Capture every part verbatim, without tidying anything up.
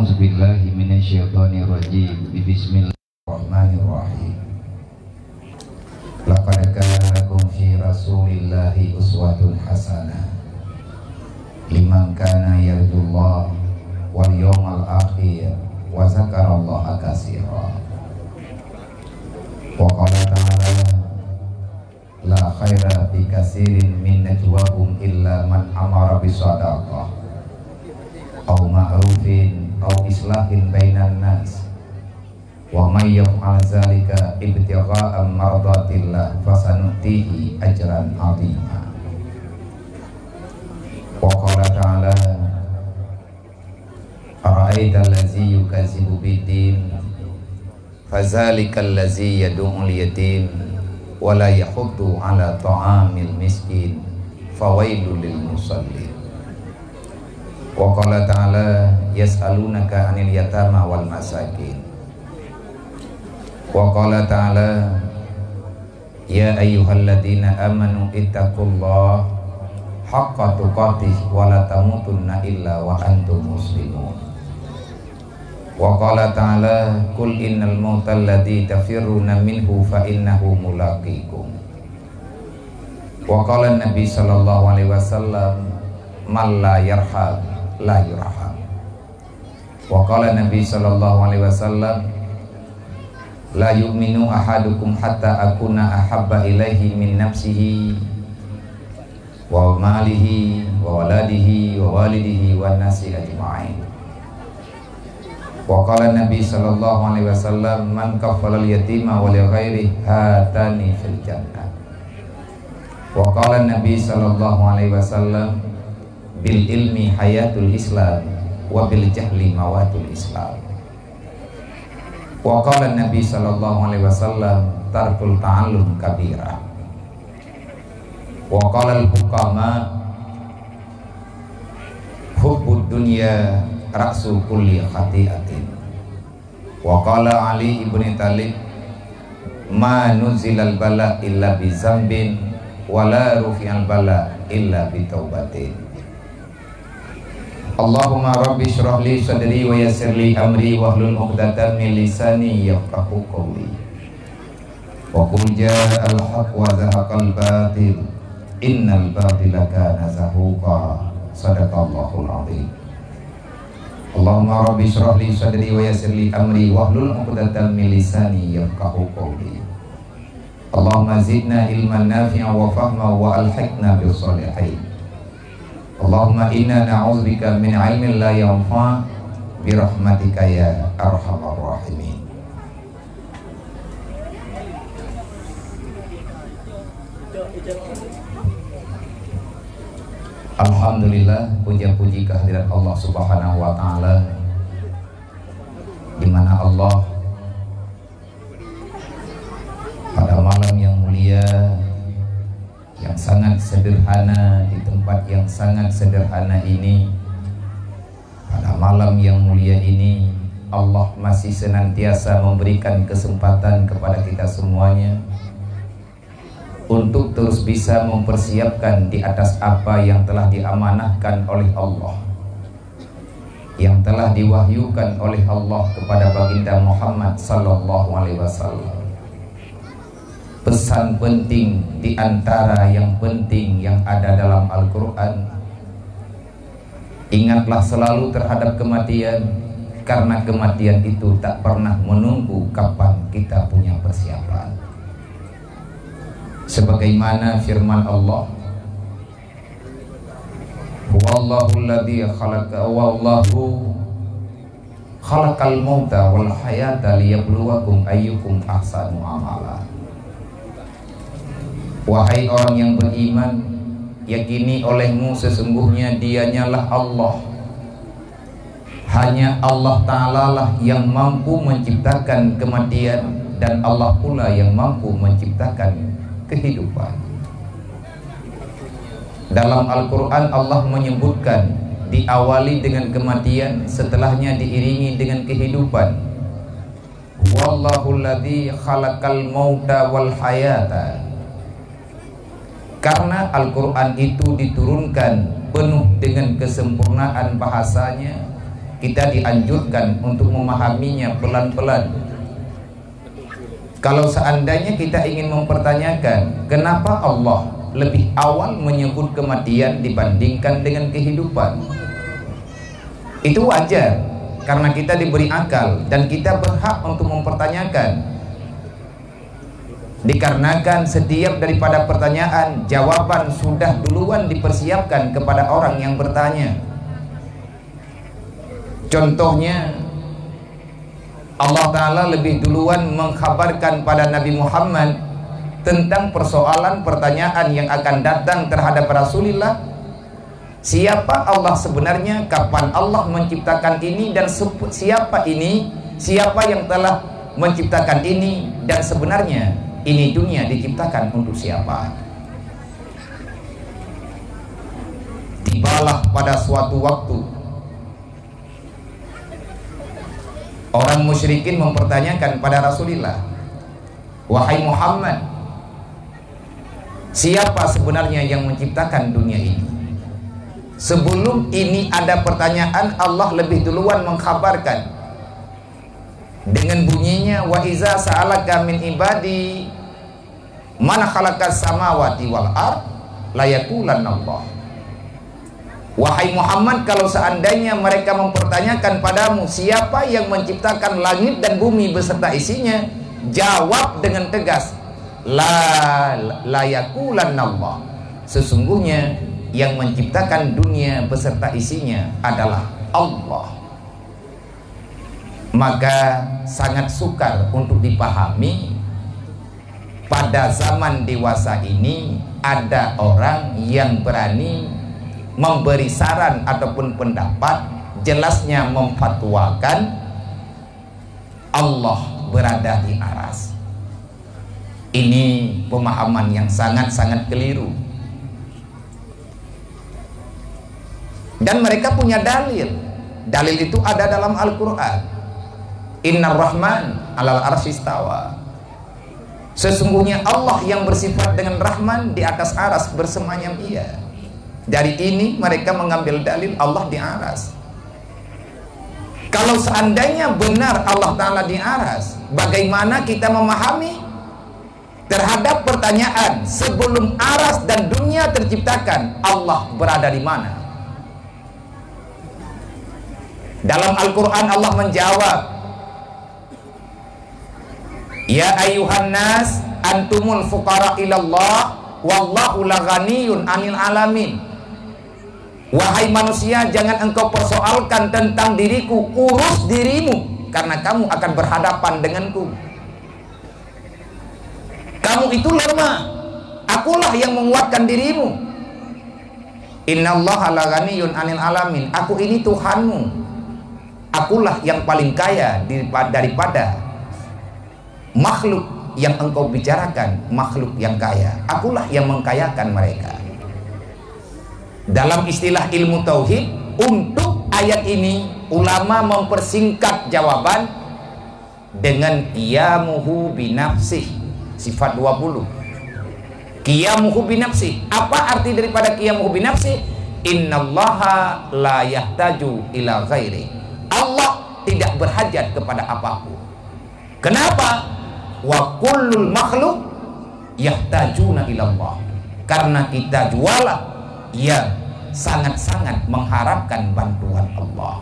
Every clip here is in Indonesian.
A'udzu billahi minasyaitonir rajim. Bismillahirrahmanirrahim. Laqad kana lakum fi Rasulillahi uswatun hasanah liman kana yarjullaha wal yawmal akhir wa dzakarallaha katsiran. Wa qala ta'ala la khaira fi katsirin min najwahum illa man amara bisadaqah aw ma'rufin aw islahin bainan nas wa may yaf'al zalika ibtigha'a mardatillah fasanutihi ajran 'azima. Wa qala ta'ala ara'aita allazi yukadzibu bid-din fazalika allazi yad'ul yatim wa la yahuddu 'ala ta'amil miskin fawailul lil musallin. Wa qala ta'ala yas'alunaka 'anil yatama wal masakin. Wa qala ta'ala ya ayyuhalladzina amanu ittaqullaha haqqa tuqatih wa la tamutunna illa wa antum muslimun. Wa qala ta'ala qul innal mautal ladzi tafirruna minhu fa innahu mulaqikum. Wa qala an-nabi sallallahu alaihi wasallam man la yarham la yurham. Wa qala Nabi sallallahu alaihi wasallam la yu'minu ahadukum hatta akuna ahabba ilaihi min nafsihi wa malihi wa waladihi wa walidihi wa nasi ajma'in. Wa qala Nabi sallallahu alaihi wasallam man kaffala al-yatima wa li ghairihi hatani fil jannah. Wa qala Nabi sallallahu alaihi wasallam bil ilmi hayatul islam wa bil jahli mawatul islam. Wa qala Nabi sallallahu alaihi wasallam tarkul ta'allum kabira. Wa qala al hukama hubbud dunya ra'su kulli khati'atin. Wa qala Ali ibn Talib ma nuzilal bala illa bi zambin wa la rufi'al bala illa bi taubatin. Allahumma rabbi shrah li sadri wa yassir li amri wahlul 'uqdatam min lisani yafqahu qawli. Wa qul ja'al haqq wa zahaqal batil innal batila kana zahuqa. Shadaqallahul 'azim. Allahumma rabbi shrah li sadri wa yassir li amri wahlul 'uqdatam min lisani yafqahu qawli. Allahumma zidna ilman nafi'an wa fahman wa alhiqna bis shalihin. Allahumma inna na'udzubika min ilmin la yanfa' bi rahmatika ya arhamar rahimin. Alhamdulillah, puja-puji kehadirat Allah Subhanahu wa taala, di mana Allah pada malam yang mulia, yang sangat sederhana, di tempat yang sangat sederhana ini, pada malam yang mulia ini, Allah masih senantiasa memberikan kesempatan kepada kita semuanya untuk terus bisa mempersiapkan di atas apa yang telah diamanahkan oleh Allah, yang telah diwahyukan oleh Allah kepada baginda Muhammad sallallahu alaihi wasallam. Pesan penting di antara yang penting yang ada dalam Al-Quran: ingatlah selalu terhadap kematian, karena kematian itu tak pernah menunggu kapan kita punya persiapan. Sebagaimana firman Allah, wallahu alladzi khalaqa wallahu khalaqal mauta wal hayata liyabluwakum ayyukum ahsanu amala. Wahai orang yang beriman, yakini olehmu sesungguhnya dianyalah Allah. Hanya Allah Ta'ala lah yang mampu menciptakan kematian, dan Allah pula yang mampu menciptakan kehidupan. Dalam Al-Quran Allah menyebutkan diawali dengan kematian, setelahnya diiringi dengan kehidupan. Wallahu alladzi khalaqal mauta wal hayata. Karena Al-Quran itu diturunkan penuh dengan kesempurnaan bahasanya, kita dianjurkan untuk memahaminya pelan-pelan. Kalau seandainya kita ingin mempertanyakan kenapa Allah lebih awal menyebut kematian dibandingkan dengan kehidupan, itu wajar karena kita diberi akal dan kita berhak untuk mempertanyakan. Dikarenakan setiap daripada pertanyaan, jawaban sudah duluan dipersiapkan kepada orang yang bertanya. Contohnya, Allah Ta'ala lebih duluan mengkhabarkan pada Nabi Muhammad tentang persoalan pertanyaan yang akan datang terhadap Rasulullah. Siapa Allah sebenarnya, kapan Allah menciptakan ini, dan siapa ini, siapa yang telah menciptakan ini, dan sebenarnya ini dunia diciptakan untuk siapa. Tibalah pada suatu waktu orang musyrikin mempertanyakan pada Rasulullah, wahai Muhammad, siapa sebenarnya yang menciptakan dunia ini? Sebelum ini ada pertanyaan, Allah lebih duluan mengkhabarkan dengan bunyinya, wa iza sa'alaka min ibadi man khalaqas samawati wal ard la yaqulanna Allah. Wahai Muhammad, kalau seandainya mereka mempertanyakan padamu siapa yang menciptakan langit dan bumi beserta isinya, jawab dengan tegas, la la yaqulanna Allah. Sesungguhnya yang menciptakan dunia beserta isinya adalah Allah. Maka sangat sukar untuk dipahami pada zaman dewasa ini ada orang yang berani memberi saran ataupun pendapat, jelasnya memfatwakan Allah berada di aras. Ini pemahaman yang sangat-sangat keliru. Dan mereka punya dalil. Dalil itu ada dalam Al-Quran. Innar Rahman alal arsy istawa. Sesungguhnya Allah yang bersifat dengan Rahman di atas aras bersemayam ia. Dari ini mereka mengambil dalil Allah di aras. Kalau seandainya benar Allah Ta'ala di aras, bagaimana kita memahami terhadap pertanyaan sebelum aras dan dunia terciptakan, Allah berada di mana? Dalam Al-Quran Allah menjawab, ya ayuhan nas antumul fuqara ilallah wallahu laghaniyun anil alamin. Wahai manusia, jangan engkau persoalkan tentang diriku, urus dirimu, karena kamu akan berhadapan denganku. Kamu itu lemah, akulah yang menguatkan dirimu. Innallaha laghaniyun anil alamin. Aku ini Tuhanmu, akulah yang paling kaya daripada makhluk yang engkau bicarakan, makhluk yang kaya. Akulah yang mengkayakan mereka. Dalam istilah ilmu tauhid, untuk ayat ini ulama mempersingkat jawaban dengan qiyamuhu binafsih, sifat dua puluh. Qiyamuhu binafsih. Apa arti daripada qiyamuhu binafsih? Innallaha la yahtaju ila ghairi. Allah tidak berhajat kepada apapun. Kenapa? Wa kullul makhluk yahtajuna ilallah. Karena kita jualah yang sangat-sangat mengharapkan bantuan Allah.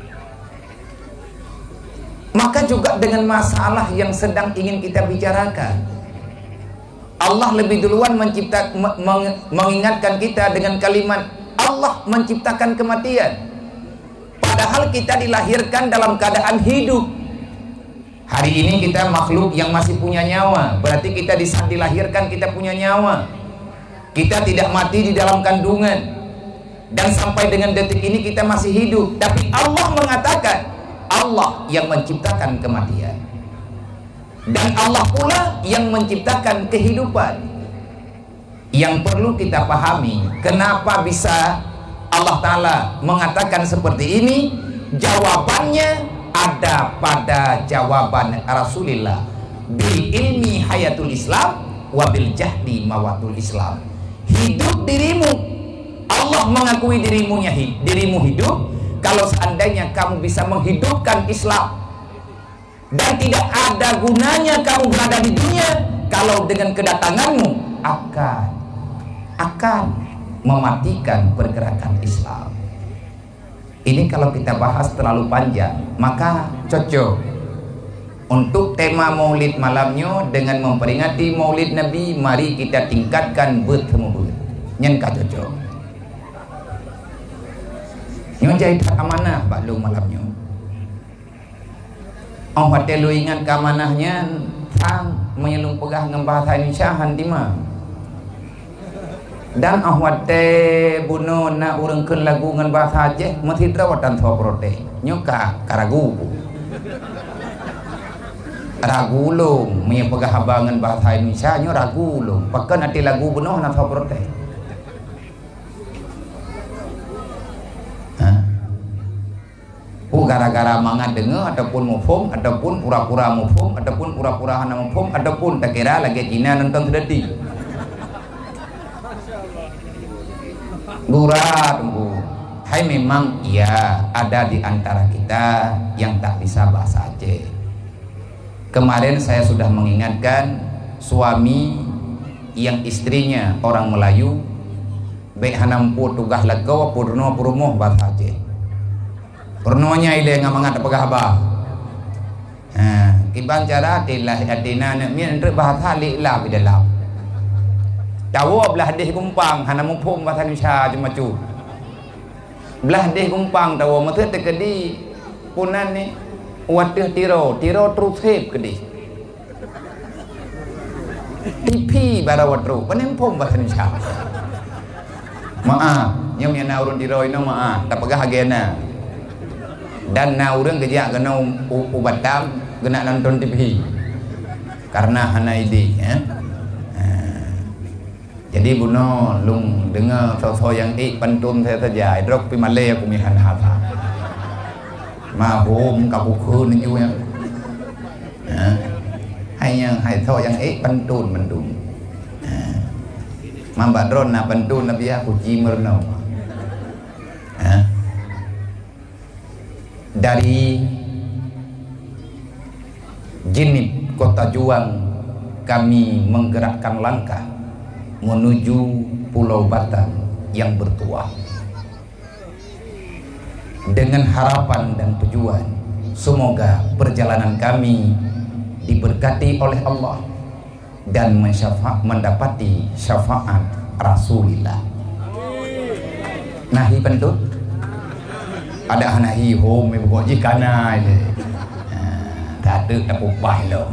Maka juga dengan masalah yang sedang ingin kita bicarakan, Allah lebih duluan mencipta, meng, mengingatkan kita dengan kalimat Allah menciptakan kematian. Padahal kita dilahirkan dalam keadaan hidup. Hari ini kita makhluk yang masih punya nyawa, berarti kita di saat dilahirkan kita punya nyawa. Kita tidak mati di dalam kandungan, dan sampai dengan detik ini kita masih hidup. Tapi Allah mengatakan Allah yang menciptakan kematian, dan Allah pula yang menciptakan kehidupan. Yang perlu kita pahami, kenapa bisa Allah Ta'ala mengatakan seperti ini? Jawabannya ada pada jawaban Rasulullah, bil ilmi hayatul Islam wabil jahdi mawatul Islam. Hidup dirimu, Allah mengakui dirimu dirimu hidup kalau seandainya kamu bisa menghidupkan Islam. Dan tidak ada gunanya kamu berada di dunia kalau dengan kedatanganmu akan akan mematikan pergerakan Islam. Ini kalau kita bahas terlalu panjang, maka cocok untuk tema Maulid malamnya dengan memperingati Maulid Nabi. Mari kita tingkatkan bertemu ber. Nyenka cocok. Nyojai amanah balu malamnya. Oh, hati lu ingat keamanahnya sang menyelung pegah ngembahasa Indonesia hantima. Dan ahwate buno na urengkeun lagu ngan bahasa Aceh mesti drawatan so prote. Nyoka karagu. Ragu long me pegah abangan bahasa Indonesia nyo ragu long. Pakan ati lagu buno na so prote. Gara-gara mangat dengar ataupun mufum ataupun pura-pura mufum ataupun pura-pura hana mufum ataupun tak kira lagi Cina nonton sedeti gura tunggu. Hai, memang iya ada di antara kita yang tak bisa bahasa Aceh. Kemarin saya sudah mengingatkan suami yang istrinya orang Melayu baik hanampu tugas lego purno purmoh bahasa Aceh. Purnonya ile ngamangat pegah bah. Ha, kibang cara tilah adina min entre bahasa li la bidalam. Tawo belah deh gumpang hana mumpung bahasa Indonesia cuma cu. Belah deh gumpang tawo mateu teh kedi punan ni wateuh tiro, tiro trusep kedi. Tipi bara watru panempom bahasa Indonesia. Maaf, nya miana urun tiro ino maaf, tak pegah agena. Dan na urang kerja kena ubat dam kena nonton T V karena hana ide ya. Nah, jadi buno lung dengar sosok yang ik pantun saya saja drop pi male aku mi hana hata ma hom kapukun ju ya. Nah, hanya hai tho yang ik pantun mendung. Nah, mambadron na pantun nabi aku jimerno. Nah, dari Jinib Kota Juang kami menggerakkan langkah menuju Pulau Batam yang bertuah dengan harapan dan tujuan semoga perjalanan kami diberkati oleh Allah dan mendapati syafaat Rasulullah. Nahi pentut ada hanahi home ibu kok jikana ini tak ada tak ubah lo.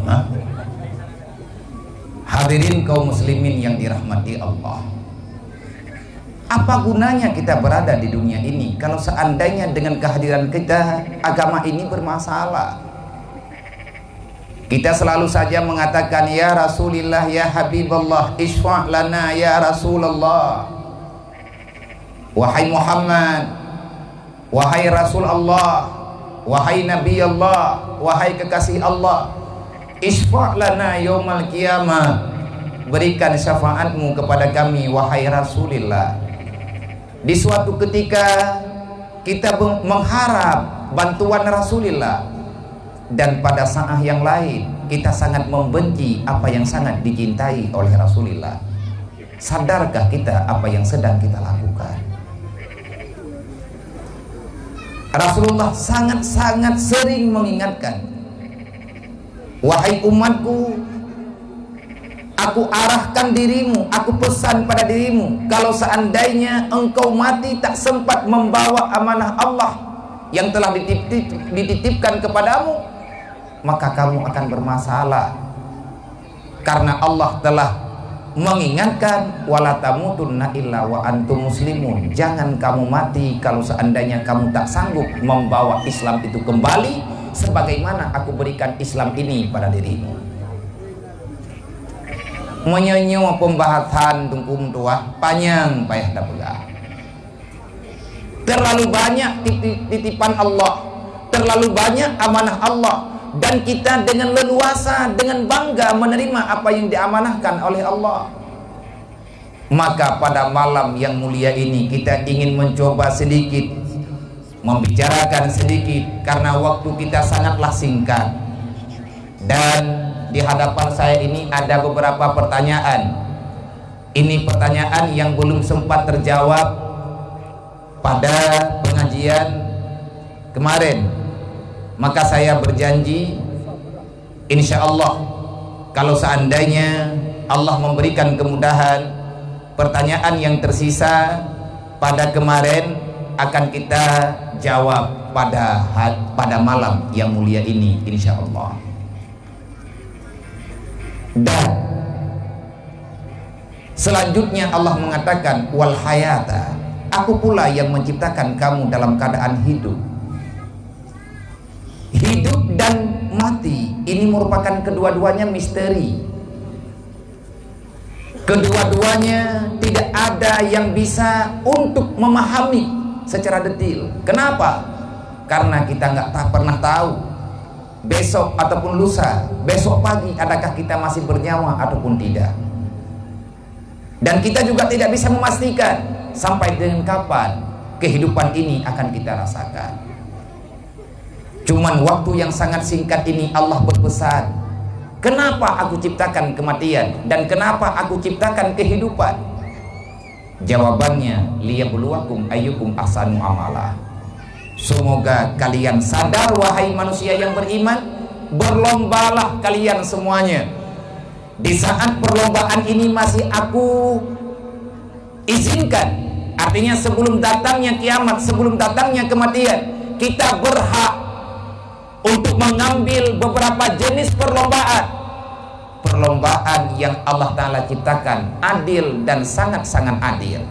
Hadirin kaum muslimin yang dirahmati Allah, apa gunanya kita berada di dunia ini kalau seandainya dengan kehadiran kita agama ini bermasalah? Kita selalu saja mengatakan ya Rasulullah, ya Habibullah, isfa' lana ya Rasulullah, wahai Muhammad, wahai Rasul Allah, wahai Nabi Allah, wahai kekasih Allah, isfa' lana yaumal qiyamah, berikan syafaatmu kepada kami wahai Rasulullah. Di suatu ketika kita mengharap bantuan Rasulullah, dan pada saat yang lain kita sangat membenci apa yang sangat dicintai oleh Rasulullah. Sadarkah kita apa yang sedang kita lakukan? Rasulullah sangat-sangat sering mengingatkan, wahai umatku, aku arahkan dirimu, aku pesan pada dirimu, kalau seandainya engkau mati tak sempat membawa amanah Allah yang telah dititip, dititipkan kepadamu, maka kamu akan bermasalah. Karena Allah telah mengingatkan, wala tamutunna illa wa antum muslimun, jangan kamu mati kalau seandainya kamu tak sanggup membawa Islam itu kembali sebagaimana aku berikan Islam ini pada dirimu. Menyenyo pembahasan tungkum tua panjang payah dah pegang. Terlalu banyak titipan Allah, terlalu banyak amanah Allah, dan kita dengan leluasa, dengan bangga menerima apa yang diamanahkan oleh Allah. Maka pada malam yang mulia ini kita ingin mencoba sedikit membicarakan sedikit karena waktu kita sangatlah singkat, dan di hadapan saya ini ada beberapa pertanyaan. Ini pertanyaan yang belum sempat terjawab pada pengajian kemarin. Maka saya berjanji, insya Allah, kalau seandainya Allah memberikan kemudahan, pertanyaan yang tersisa pada kemarin akan kita jawab pada pada malam yang mulia ini, insya Allah. Dan selanjutnya Allah mengatakan, wal hayata, aku pula yang menciptakan kamu dalam keadaan hidup. Hidup dan mati ini merupakan kedua-duanya misteri. Kedua-duanya tidak ada yang bisa untuk memahami secara detail. Kenapa? Karena kita nggak tak pernah tahu besok ataupun lusa, besok pagi adakah kita masih bernyawa ataupun tidak. Dan kita juga tidak bisa memastikan sampai dengan kapan kehidupan ini akan kita rasakan. Cuman waktu yang sangat singkat ini Allah berpesan, kenapa aku ciptakan kematian dan kenapa aku ciptakan kehidupan? Jawabannya, liyabluwakum ayyukum ahsanu amala. Semoga kalian sadar, wahai manusia yang beriman, berlombalah kalian semuanya. Di saat perlombaan ini masih aku izinkan, artinya sebelum datangnya kiamat, sebelum datangnya kematian, kita berhak untuk mengambil beberapa jenis perlombaan. Perlombaan yang Allah Ta'ala ciptakan adil dan sangat-sangat adil.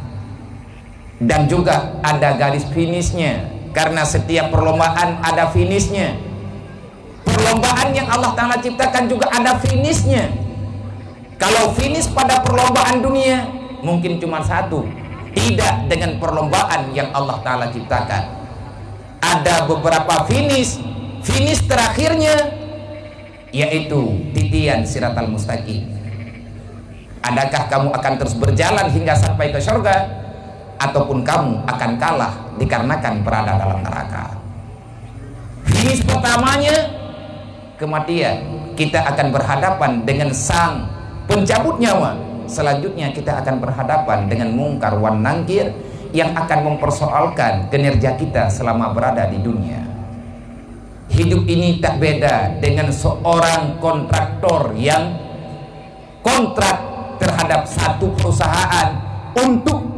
Dan juga ada garis finishnya, karena setiap perlombaan ada finishnya. Perlombaan yang Allah Ta'ala ciptakan juga ada finishnya. Kalau finish pada perlombaan dunia mungkin cuma satu, tidak dengan perlombaan yang Allah Ta'ala ciptakan. Ada beberapa finish. Finish terakhirnya yaitu titian siratal mustaqim. Adakah kamu akan terus berjalan hingga sampai ke surga, ataupun kamu akan kalah dikarenakan berada dalam neraka? Finish pertamanya kematian, kita akan berhadapan dengan sang pencabut nyawa. Selanjutnya kita akan berhadapan dengan mungkar wan nangkir yang akan mempersoalkan kinerja kita selama berada di dunia. Hidup ini tak beda dengan seorang kontraktor yang kontrak terhadap satu perusahaan untuk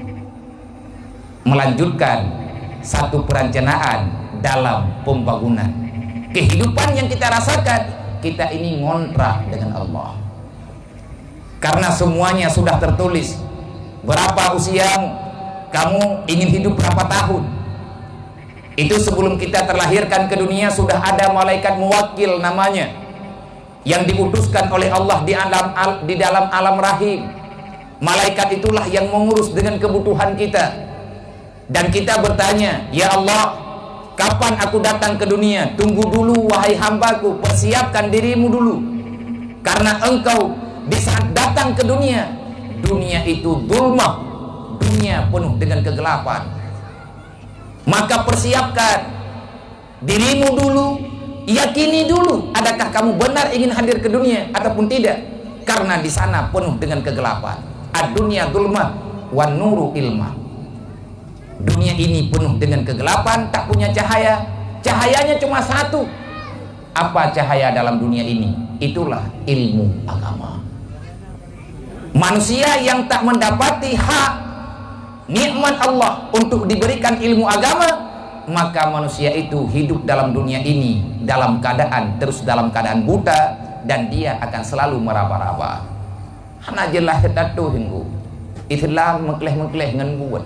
melanjutkan satu perencanaan dalam pembangunan. Kehidupan yang kita rasakan, kita ini ngontrak dengan Allah. Karena semuanya sudah tertulis. Berapa usiamu? Kamu ingin hidup berapa tahun? Itu sebelum kita terlahirkan ke dunia sudah ada malaikat muwakil namanya, yang diutuskan oleh Allah di alam di dalam alam rahim. Malaikat itulah yang mengurus dengan kebutuhan kita. Dan kita bertanya, ya Allah, kapan aku datang ke dunia? Tunggu dulu wahai hambaku, persiapkan dirimu dulu. Karena engkau di saat datang ke dunia, dunia itu zulmah, dunia penuh dengan kegelapan. Maka persiapkan dirimu dulu, yakini dulu adakah kamu benar ingin hadir ke dunia ataupun tidak, karena di sana penuh dengan kegelapan. Ad-dunya dzulmah wan nuru ilma. Dunia ini penuh dengan kegelapan, tak punya cahaya. Cahayanya cuma satu. Apa cahaya dalam dunia ini? Itulah ilmu agama. Manusia yang tak mendapati hak nikmat Allah untuk diberikan ilmu agama, maka manusia itu hidup dalam dunia ini dalam keadaan terus dalam keadaan buta, dan dia akan selalu meraba-raba. Hana jelah ketatu hinggu Islam mekleh-mekleh ngan buat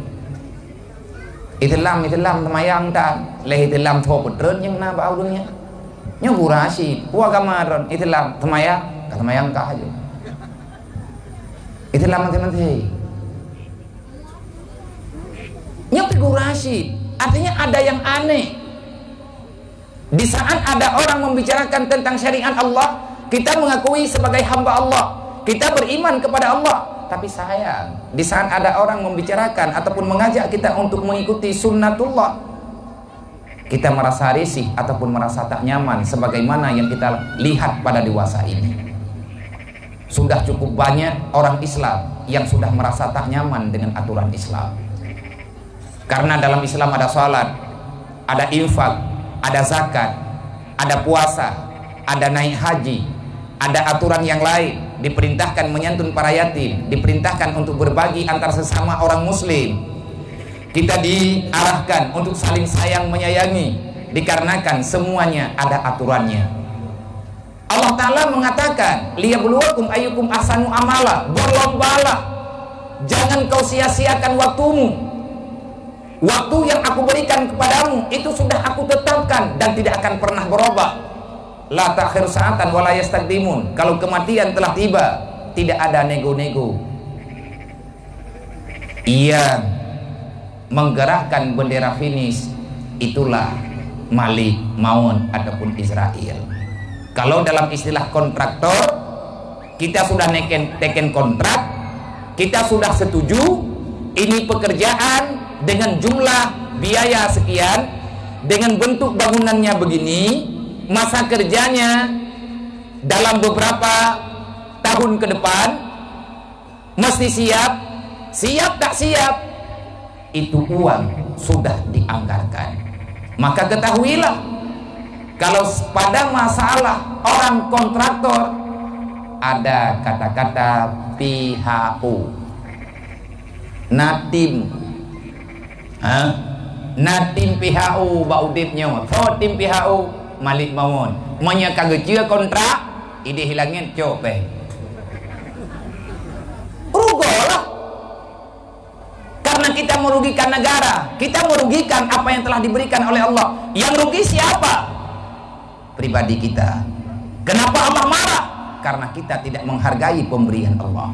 Islam Islam tamayang ta leh Islam tho putreun yang na bau dunia nya burasi wa kamaron Islam tamayang ka tamayang ka aja Islam mati-mati figurasi, artinya ada yang aneh. Di saat ada orang membicarakan tentang syariat Allah, kita mengakui sebagai hamba Allah, kita beriman kepada Allah. Tapi sayang, di saat ada orang membicarakan ataupun mengajak kita untuk mengikuti sunnatullah, kita merasa risih ataupun merasa tak nyaman sebagaimana yang kita lihat pada dewasa ini. Sudah cukup banyak orang Islam yang sudah merasa tak nyaman dengan aturan Islam. Karena dalam Islam ada salat, ada infak, ada zakat, ada puasa, ada naik haji, ada aturan yang lain, diperintahkan menyantun para yatim, diperintahkan untuk berbagi antar sesama orang muslim. Kita diarahkan untuk saling sayang menyayangi, dikarenakan semuanya ada aturannya. Allah Ta'ala mengatakan, liyabluwakum ayyukum ahsanu amala, berlombalah, jangan kau sia-siakan waktumu. Waktu yang aku berikan kepadamu itu sudah aku tetapkan dan tidak akan pernah berubah. La ta'khir sa'atan wa la yastaqdimun. Kalau kematian telah tiba, tidak ada nego-nego. Ia menggerakkan bendera finish, itulah Malik Maun ataupun Israel. Kalau dalam istilah kontraktor, kita sudah neken, teken kontrak, kita sudah setuju ini pekerjaan dengan jumlah biaya sekian, dengan bentuk bangunannya begini, masa kerjanya dalam beberapa tahun ke depan, mesti siap. Siap tak siap, itu uang sudah dianggarkan. Maka ketahuilah, kalau pada masalah orang kontraktor ada kata-kata P H O, Natim, ha? Natim P H O baudipnya, so tim P H O Malik Maun, manya kagak kontrak, ide hilangnya cope, rugolah. Karena kita merugikan negara, kita merugikan apa yang telah diberikan oleh Allah. Yang rugi siapa? Pribadi kita. Kenapa Allah marah? Karena kita tidak menghargai pemberian Allah.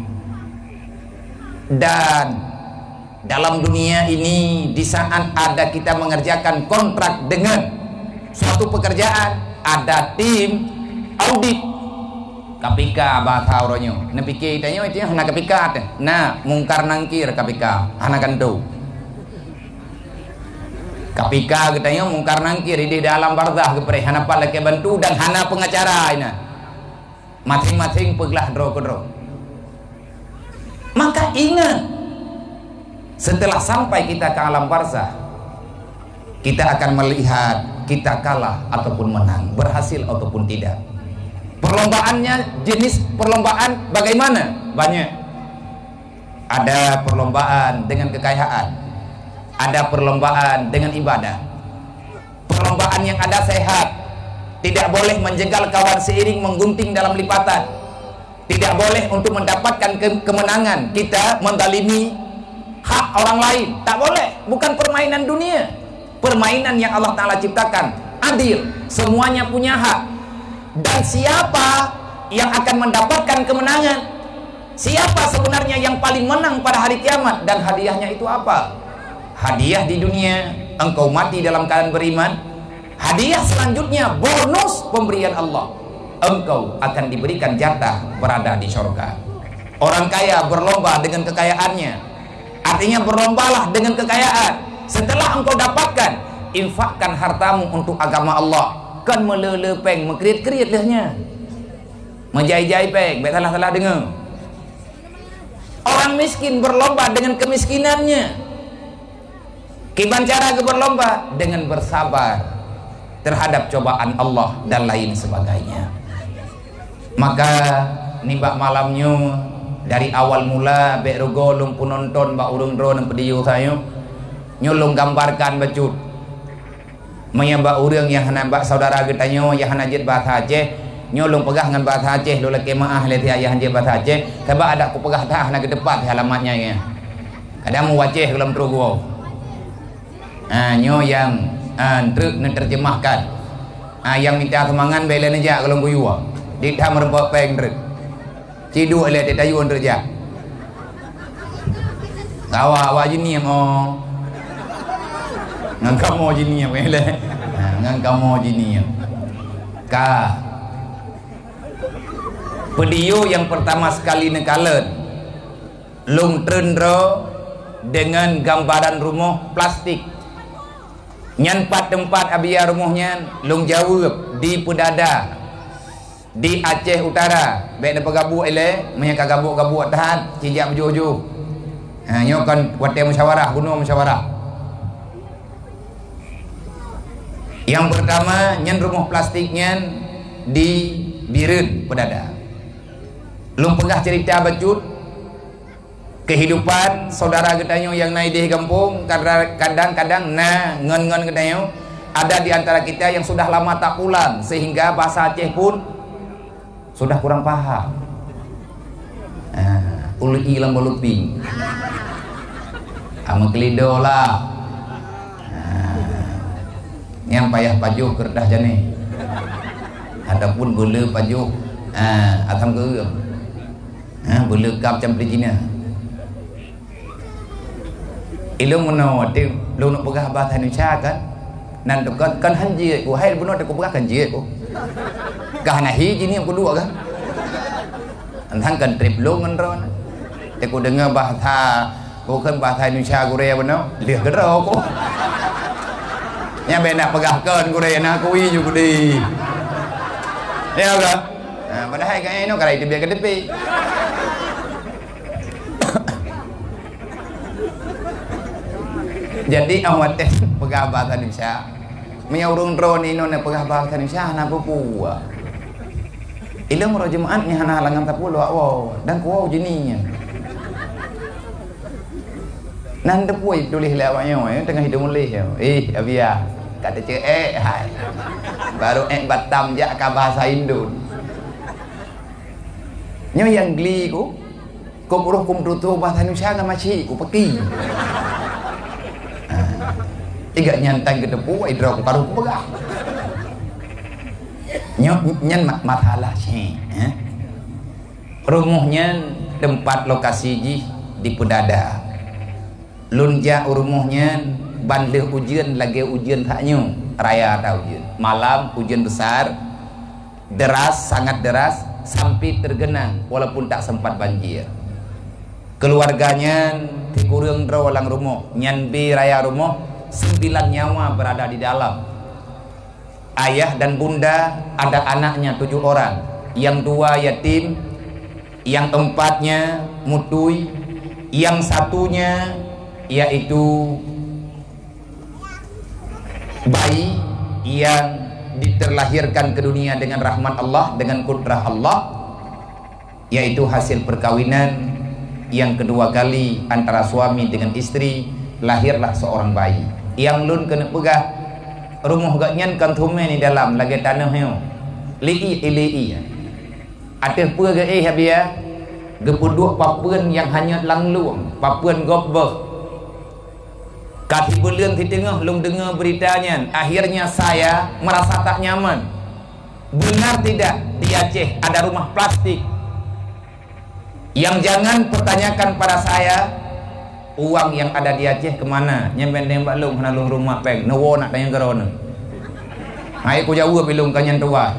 Dan dalam dunia ini, di saat ada kita mengerjakan kontrak dengan suatu pekerjaan, ada tim audit K P K bahasa orangnya. Nah pikir tanya itu hana K P K teh. Nah mungkar nangkir K P K hana kandu. K P K katanya mungkar nangkir di dalam barzah kepre hana pala ke bantu dan hana pengacara ina. Masing-masing peglah dro kedro. Maka ingat, setelah sampai kita ke alam barzah, kita akan melihat kita kalah ataupun menang, berhasil ataupun tidak. Perlombaannya jenis perlombaan bagaimana? Banyak. Ada perlombaan dengan kekayaan, ada perlombaan dengan ibadah. Perlombaan yang ada sehat, tidak boleh menjegal kawan seiring menggunting dalam lipatan. Tidak boleh untuk mendapatkan ke kemenangan kita mendalimi hak orang lain. Tak boleh. Bukan permainan dunia. Permainan yang Allah Ta'ala ciptakan adil, semuanya punya hak. Dan siapa yang akan mendapatkan kemenangan? Siapa sebenarnya yang paling menang pada hari kiamat? Dan hadiahnya itu apa? Hadiah di dunia engkau mati dalam keadaan beriman. Hadiah selanjutnya bonus pemberian Allah, engkau akan diberikan jatah berada di surga. Orang kaya berlomba dengan kekayaannya, artinya berlombalah dengan kekayaan. Setelah engkau dapatkan, infakkan hartamu untuk agama Allah. Kan melele peng mekrit-krit lahnya, menjai-jai peng, baik salah-salah dengar. Orang miskin berlomba dengan kemiskinannya. Kiban cara ke berlomba dengan bersabar terhadap cobaan Allah dan lain sebagainya. Maka nibak malamnya dari awal mula bek rogo lung penonton bak urung drone pediu saya nyolong gambarkan bacut menyembah orang yang hendak saudara kita nyo yang hendak jid bahasa Aceh nyolong pegah dengan bahasa Aceh lola kemaah leti ayah hanjir bahasa Aceh sebab ada aku pegah dah nak ke depan alamatnya ya kadang mau waceh dalam terugo ah nyo yang truk menerjemahkan ah yang minta semangat bela aja kalau guyua di dah merempok peng truk cidu le te tayun terja kawa wa jini mo ngang kamu jini wele ngang kamu jini ka video yang pertama sekali nekalet lung trendro dengan gambaran rumah plastik Nyan empat tempat abia rumahnya Long Jawa di Pedada di Aceh Utara baik ada pegabuk ele punya kagabuk-gabuk tahan cijak berjuh-juh ha nyo kan watai musyawarah gunung musyawarah. Yang pertama nyan rumah plastiknya di Biren Pedada. Lung pegah cerita bacut kehidupan saudara getanyo yang naik di kampung. Kadang-kadang nah ngen-ngen getanyo ada di antara kita yang sudah lama tak pulang sehingga bahasa Aceh pun sudah kurang paham. Ah, uli ilang boluping. Ama kelido lah. Ah, yang payah pajuh kertas jane. Ataupun gula pajuh. Ah, atam ke. Ah, gula kap campur Cina. Ilmu menawa tu lu nak pegah bahasa Indonesia kan nan tu kan kan hanji ku hai benar aku pegah hanji ku kah nahi jini yang kedua kan antang kan trip lu ngan ron aku dengar bahasa ku kan bahasa Indonesia ku rea benar lihat gedro ku nya be nak pegah kan ku rea nak ku i juga di ya kan nah padahal kayaknya ini kalau itu biar ke tepi. Jadi awat teh pegah bahasa Indonesia menyurung drone ini nona pegah bahasa Indonesia hana pupua ilmu rojemaatnya hana halangan tapulu wow dan kuau jeninya nanda puai tulis lewatnya ya tengah hidup mulih ya eh abia kata ce eh hai baru eh batam jak ka bahasa Indo nyo yang gli ku ku buruh kum tutu bahasa Indonesia kan masih ku peki tiga nyantang ke depu ai drok karu pegah nyok nyan masalah sih eh? Rumahnya tempat lokasi ji di Pedada lunja rumahnya bandeh ujian lagi ujian taknya raya atau ujian malam ujian besar deras sangat deras sampai tergenang walaupun tak sempat banjir keluarganya dikurung drawalang rumah nyanbi raya rumah sembilan nyawa berada di dalam. Ayah dan bunda ada anaknya tujuh orang. Yang dua yatim, yang empatnya mutui, yang satunya yaitu bayi yang diterlahirkan ke dunia dengan rahmat Allah, dengan kudrah Allah, yaitu hasil perkawinan yang kedua kali antara suami dengan istri, lahirlah seorang bayi. Yang lun kena pegah rumah gaknyan kan thume ni dalam lagi tanah heu lii lii ada pua ge eh habia gepuduk papeun yang hanya langluang papeun gobeh kaki beleun di tengah lung dengar beritanya akhirnya saya merasa tak nyaman. Benar tidak di Aceh ada rumah plastik yang jangan pertanyakan pada saya uang yang ada di Aceh kemana nyampe nembak lung kena lung rumah peng nawo nak tanya kerana hai ku jauh bilung kanyan tua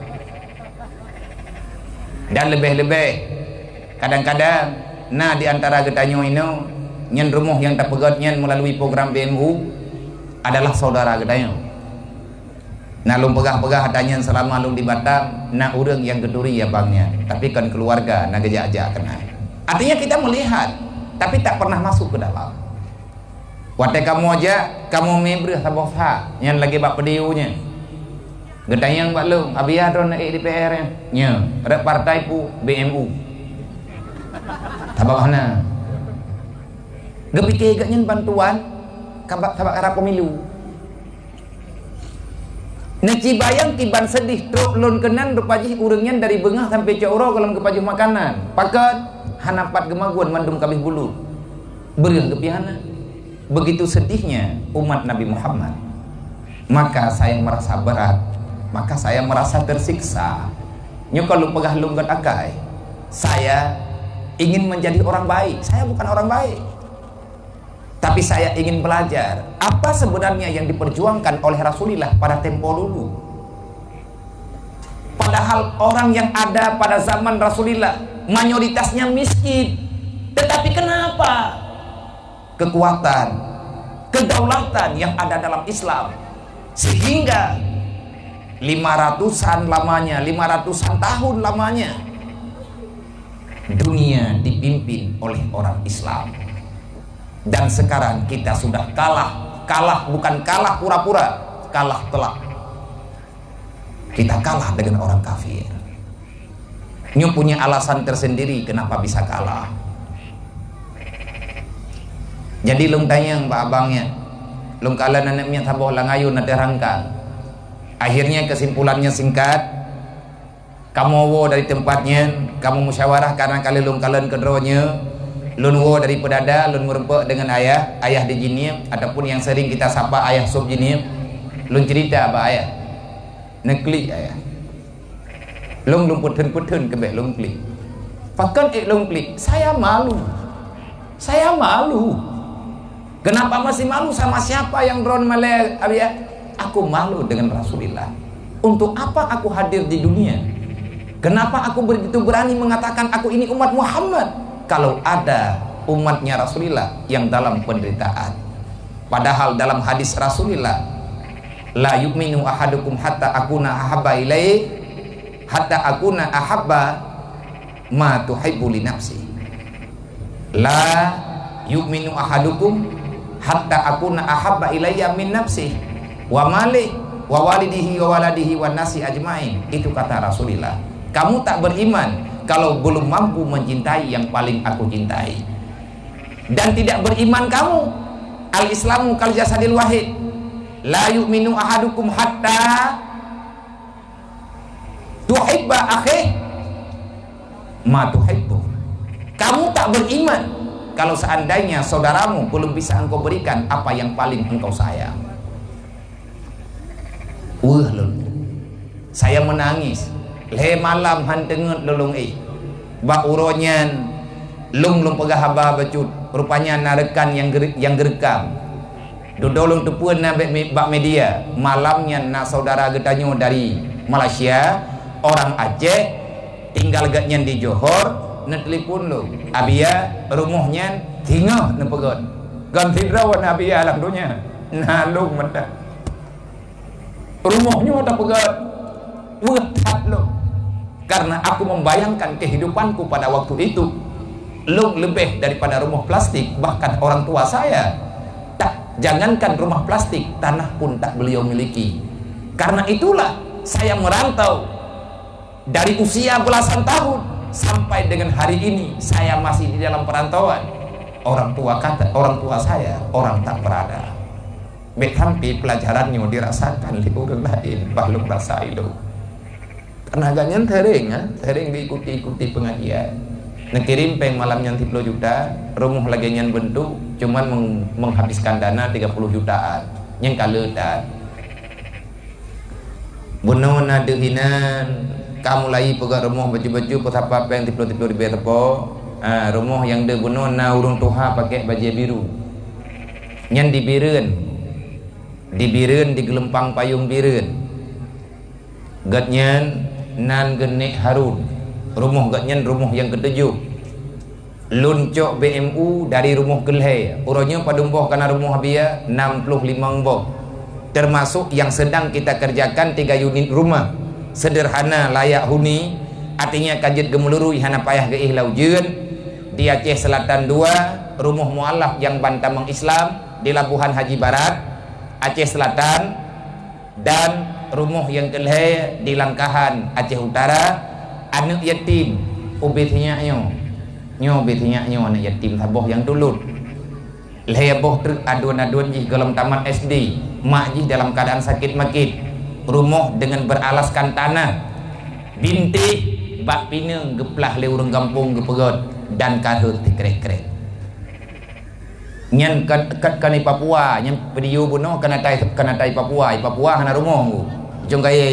dan lebih-lebih kadang-kadang nah di antara getanyo ini nyen rumah yang tak pegat nyen melalui program B M U adalah saudara getanyo nah lung pegah-pegah tanya selama lung di Batam nak urang yang keduri ya bangnya tapi kan keluarga nak gejak-gejak kena artinya kita melihat tapi tak pernah masuk ke dalam. Waktu kamu aja, kamu member sabah sah, yang lagi bak pediunya. Gedayang bak lu, abia drone di D P R nya, nya, ada partai pu B M U. Sabah mana? Gepike gaknya bantuan, kabak kabak arah pemilu. Neci bayang kiban sedih truk lon kenan rupaji urangnya dari bengah sampai coro kalau kepajuh makanan. Pakat hanapat gemaguan mandum kabih bulu beriang kepihana begitu sedihnya umat Nabi Muhammad maka saya merasa berat maka saya merasa tersiksa nyo kalau pegah lunggat akai saya ingin menjadi orang baik saya bukan orang baik tapi saya ingin belajar apa sebenarnya yang diperjuangkan oleh Rasulullah pada tempo dulu padahal orang yang ada pada zaman Rasulullah mayoritasnya miskin tetapi kenapa kekuatan kedaulatan yang ada dalam Islam, sehingga lima ratusan lamanya, lima ratusan tahun lamanya dunia dipimpin oleh orang Islam. Dan sekarang kita sudah kalah, kalah bukan kalah pura-pura, kalah telak. Kita kalah dengan orang kafir. Nyu punya alasan tersendiri kenapa bisa kalah. Jadi lung tanya mbak abangnya, lung kala nanaknya saboh langayu nate rangkang. Akhirnya kesimpulannya singkat, kamu wo dari tempatnya, kamu musyawarah karena kali lung kalen kedronya, lun wo dari pedada, lun merempek dengan ayah, ayah di jinim, ataupun yang sering kita sapa ayah sub jinim, lun cerita apa ayah, neklik ayah, lung lung putun putun kebek lung klik, pakan ek lung klik, saya malu, saya malu. Kenapa masih malu sama siapa yang drone malay abia? Aku malu dengan Rasulullah. Untuk apa aku hadir di dunia? Kenapa aku begitu berani mengatakan aku ini umat Muhammad kalau ada umatnya Rasulullah yang dalam penderitaan? Padahal dalam hadis Rasulullah, la yu'minu ahadukum hatta akuna ahabba ilaihi hatta akuna ahabba ma tuhibbu li nafsi. La yu'minu ahadukum hatta akuna ahabba ilayya min nafsi wa mali wa walidihi wa waladihi wa nasi ajmain. Itu kata Rasulullah. Kamu tak beriman kalau belum mampu mencintai yang paling aku cintai. Dan tidak beriman kamu, al-islamu kal jasadil wahid, la yu'minu ahadukum hatta tuhibba akhih ma tuhibbu. Kamu tak beriman kalau seandainya saudaramu belum bisa engkau berikan apa yang paling engkau sayang. Wah lul, saya menangis. Le malam hantengut lulung eh, bak uronyan, lung lung pegah haba bacut. Rupanya narekan yang ger, yang gerekam. Dodolung tepun na bak media. Malamnya na saudara getanyo dari Malaysia, orang Aceh, tinggal gatnya di Johor. Netelepon lo, abia rumahnya tinggal nepegot, ganti rawan abia alam dunia, nalung mata, rumahnya tak pegat, wetat lo, karena aku membayangkan kehidupanku pada waktu itu, lo lebih daripada rumah plastik, bahkan orang tua saya, tak jangankan rumah plastik, tanah pun tak beliau miliki, karena itulah saya merantau dari usia belasan tahun. Sampai dengan hari ini saya masih di dalam perantauan. Orang tua kata, orang tua saya orang tak berada. Betampi pelajarannya dirasakan di orang lain, belum rasa itu. Tenaganya sering, sering diikuti-ikuti pengajian. Nekirim peng malam yang tiga puluh juta, rumah lagi yang bentuk, cuman meng menghabiskan dana tiga puluh jutaan. Yang kaletan. Bunuh nadehinan. Kamu lagi pegang rumah baju-baju pesapa peng tiplo-tiplo di betepo, ah, rumah yang de bunuh na urung tuha pakai baju biru, nyan di biren, di biren di gelempang payung biren, gatnyan nan genek harun, rumah gatnyan rumah yang ketujuh, luncok B M U dari rumah gelhe, uronya padumboh karena rumah biaya enam puluh lima boh, termasuk yang sedang kita kerjakan tiga unit rumah. Sederhana layak huni, artinya kajet gemeluru ihana payah ke ihlau jeun di Aceh Selatan dua, rumah mualaf yang bantam Islam di Labuhan Haji Barat Aceh Selatan, dan rumah yang kelhe di Langkahan Aceh Utara. Anak yatim ubitnya nyo nyo ubitnya nyo anak yatim saboh yang dulu lhe boh truk aduan-aduan jih dalam taman S D, mak jih dalam keadaan sakit makit. Rumah dengan beralaskan tanah, binti bak pineng geplah le urang kampung gepegot dan karhut dikrek-krek. Nyan kan kan Papua, nyan video buno kana tai kana tai Papua, Papua hana rumah jong kaya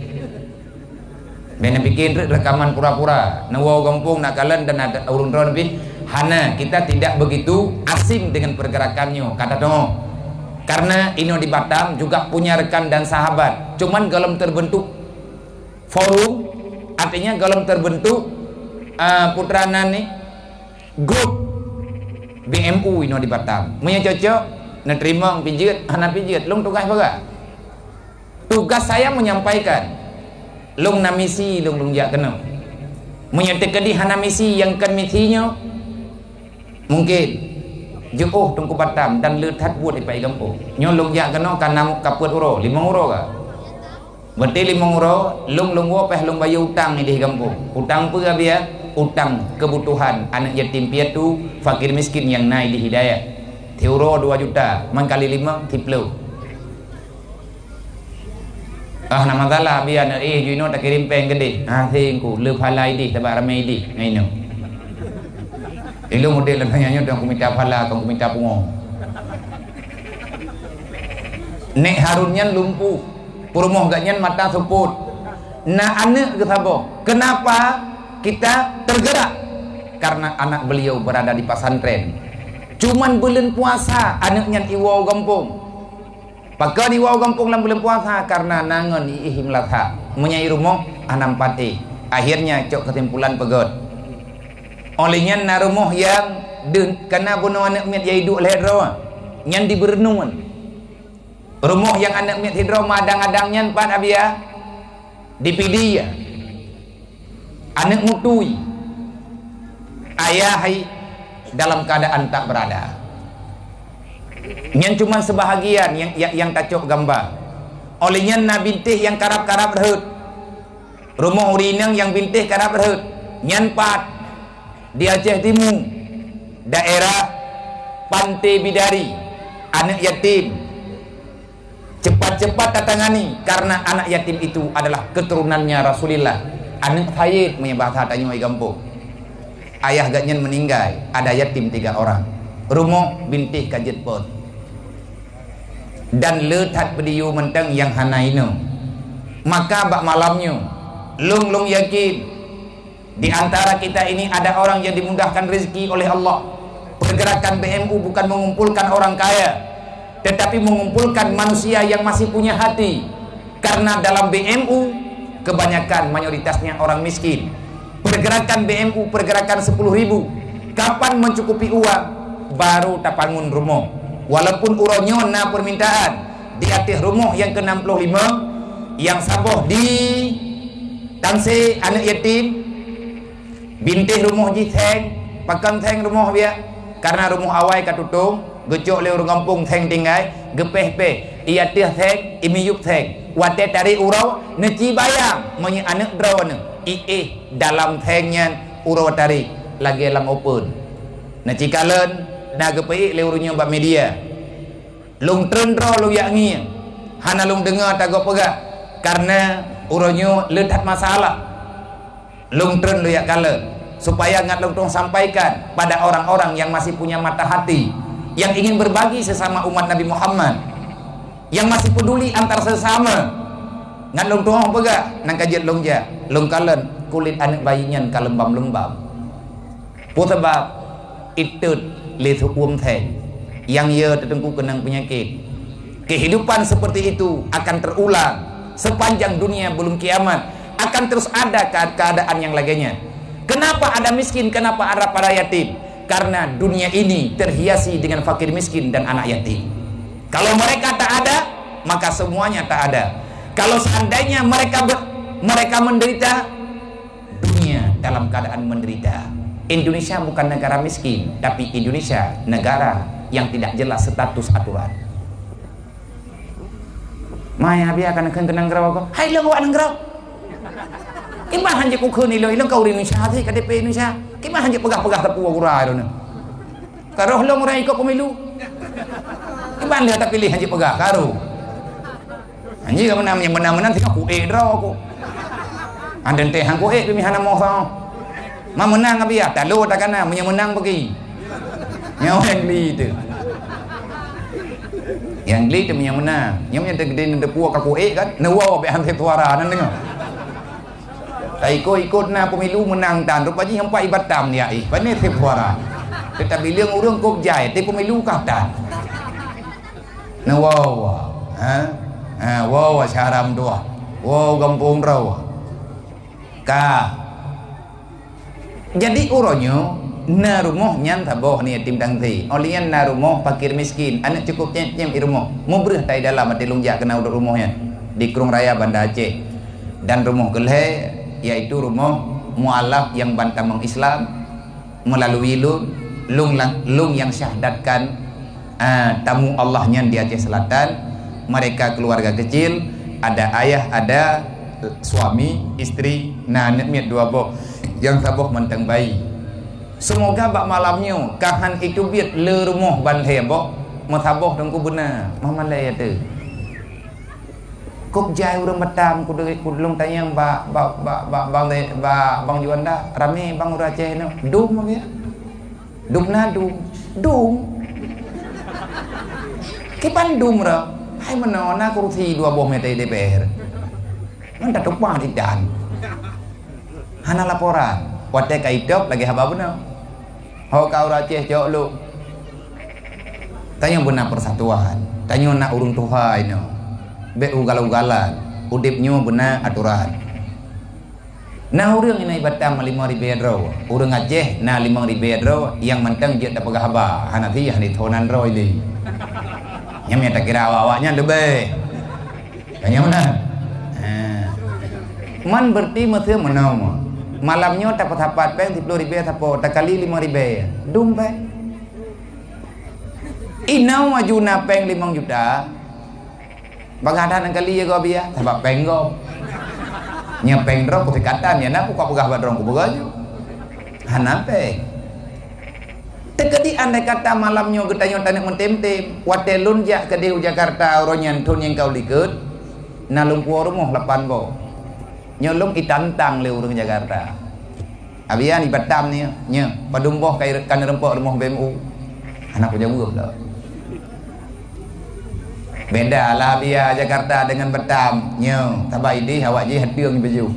bena bikin rekaman pura-pura nawa kampung nakalan dan ada urung drone lebih hana. Kita tidak begitu asing dengan pergerakannya kata dong. Karena Ino di Batam juga punya rekan dan sahabat. Cuman kalau terbentuk forum, artinya kalau terbentuk uh, putrana nih grup B M U Ino di Batam. Punya cocok nak terima pijit, hana pijit, long tugas apa? Tugas saya menyampaikan. Long na misi, long long jak kena. Menyatakan di hana misi yang kan misinya mungkin jauh tungku Batam dan letat buat di pai kampung. Nyo long jak kena kana kaput euro, lima euro ka. Berarti lima euro, long long wo peh long bayar utang ni di kampung. Utang apa dia? Utang kebutuhan anak yatim piatu, fakir miskin yang naik di hidayah. Euro dua juta, man kali lima tiplo. Ah nama salah biar nak eh you know tak kirim peng gede. Ah singku le palai di sebab ramai di. Ngai no. Ilo model tanya nya aku minta pala, aku minta pungo. Nek Harunnya lumpuh. Purmoh gaknya mata seput. Na anak ke sabo. Kenapa kita tergerak? Karena anak beliau berada di pesantren. Cuman bulan puasa anaknya iwau kampung. Pakai di iwau kampung dalam bulan puasa karena nangon ihim latha menyai rumah anam pati. Akhirnya cok kesimpulan pegot. Olehnya na rumah yang den karena bunuh anak miat yai duk leher rawa. Yang diberenungan. Rumah yang anak miat hidro madang-adangnya empat abia dipidi ya. Anak mutui. Ayah hai dalam keadaan tak berada. Yang cuma sebahagian yang yang, yang tacok gambar. Olehnya na bintih yang karap-karap berhut. Rumah urinang yang bintih karap berhut. Nyanpat di Aceh Timur, daerah Pantai Bidari, anak yatim. Cepat-cepat tatangani karena anak yatim itu adalah keturunannya Rasulullah. Anak Sayyid menyebab hatanya di kampung. Ayah gaknya meninggal, ada yatim tiga orang. Rumah bintih kajet pot. Dan letat beliau mentang yang hana ino. Maka bak malamnya, lung-lung yakin di antara kita ini ada orang yang dimudahkan rezeki oleh Allah. Pergerakan B M U bukan mengumpulkan orang kaya, tetapi mengumpulkan manusia yang masih punya hati. Karena dalam B M U kebanyakan mayoritasnya orang miskin. Pergerakan B M U pergerakan sepuluh ribu. Kapan mencukupi uang? Baru tapangun rumah. Walaupun uronyo na permintaan di atas rumah yang ke enam puluh lima yang saboh di tansi anak yatim bintih rumah ji theng pakan theng rumah dia karena rumah awai katutung gecok le orang kampung theng tinggai gepeh pe ia teh theng imiyup theng wate tari urau neci bayang menye anak drawana i eh dalam thengnya urau tari lagi lang open neci kalen na gepeh le urunya bab media lung trendro lu yak ngi hana lung dengar tagok pegak karena uronyo letak masalah lung tren lu yak kalen supaya ngat lung tong sampaikan pada orang-orang yang masih punya mata hati yang ingin berbagi sesama umat Nabi Muhammad yang masih peduli antar sesama ngat lung tong pegak nang kajet lung ja lung kalen kulit anak bayinya kalembam-lembam pu sebab itut le hukum theng yang ia tertengku kenang penyakit. Kehidupan seperti itu akan terulang sepanjang dunia belum kiamat. Akan terus ada keadaan yang lainnya. Kenapa ada miskin? Kenapa ada para yatim? Karena dunia ini terhiasi dengan fakir miskin dan anak yatim. Kalau mereka tak ada, maka semuanya tak ada. Kalau seandainya mereka ber, mereka menderita, dunia dalam keadaan menderita. Indonesia bukan negara miskin, tapi Indonesia negara yang tidak jelas status aturan. Maya biar akan kenang gerau kau. Hai lo awak gerau. Kimah hanje ku khun ilo ilo kau di Indonesia sih K T P Indonesia. Kimah hanje pegah-pegah tepu urai itu. Karo lo urai ikut pemilu. Kimah lihat tak pilih hanje pegah karo. Hanje kamu namanya menang-menang tinggal ku e draw aku. Anden teh hang ku e pemilihan mau sao. Ma menang abi ya, tak lo tak kana punya menang pergi. Yang li tu. Yang li tu punya menang. Yang punya tergede nende puak aku eh kan. Nawa be hantai suara nan dengar. Tak ikut-ikut na pemilu menang tan. Rupanya hampa ibat tam dia eh. Pane tep suara. Tetapi liang urang kop jai, te pemilu kata. Nawa. Ha? Ha, wow syaram doa. Wow kampung raw. Ka jadi uronyo na rumah nyan taboh ni yatim dang thi olian na rumah fakir miskin anak cukup nyem i rumah mubrih tai dalam ati lungjak kena uduk rumahnya di Krung Raya Banda Aceh dan rumah gelhe yaitu rumah mualaf yang bantamang Islam melalui lung lung, lung yang syahdatkan uh, tamu Allahnya di Aceh Selatan. Mereka keluarga kecil, ada ayah, ada suami, istri, nah anak dua boh yang saboh menteng bayi. Semoga bak malamnya kahan itu biat le rumah bantai boh masaboh dengku benar mama lay tu kok jai urang batam ku ku long tanya ba ba ba bang ba bang Juanda rame bang ura Aceh no dum ya dum na dum dum kipan dum ra hai menona kursi dua boh meter D P R man tak tumpang di dan hana laporan wate kaidok lagi haba benar ho kau Aceh jauh lu tanya benar persatuan tanya nak urung Tuhan no be ugal-ugalan udipnya benar aturan nah urang ini batam lima ribu ro urang Aceh nah lima ribu ro yang mentang dia tak pegah haba hanati hani thonan ro ini nyamnya tak kira awaknya lebih tanya mana man berarti mesti menau malamnya dapat dapat peng sepuluh ribu tapo tak kali lima ribu dum pe inau ajuna peng lima juta bagadan kali ya go biya dapat peng go nya peng ro kutikatan ya nak kok pegah badrong ku begajo hanape tekedi andai kata malamnya getanyo tanek mentem-tem watelun jak ke Deu Jakarta oronyan tun yang kau likut nalung puo rumah lapan bo nyolong itantang le urang Jakarta abian di Batam ni nya padumboh kai kan rempok rumah B M U anak ku jauh lah beda lah biar Jakarta dengan Batam nya tabai di awak je hatiung baju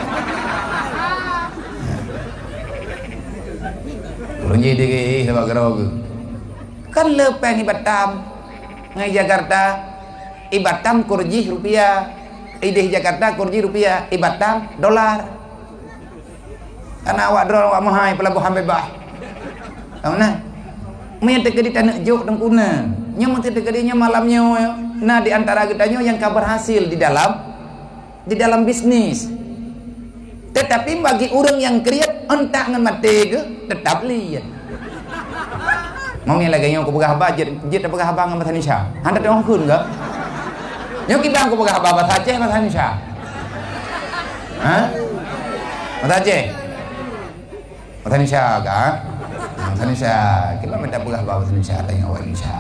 urang je dege sebab gerog kan lepeng di Batam ngai Jakarta i Batam kurji rupiah ideh Jakarta kurji rupiah ibatam dolar karena awak dolar awak mahai pelabuhan bebas tahu nah me tekedi tanah jok dan kuna nya mesti tekedinya malamnya nah di antara gedanya yang kabar hasil di dalam di dalam bisnis tetapi bagi orang yang kriat entak ngan mate ke tetap liat mau yang lagi yang aku pegah budget budget pegah abang ngan Indonesia anda tengok kun enggak nyok kita aku pegah apa bahasa Aceh bahasa Indonesia hah bahasa Aceh bahasa Indonesia kah bahasa Indonesia kita minta pegah bahasa Indonesia tanya orang Indonesia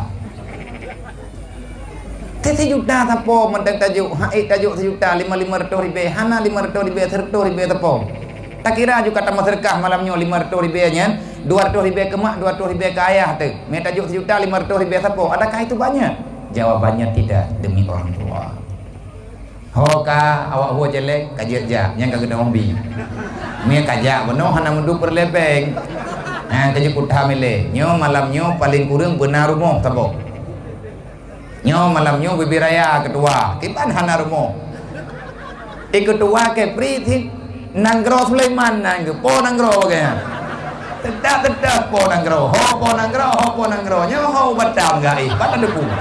tete juta tapo mentang tajuk haik tajuk sejuta lima lima ratus ribu hana lima ratus ribu seratus ribu tapo tak kira juga kata masyarakat malamnya lima ratus ribu nya dua ratus ribu ke mak dua ratus ribu ke ayah tu me tajuk sejuta lima ratus ribu tapo adakah itu banyak? Jawabannya tidak demi orang tua. Hoka awak huwa jelek kajak jak yang kagak ada ombi. Mie kajak beno hana mundu perlepeng. Nah kajak kutha mele. Nyo malamnyo paling kurang benar rumah tabo. Nyo malamnyo bibi raya ketua. Kipan hana rumah. I ketua ke priti nanggro Sulaiman nanggo po nanggro kaya. Tetap tetap po nanggro. Ho po nanggro ho po nanggro. Nyo ho batam gai. Pat ada pun.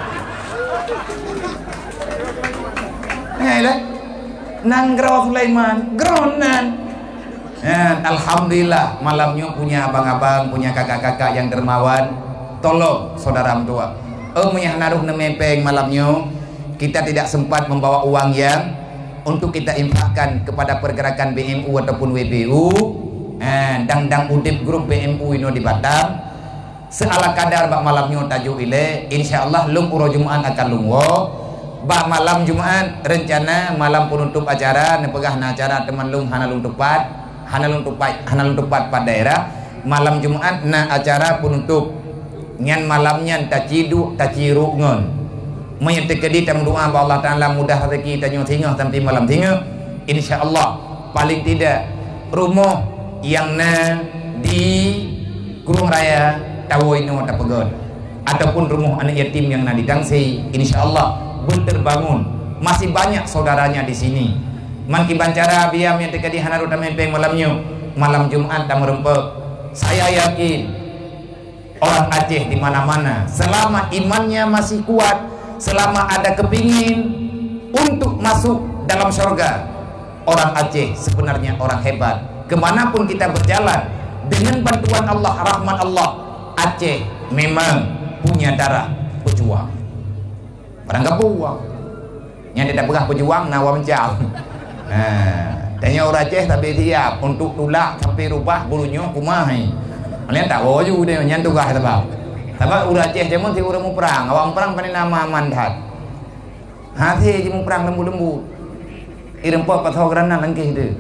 Ngai lah nanggro Sulaiman gronan ya, alhamdulillah malamnya punya abang-abang punya kakak-kakak yang dermawan tolong saudara tua oh punya naruh nemepeng malamnya kita tidak sempat membawa uang yang untuk kita infakkan kepada pergerakan B M U ataupun W B U eh, dang-dang udip grup B M U ini di Batam seala kadar bak malamnya tajuk ile insyaallah lung uro Jumat akan lungwo bah malam Jumat rencana malam penutup acara nepegah na acara teman lung hana lung tepat hana lung tepat hana lung tepat pada daerah malam Jumat na acara penutup nyan malamnya tacidu taciru ngon menyetekedi tam doa ba Allah taala mudah rezeki tanyo tingah sampai malam tingah insyaallah paling tidak rumah yang na di Krung Raya Tawoino tapegon ataupun rumah anak yatim yang na di Tangsi insyaallah berterbangun masih banyak saudaranya di sini man ki bancara biam yang tekadi hanaru tamempeng malamnya malam Jumat tam rempek Saya yakin orang Aceh di mana-mana, selama imannya masih kuat, selama ada kepingin untuk masuk dalam surga, orang Aceh sebenarnya orang hebat. Kemanapun kita berjalan, dengan bantuan Allah, rahmat Allah, Aceh memang punya darah pejuang. Barang kepuang yang tidak pernah pejuang nawa mencam. Nah, tanya orang Aceh tapi siap untuk tulak sampai rubah bulunya kumai. Kalian tak waju dia nyan tugas sebab. Sebab orang Aceh dia mun orang mau perang, awang perang pada nama mandat. Hati je mau perang lembu-lembu. Irempo patho kerana langkih dia.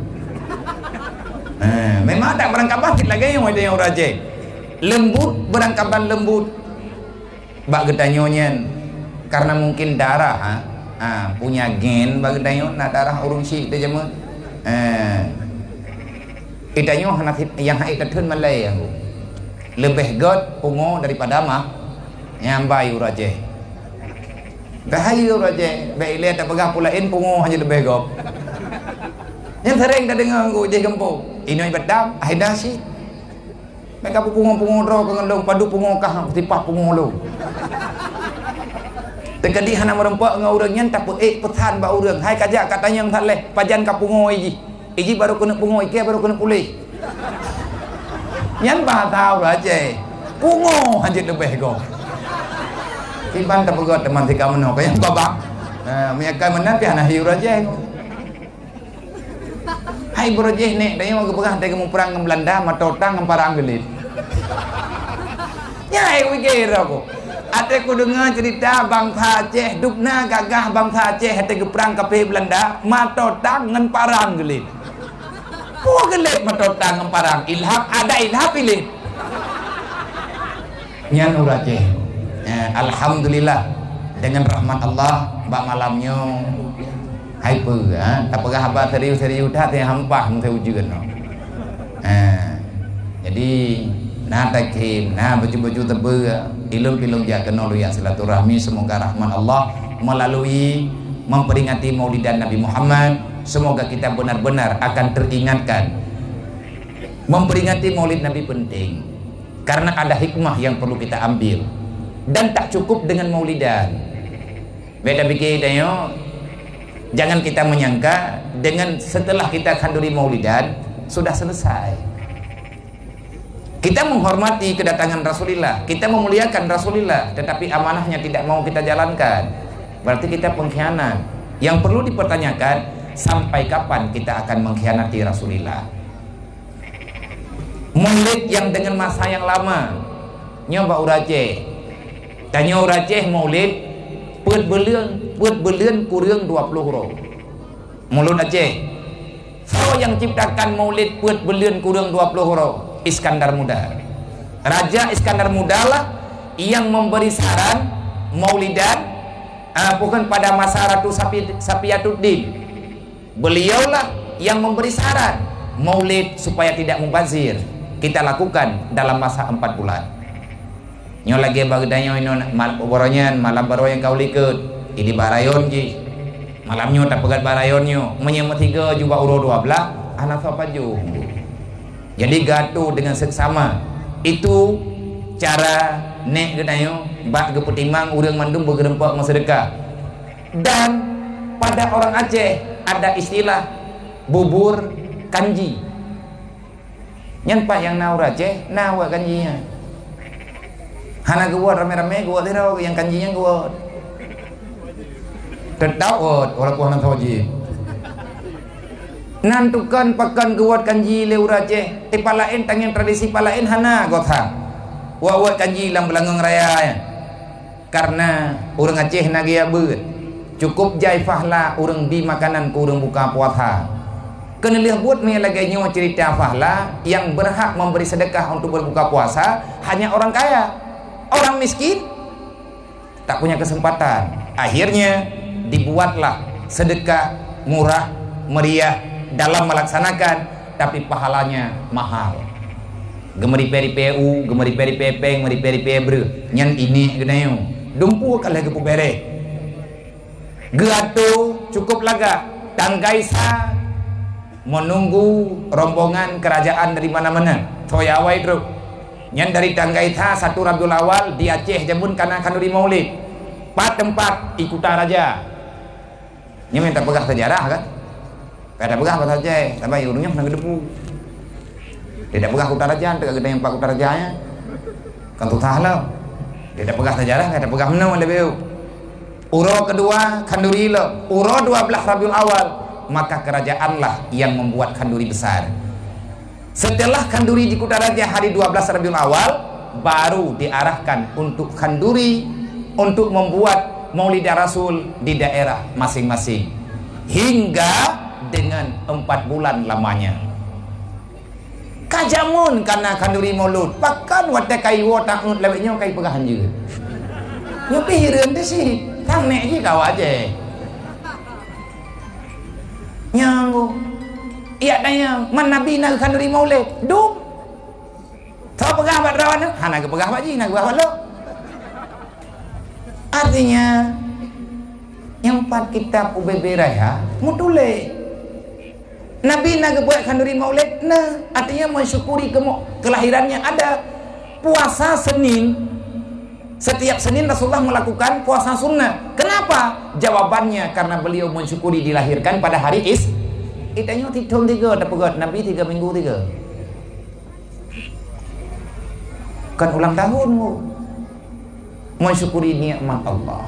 Nah, memang tak berangkapan kita lagi yang ada yang orang Aceh. Lembut berangkapan lembut. Bak gedanyonya karena mungkin darah ha? Ah, punya gen bagi dayo nak darah urung si dia jamu. Eh. Idanyo yang hai ketun Malay aku. Lebih god pungo daripada mah nyambai orang Aceh. Bahaya orang Aceh. Baik lihat tak pegah pulain pungo hanya lebih god. Yang sering dah dengar aku je kampung. Ini ibadah aida si. Mereka pungo-pungo ro kengelong padu pungo kah tipah pungo lu. Tegadi hana merempak dengan orang yang tak eh pesan ba orang. Hai kajak katanya yang tak leh pajan ka pungo iji. Iji baru kena pungo iki baru kena pulih. Yang ba tahu Aceh. Pungo hanya lebih go. Tiban tak pegot teman tika meno kaya babak. Nah, mereka menan pi hana hiu Aceh. Hai berjeh nek dah yang kepegah dah kamu perang dengan Belanda matotang dengan parang gelit. Ya ai wikir aku. Ate ku dengar cerita bangsa Aceh dukna gagah bangsa Aceh hate ke perang kape Belanda matotang dengan parang gelit. Ku gelit matotang dengan parang ilham ada ilham pilih. Nyan urang Aceh. Ya, alhamdulillah dengan rahmat Allah bak malamnya hai pu ha tak pegah apa serius-serius dah teh hampah mun teh ujeun no. Ha. Jadi nah takim nah baju-baju tebe ilum-ilum ja kena lu ya silaturahmi semoga rahmat Allah melalui memperingati Maulidan Nabi Muhammad semoga kita benar-benar akan teringatkan memperingati Maulid Nabi penting karena ada hikmah yang perlu kita ambil dan tak cukup dengan Maulidan. Beda pikir dayo. Jangan kita menyangka dengan setelah kita kanduri Maulidan sudah selesai. Kita menghormati kedatangan Rasulullah, kita memuliakan Rasulullah, tetapi amanahnya tidak mau kita jalankan. Berarti kita pengkhianat. Yang perlu dipertanyakan, sampai kapan kita akan mengkhianati Rasulullah? Maulid yang dengan masa yang lama, nyoba Aceh, tanya Aceh Maulid Put belian, put belian kurang dua puluh huruf. Mulut Aceh. Siapa yang ciptakan Maulid put belian kurang dua puluh huruf? Iskandar Muda. Raja Iskandar Muda lah yang memberi saran Maulidan uh, bukan pada masa Ratu Sapi, Sapiatuddin. Beliaulah yang memberi saran Maulid supaya tidak mubazir. Kita lakukan dalam masa empat bulan. Nyo lagi bagdanya ino mal boronyan malam baru yang kau likut ini barayon ji malamnya tak pegat barayonnya menyemut tiga juga uro dua belah anak apa ju jadi gaduh dengan seksama itu cara nek gedayo bak gepetimang urang mandum bergerempak masedekah dan pada orang Aceh ada istilah bubur kanji nyan pak yang naur Aceh nawa kanjinya hana gua rame-rame gua tiro yang kanjinya gua tetawot orang puan tauji nantukan pakan gua kanji le Aceh ti palain tangin tradisi palain hana gotha wa wa kanji lam belangang raya karena orang Aceh nagia beut cukup jai fahla orang bi makanan ku orang buka puasa kena lihat buat me lagi nyawa cerita fahla yang berhak memberi sedekah untuk berbuka puasa hanya orang kaya. Orang miskin tak punya kesempatan. Akhirnya dibuatlah sedekah murah meriah dalam melaksanakan, tapi pahalanya mahal. Gemeri peri P U, gemeri peri pepeng, gemeri peri pebre. Nyan ini genayo. Dumpu kalah gepu bere. Geatu cukup laga. Tanggaisa menunggu rombongan kerajaan dari mana-mana. Toyawai terus. Yang dari Tanggaita satu Rabiul Awal di Aceh jambun karena kanduri maulid. Empat tempat ikutan raja. Ini minta pegang sejarah kan? Pada pegang apa saja, sampai urungnya pernah gedepu. Tidak pegang kuta raja, tidak gede yang pak kuta rajanya. Kan tuh tahu. Tidak pegang sejarah, tidak pegang menang lebih. Uro kedua kanduri lo, uro dua belas Rabiul Awal, maka kerajaanlah yang membuat kanduri besar. Setelah kanduri di kuta raja hari dua belas Rabiul Awal, baru diarahkan untuk kanduri untuk membuat Maulid Rasul di daerah masing-masing hingga dengan empat bulan lamanya. Kajamun karena kanduri maulud, pakan wadah kayu watak nut lewatnya kayu pegahan juga. Nyopi hirin tu sih, tang nek je kau aja. Nyanggu, iya tanya, man nabi nak kanduri maulid, dum. Tahu pegah bat rawan tu, hana ke pegah bat je, nak pegah bat lo. Artinya, yang empat kitab U B B Raya, mutule. Nabi nak buat kanduri maulid, nah artinya mensyukuri kelahirannya. Ada puasa Senin, setiap Senin Rasulullah melakukan puasa sunnah. Kenapa? Jawabannya karena beliau mensyukuri dilahirkan pada hari Is. Itanya titul tiga, ada pegat Nabi tiga minggu tiga. Kan ulang tahunmu, mensyukuri nikmat Allah.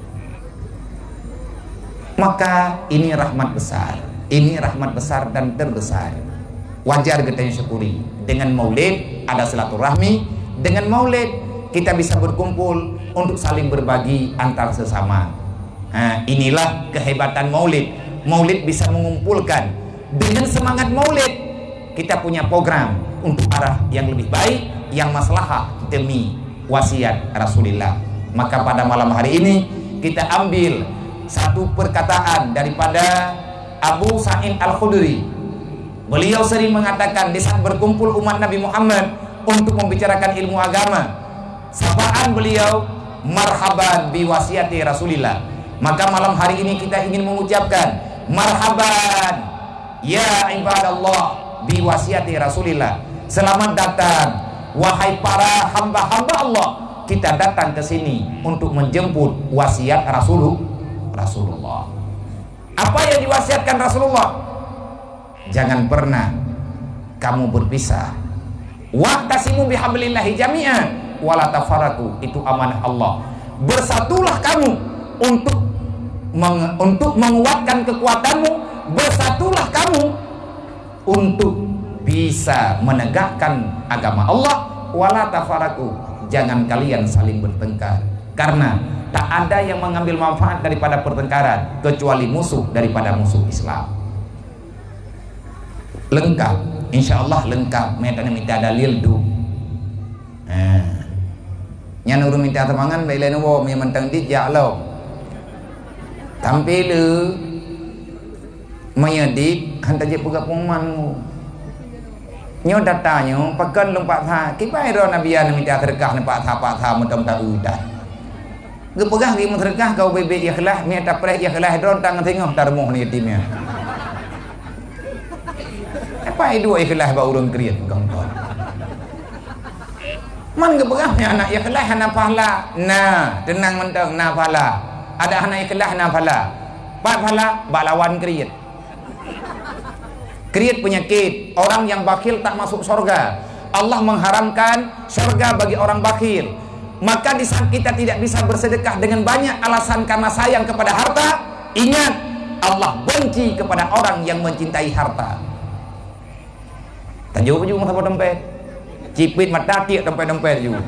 Maka ini rahmat besar. Ini rahmat besar dan terbesar. Wajar kita syukuri. Dengan maulid ada silaturahmi. Dengan maulid kita bisa berkumpul untuk saling berbagi antar sesama. Nah, inilah kehebatan maulid. Maulid bisa mengumpulkan. Dengan semangat maulid kita punya program untuk arah yang lebih baik, yang maslahah demi wasiat Rasulullah. Maka pada malam hari ini kita ambil satu perkataan daripada Abu Sa'id Al-Khudri. Beliau sering mengatakan di saat berkumpul umat Nabi Muhammad untuk membicarakan ilmu agama, sapaan beliau, marhaban bi wasiati Rasulillah. Maka malam hari ini kita ingin mengucapkan marhaban ya ibadallah bi wasiati Rasulillah. Selamat datang wahai para hamba-hamba Allah. Kita datang ke sini untuk menjemput wasiat Rasulullah. Rasulullah. Apa yang diwasiatkan Rasulullah? Jangan pernah kamu berpisah. Wa'tasimu bihablillahi jami'an wala tafarraqu. Itu amanah Allah. Bersatulah kamu untuk meng, untuk menguatkan kekuatanmu. Bersatulah kamu untuk bisa menegakkan agama Allah. Wala tafarraqu. Jangan kalian saling bertengkar. Karena tak ada yang mengambil manfaat daripada pertengkaran kecuali musuh daripada musuh Islam. Lengkap, insya Allah lengkap. Mereka minta dalil du. Nah, yang urut minta temangan baik lain wo, memang tengdik jak lo. Tampil lu, menyedik hantar je pegak pengmanmu. Nyo datanya, pekan lompat ha. Kipai ro nabiya minta terkah nampak tha pak tha mentam tak udah. Gepegah gi mentrekah kau bebek ikhlas, mi tak preh ikhlas don tang tengok tarmuh ni timnya. Apa itu ikhlas ba urang kriat gangton. Man gepegahnya anak ikhlas anak pahala. Nah, tenang mentang na pahala. Ada anak ikhlas na pahala. Pak pahala ba lawan kriat. Kriat penyakit, orang yang bakhil tak masuk surga. Allah mengharamkan surga bagi orang bakhil. Maka di saat kita tidak bisa bersedekah dengan banyak alasan karena sayang kepada harta, ingat Allah benci kepada orang yang mencintai harta. Tanjau baju masa dompet, cipit mata tiak dompet-dompet juga.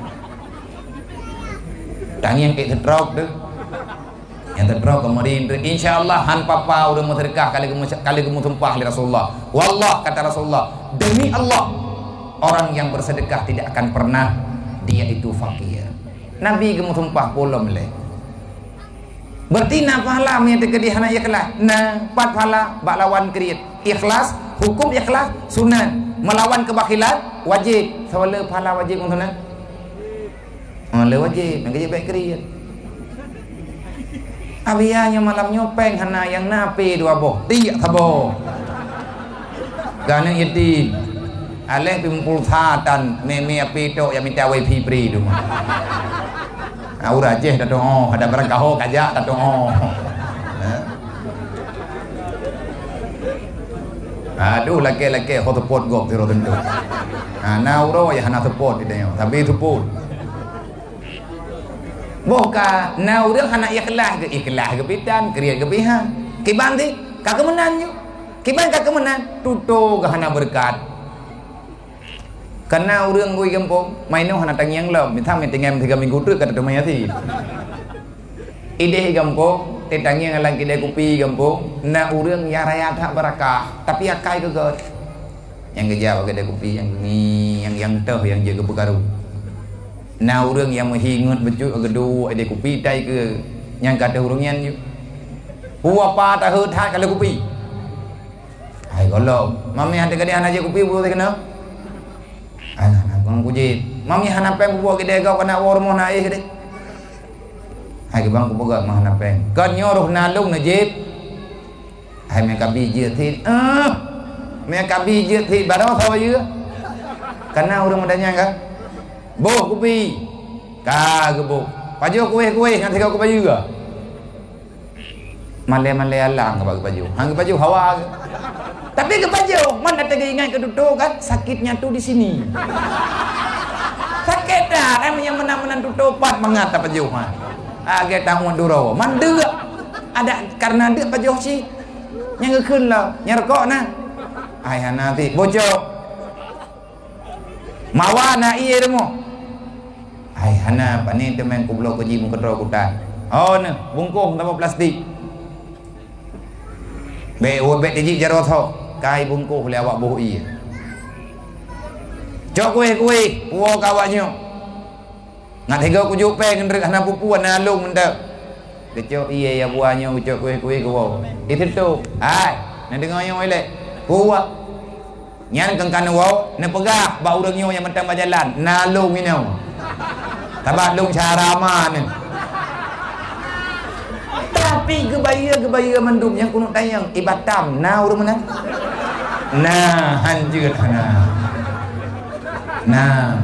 Tangi yang kayak tertrok tu, yang tertrok kemarin, insya Allah han papa udah mau sedekah kali kamu kali kamu tumpah li Rasulullah. Wallah kata Rasulullah, demi Allah orang yang bersedekah tidak akan pernah dia itu fakir. Nabi kamu tumpah polom le. Berarti na pahala me te kedih hana ikhlas. Nah, empat pahala bak lawan kriat. Ikhlas, hukum ikhlas, sunat. Melawan kebakilan wajib. Sawala pahala wajib sunat. Oh, le wajib, ngajib baik kriat. Abiyanya malam nyopeng hana yang napi dua boh. Tiak tabo. Gana yatim. Aleh pimpul thatan meme api tok yang minta wifi free tu mah. Aura je dah oh ada barang kau kajak dah oh. Aduh laki-laki kau support gok tiro tentu. Ah nauro ya hana support dia tapi support. Boka nauro hana ikhlas ke ikhlas ke pitan kriya ke pihak. Kiban ti kakemenan yo. Kiban kakemenan tutu ke hana berkat. Karena orang gue kampung main hana tangiang lom minta main tinggal tiga minggu tu kata rumah yati ide kampung tetangiang alang kedai kopi kampung na orang ya raya tak barakah tapi akai ke god yang kerja kedai kopi yang ni yang yang teh yang jaga berkaru na orang yang menghingut becut gedu kedai kopi tai ke yang kata orang yang je buat apa tak hut hat kedai kopi hai kalau mami ada kedai anak je kopi boleh kena anak bang kujit mami hana peng buat kedai kau kena war mo naik kedai hai ke bang ku boga mah hana peng kan nyoroh nalung na jip hai me kabi je thi ah me kabi je thi barau thaw je kana urang madanya ka boh kupi ka ke boh paju kuih kuih ngan kau ku baju ke male-male alang ke baju hang baju hawa ke tapi ke baju mana tadi ingat ke duduk kan sakitnya tuh di sini sakit dah em yang menang-menang tutupat mengata baju mah agak tahun duro mandek ada karena dia baju si yang keun lah nyerkok nah ai nanti bocok mawana ieu demo ai hana pani temen kublok keji mun kedro kutan oh nah bungkus tanpa plastik be o be teji jaro tho kai bungkus le awak boh iya cok kuih-kuih puo kawaknya ngat hega ku jupe ngendrek ana pupuan alung mendak kecok iya ya buahnya ucok kuih-kuih ku itu ai na dengar yang elek puwa nyan kengkan wo na pegah ba urang nyo yang mentang berjalan nalung minau tabat lung carama ni tapi gebaya-gebaya mendum yang kuno tayang ibatam nah urang mana nah hanjut nah nah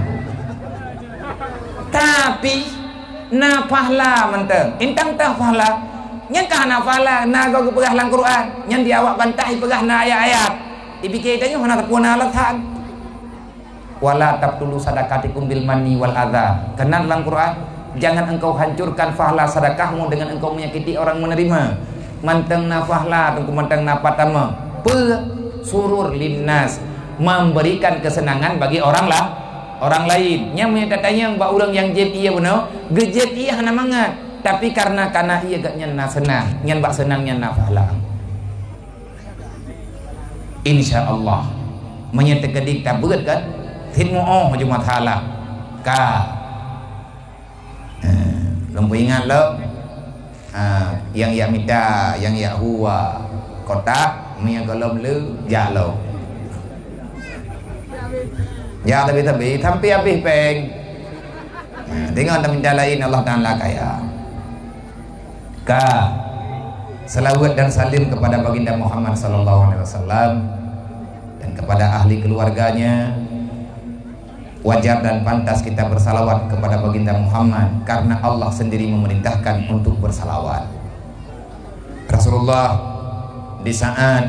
tapi na pahla mentang intang tah pahla nyan kah na pahla na go pegah lang Quran nyan dia awak bantai pegah na ayat-ayat dipikir tanya hana tapuna alathan wala tabtulu sadaqatikum bil manni wal adza kenan lang Quran jangan engkau hancurkan pahala sedekahmu dengan engkau menyakiti orang menerima manteng na pahala tengku manteng na patama pe surur linnas memberikan kesenangan bagi orang lah orang lain nya menyata tanya mbak orang yang jet iya benar gejet iya hana mangat tapi karena karena iya gak nyen na senang nyen bak senang nyen na pahala insyaallah menyata kedik tak berat kan hidmu oh cuma taala ka belum ingat lo ah, yang ya minta yang ya huwa kotak yang kalau lu ya lo ya tapi tapi tapi habis peng dengan minta lain Allah Ta'ala kaya ka selawat dan salim kepada baginda Muhammad sallallahu alaihi wasallam dan kepada ahli keluarganya. Wajar dan pantas kita bersalawat kepada baginda Muhammad karena Allah sendiri memerintahkan untuk bersalawat. Rasulullah di saat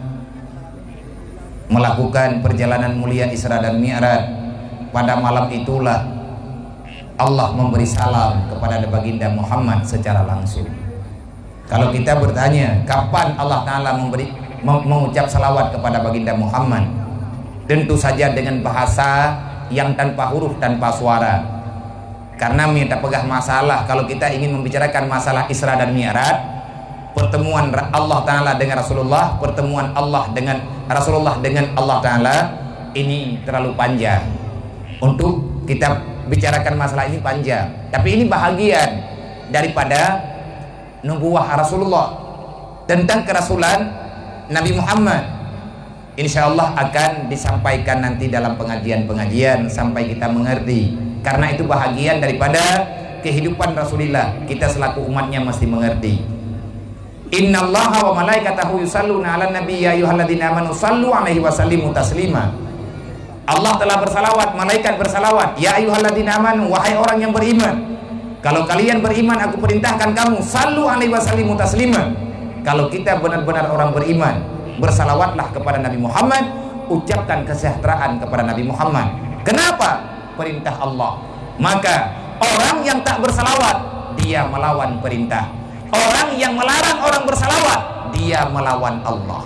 melakukan perjalanan mulia Isra dan Mi'raj pada malam itulah Allah memberi salam kepada baginda Muhammad secara langsung. Kalau kita bertanya kapan Allah Ta'ala memberi mengucap salawat kepada baginda Muhammad, tentu saja dengan bahasa yang tanpa huruf, tanpa suara. Karena minta pegah masalah kalau kita ingin membicarakan masalah Isra dan Mi'raj, pertemuan Allah Ta'ala dengan Rasulullah, pertemuan Allah dengan Rasulullah dengan Allah Ta'ala ini terlalu panjang untuk kita bicarakan masalah ini panjang. Tapi ini bahagian daripada nubuwah Rasulullah tentang kerasulan Nabi Muhammad. Insya Allah akan disampaikan nanti dalam pengajian-pengajian sampai kita mengerti. Karena itu bahagian daripada kehidupan Rasulullah. Kita selaku umatnya mesti mengerti. Innallaha wa malaikatahu yusalluna 'alan nabi ya ayyuhalladzina amanu sallu 'alaihi wa sallimu taslima. Allah telah bersalawat, malaikat bersalawat, ya ayyuhalladzina amanu, wahai orang yang beriman, kalau kalian beriman aku perintahkan kamu sallu 'alaihi wa sallimu taslima. Kalau kita benar-benar orang beriman, bersalawatlah kepada Nabi Muhammad, ucapkan kesejahteraan kepada Nabi Muhammad. Kenapa? Perintah Allah. Maka orang yang tak bersalawat, dia melawan perintah. Orang yang melarang orang bersalawat, dia melawan Allah.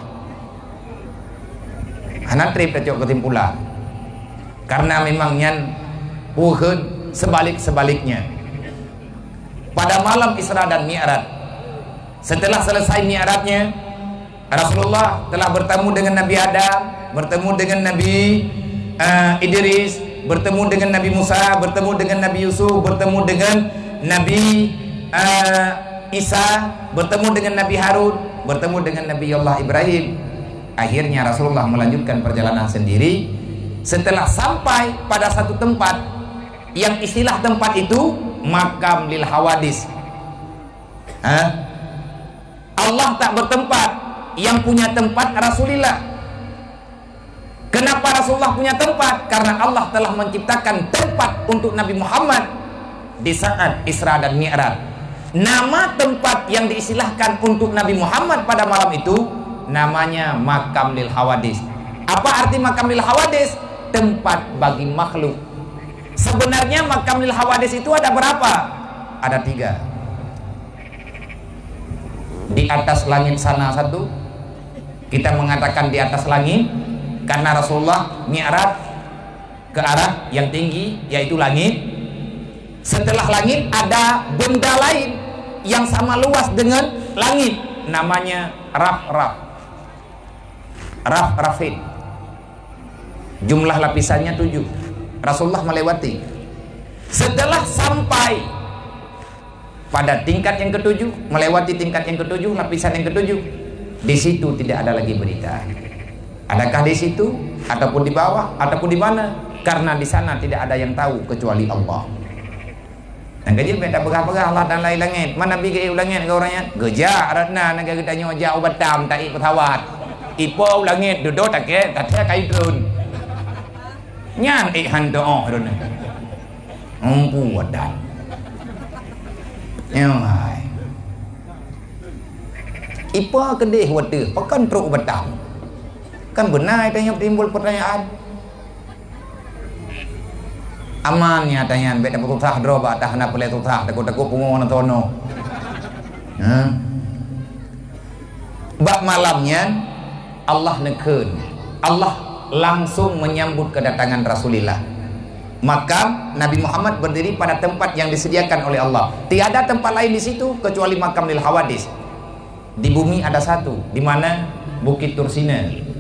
Hana trip tecok kesimpulan. Karena memangnya bukan sebalik-sebaliknya. Pada malam Isra dan Mi'raj, setelah selesai Mi'rajnya, Rasulullah telah bertemu dengan Nabi Adam, bertemu dengan Nabi uh, Idris, bertemu dengan Nabi Musa, bertemu dengan Nabi Yusuf, bertemu dengan Nabi uh, Isa, bertemu dengan Nabi Harun, bertemu dengan Nabi Allah Ibrahim. Akhirnya Rasulullah melanjutkan perjalanan sendiri. Setelah sampai pada satu tempat, yang istilah tempat itu makam lil hawadis. Hah? Allah tak bertempat, yang punya tempat Rasulullah. Kenapa Rasulullah punya tempat? Karena Allah telah menciptakan tempat untuk Nabi Muhammad di saat Isra dan Mi'raj. Nama tempat yang diistilahkan untuk Nabi Muhammad pada malam itu namanya makam lil hawadis. Apa arti makam lil hawadis? Tempat bagi makhluk. Sebenarnya makam lil hawadis itu ada berapa? Ada tiga. Di atas langit sana satu, kita mengatakan di atas langit karena Rasulullah Mi'raj ke arah yang tinggi, yaitu langit. Setelah langit ada benda lain yang sama luas dengan langit, namanya raf-raf, raf-rafin. Jumlah lapisannya tujuh. Rasulullah melewati. Setelah sampai pada tingkat yang ketujuh, melewati tingkat yang ketujuh, lapisan yang ketujuh, di situ tidak ada lagi berita. Adakah di situ, ataupun di bawah, ataupun di mana? Karena di sana tidak ada yang tahu kecuali Allah. Dan gaji beda pegah-pegah Allah dan lain langit. Mana bigi langit ke orangnya? Gejak ratna negara kita nyoja obat tam tak ikut hawat. Ipo langit duduk tak ke, kata kai turun. Nyan ik handoh dona. Umpu wadan. Nyai. Ipo kedih wate, pakan truk obat tam. Kan benar tanya timbul pertanyaan. Amannya tanya beda putusah droba tah na pele tutah takut-takut pungon tono. Hah? Bak malamnya Allah nekeun. Allah langsung menyambut kedatangan Rasulullah. Maka Nabi Muhammad berdiri pada tempat yang disediakan oleh Allah. Tiada tempat lain di situ kecuali makam lil hawadis. Di bumi ada satu, di mana Bukit Tursina.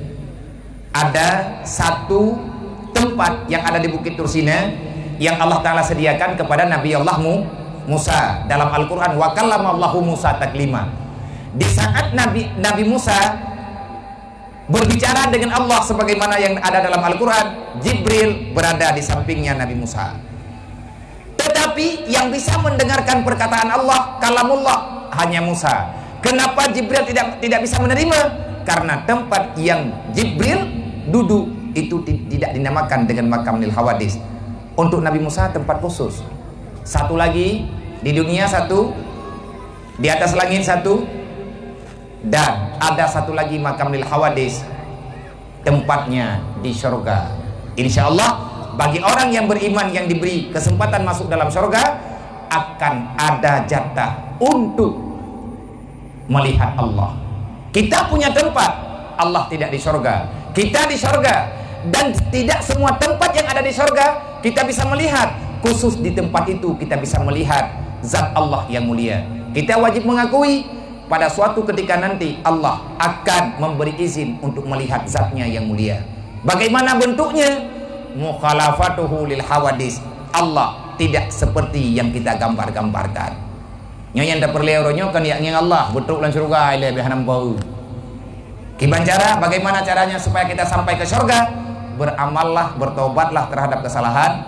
Ada satu tempat yang ada di Bukit Tursina yang Allah Ta'ala sediakan kepada Nabi Allah Musa dalam Al-Quran. Wa kallamallahu Musa taklima. Di saat Nabi Nabi Musa berbicara dengan Allah sebagaimana yang ada dalam Al-Quran, Jibril berada di sampingnya Nabi Musa. Tetapi yang bisa mendengarkan perkataan Allah, kalamullah, hanya Musa. Kenapa Jibril tidak tidak bisa menerima? Karena tempat yang Jibril duduk itu tidak dinamakan dengan makam lil hawadis. Untuk Nabi Musa tempat khusus. Satu lagi di dunia, satu di atas langit, satu, dan ada satu lagi makam lil hawadis, tempatnya di surga. Insya Allah bagi orang yang beriman yang diberi kesempatan masuk dalam surga, akan ada jatah untuk melihat Allah. Kita punya tempat, Allah tidak di surga, kita di surga. Dan tidak semua tempat yang ada di surga kita bisa melihat. Khusus di tempat itu kita bisa melihat zat Allah yang mulia. Kita wajib mengakui pada suatu ketika nanti Allah akan memberi izin untuk melihat zatnya yang mulia. Bagaimana bentuknya? Mukhalafatuhu lil hawadis. Allah tidak seperti yang kita gambar-gambarkan. Nyonya ndak perleoronyo kan yang Allah betul lan surga ile behanam bau. Gimana cara? Bagaimana caranya supaya kita sampai ke surga? Beramallah, bertobatlah terhadap kesalahan,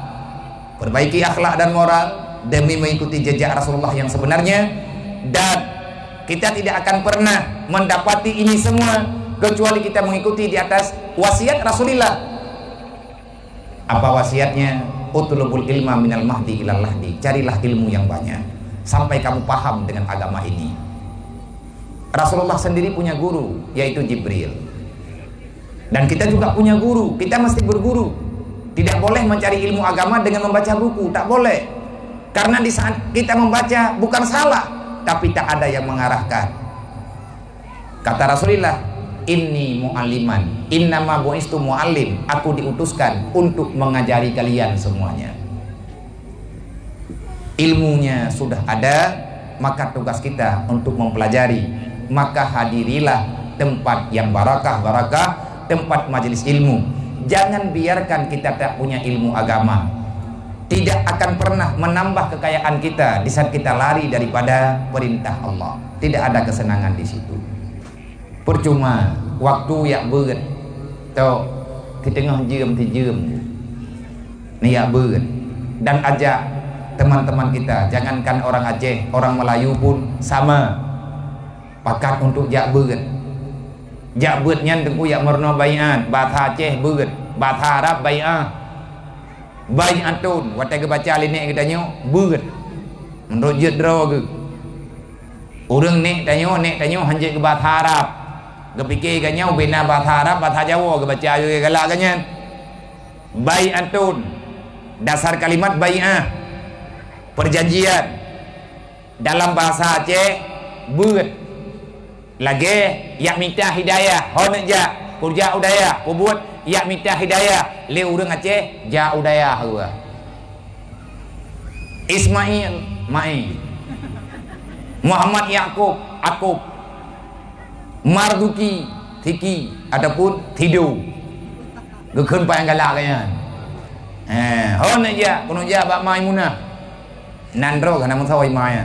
perbaiki akhlak dan moral demi mengikuti jejak Rasulullah yang sebenarnya, dan kita tidak akan pernah mendapati ini semua kecuali kita mengikuti di atas wasiat Rasulullah. Apa wasiatnya? Utlubul ilma minal mahdi ilal lahdi. Carilah ilmu yang banyak sampai kamu paham dengan agama ini. Rasulullah sendiri punya guru, yaitu Jibril. Dan kita juga punya guru, kita mesti berguru. Tidak boleh mencari ilmu agama dengan membaca buku, tak boleh. Karena di saat kita membaca bukan salah, tapi tak ada yang mengarahkan. Kata Rasulullah, inni mu'alliman, innama bu'istu mu'allim, aku diutuskan untuk mengajari kalian semuanya. Ilmunya sudah ada, maka tugas kita untuk mempelajari. Maka hadirilah tempat yang barakah-barakah, tempat majelis ilmu. Jangan biarkan kita tak punya ilmu agama. Tidak akan pernah menambah kekayaan kita di saat kita lari daripada perintah Allah. Tidak ada kesenangan di situ. Percuma waktu yak berat tau di tengah jam di jam ni yak berat. Dan ajak teman-teman kita, jangankan orang Aceh, orang Melayu pun sama, pakat untuk jak berat. Jak berat nyan tengku yak merno baiat, bahasa Aceh berat, bahasa Arab baiat. Baiatun, watai ke baca linek kita nyo berat. Menurut jedro ke. Orang nek tanyo, nek tanyo hanjek ke bahasa Arab. Kepikir kan nyo bina bahasa Arab, bahasa Jawa ke baca ke galak kan nyan. Baiatun, dasar kalimat baiat, perjanjian. Dalam bahasa Aceh berat. Lagi yak minta hidayah, honek jak, kurja udaya, kubut yak minta hidayah, le urang Aceh ja udaya hua. Ismail mai, Muhammad Yakub Akub, Marduki Tiki ataupun Tidu. Gekeun pa yang galak kan. Eh, honek jak, kuno jak bak mai munah. Nandro kana mun sawai mai.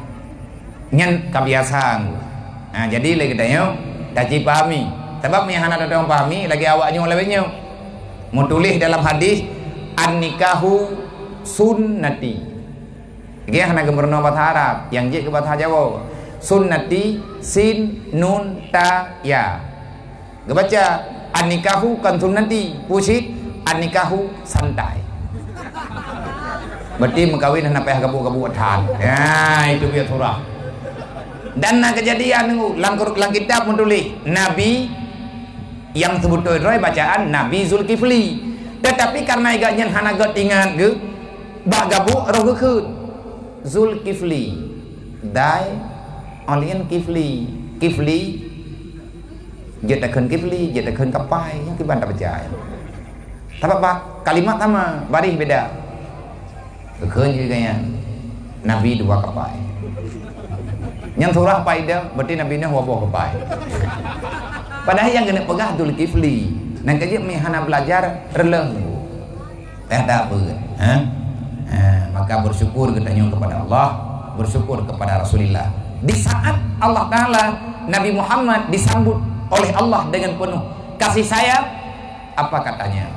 Nyan kebiasaan. Nah, jadi lagi tanya, tak pahami. Sebab yang anak datang pahami, lagi awaknya lewatnya. Mau tulis dalam hadis, an-nikahu sunnati. Lagi anak gemberno bahasa Arab, yang je ke bahasa Jawa. Sunnati sin nun ta ya. Kebaca an-nikahu kan sunnati, pusit an-nikahu santai. Berarti mengkawin anak payah gabu-gabu adhan. Ya, itu biar surah. Dan nah kejadian lang lang kitab menulis Nabi yang sebetulnya roy bacaan Nabi Zulkifli, tetapi karena iganya hana got ingat ge bak gabu roh gekeun Zulkifli dai olian Kifli Kifli jetakeun Kifli jetakeun kapai yang kiban tak percaya. Tapi apa kalimat sama barih beda gekeun juga Nabi dua kapai. Yang surah paidah berarti Nabi Nuh wabah kepai. Padahal yang kena pegah Zulkifli. Nang kaji mihana belajar releng. Teh tak apa. Ha? Ha, maka bersyukur kita nyong kepada Allah, bersyukur kepada Rasulullah. Di saat Allah Taala Nabi Muhammad disambut oleh Allah dengan penuh kasih sayang, apa katanya?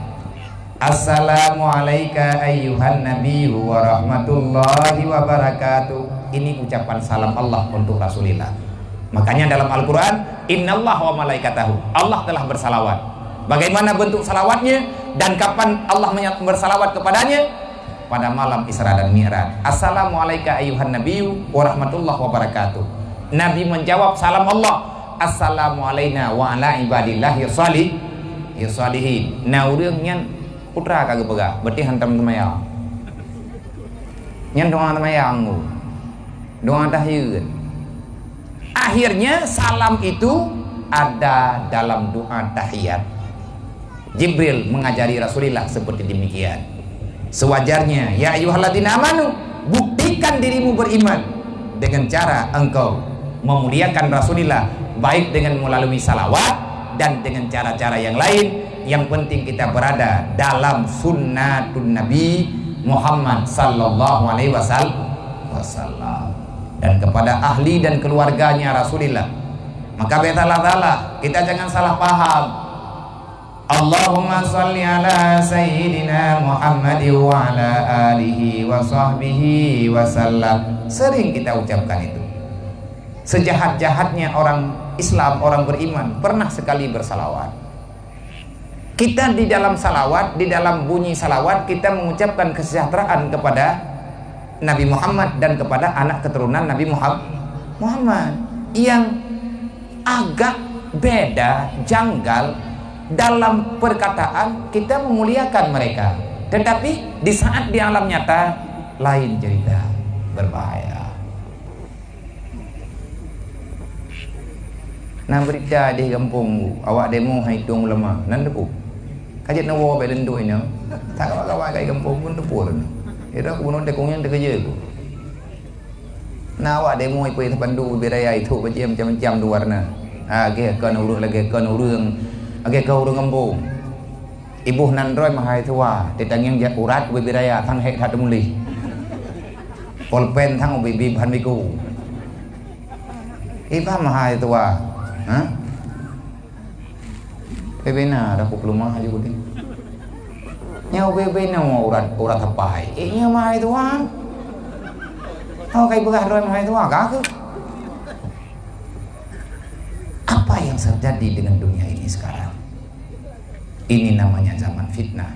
Assalamualaikum ayyuhan nabiyyu wa rahmatullahi wa barakatuh. Ini ucapan salam Allah untuk Rasulullah. Makanya dalam Al-Quran, innallaha wa malaikatahu, Allah telah bersalawat. Bagaimana bentuk salawatnya dan kapan Allah bersalawat kepadanya? Pada malam Isra dan Mi'raj. Assalamualaikum ayyuhan nabiyyu wa rahmatullahi wa barakatuh. Nabi menjawab salam Allah, assalamualaikum wa ala ibadillahi salih salihin. Nah urangnya putra kagak pegah, berarti hantam temayang. Nyan doa temayang, doa tahiyud. Akhirnya salam itu ada dalam doa tahiyat. Jibril mengajari Rasulullah seperti demikian. Sewajarnya, ya ayyuhalladzina amanu, buktikan dirimu beriman dengan cara engkau memuliakan Rasulullah, baik dengan melalui salawat dan dengan cara-cara yang lain. Yang penting kita berada dalam sunnatun Nabi Muhammad sallallahu alaihi wasallam dan kepada ahli dan keluarganya Rasulullah. Maka betalah kita jangan salah paham. Allahumma sholli ala sayyidina Muhammad wa ala alihi wa sahbihi wasallam. Sering kita ucapkan itu. sejahat-jahatnya orang Islam, orang beriman pernah sekali bersalawat. Kita di dalam salawat, di dalam bunyi salawat kita mengucapkan kesejahteraan kepada Nabi Muhammad dan kepada anak keturunan Nabi Muhammad. Yang agak beda, janggal dalam perkataan kita memuliakan mereka, tetapi di saat di alam nyata lain cerita, berbahaya. Nah berita di kampung awak demo hitung ulama nan depu kajet nawa be lendu ini tak kawan-kawan kat kampung pun depu dah itu aku bunuh dekong yang kerja aku nah awak demo ipo itu pandu beraya itu macam-macam dua warna ah ke kan urut lagi kan urang age ke urang kampung ibu nan roi mahai tua ditangyang ja urat we beraya thang hek that muli polpen thang bibi ban biku iba mahai tua hah? Bebena ada aku pelumah aja gue. Nyau bebena mau urat urat apa? Eh nya mah itu ah. Oh kayak bekas roy mah itu ah kak. Apa yang terjadi dengan dunia ini sekarang? Ini namanya zaman fitnah.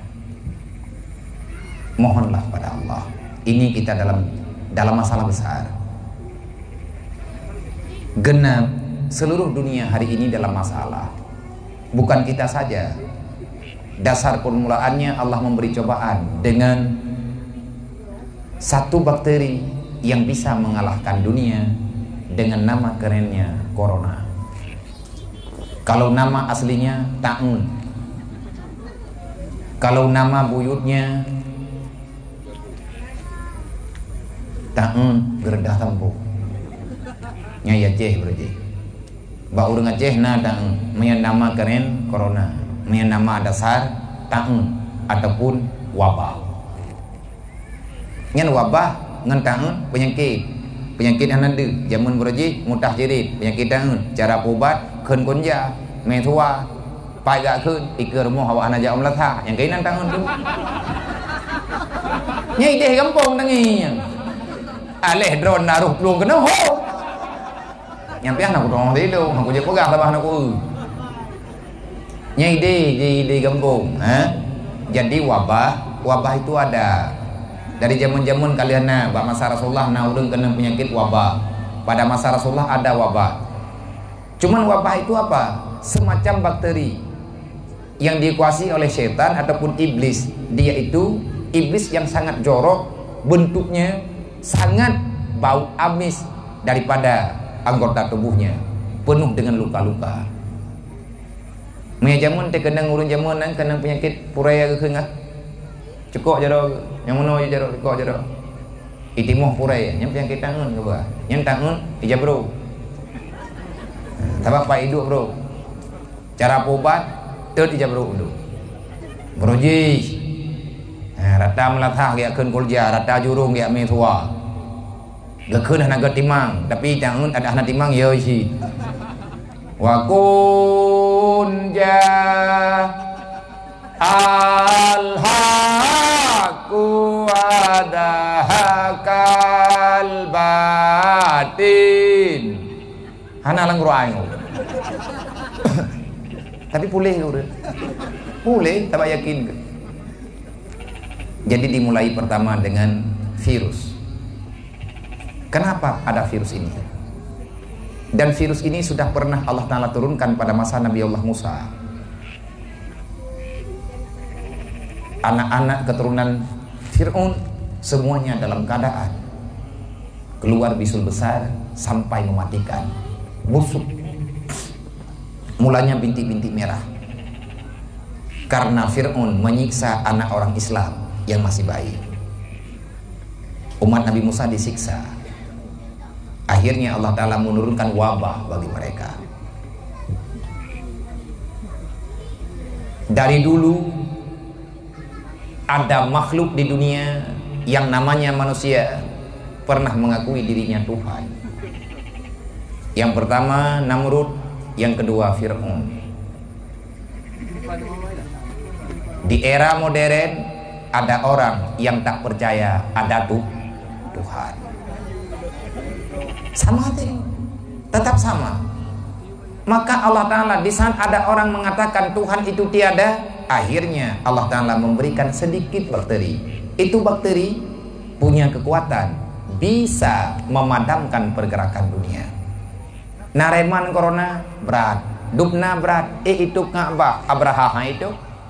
Mohonlah pada Allah. Ini kita dalam dalam masalah besar. Genap seluruh dunia hari ini dalam masalah. Bukan kita saja. Dasar permulaannya Allah memberi cobaan dengan satu bakteri yang bisa mengalahkan dunia dengan nama kerennya corona. Kalau nama aslinya Ta'un, kalau nama buyutnya Ta'un gerdah tempuh Nyai Aceh berarti Ba urang Aceh na Ta'un meyan nama keren corona, meyan nama dasar Ta'un ataupun wabah. Ngan wabah ngan Ta'un penyakit. Penyakit anan de jamun berji mutah jerit penyakit Ta'un cara ubat keun konja me tua pai ga keun ikeur mo hawa anaja om latha yang kainan Ta'un tu. Nyai deh kampung tangi. Aleh drone naruh luang kena ho. Nyampe anak aku tadi tu, aku je pegang tabah anak aku. Nyai di di di kampung, ha? Jadi wabah, wabah itu ada dari zaman-zaman kalian na, bak masa Rasulullah na urang kena penyakit wabah. Pada masa Rasulullah ada wabah. Cuman wabah itu apa? Semacam bakteri yang dikuasai oleh setan ataupun iblis. Dia itu iblis yang sangat jorok, bentuknya sangat bau amis daripada anggota tubuhnya, penuh dengan luka-luka. Maya jamun te kenang urun jamun nan kenang penyakit puraya ke kengah. Cekok jaro, yang mana je jaro cekok jaro. Itimoh puraya, yang penyakit tangan ke ba. Yang tangan ija bro. Tabak pak hidup bro. Cara obat teu ija bro dulu. Broji. Nah, rata melatah ge keun kolja, rata jurung ge me tua. Gekun anak timang, tapi jangan ada anak timang ya sih. Wa kunja al-haqu adahakal batin. Hana lang ruang. Tapi boleh udah. Boleh, tak yakin. Jadi dimulai pertama dengan virus. Kenapa ada virus ini? Dan virus ini sudah pernah Allah Ta'ala turunkan pada masa Nabi Allah Musa. Anak-anak keturunan Fir'aun semuanya dalam keadaan keluar bisul besar sampai mematikan, busuk. Mulanya bintik-bintik merah. Karena Fir'aun menyiksa anak orang Islam yang masih bayi. Umat Nabi Musa disiksa. Akhirnya Allah Ta'ala menurunkan wabah bagi mereka. Dari dulu ada makhluk di dunia yang namanya manusia pernah mengakui dirinya Tuhan. Yang pertama Namrud, yang kedua Fir'aun. Di era modern ada orang yang tak percaya ada tuh Tuhan. Sama hati. tetap sama. Maka Allah Ta'ala di saat ada orang mengatakan Tuhan itu tiada, akhirnya Allah Ta'ala memberikan sedikit bakteri. Itu bakteri punya kekuatan, bisa memadamkan pergerakan dunia. Nareman corona berat, dupna berat, eh itu Ka'bah Abraha itu.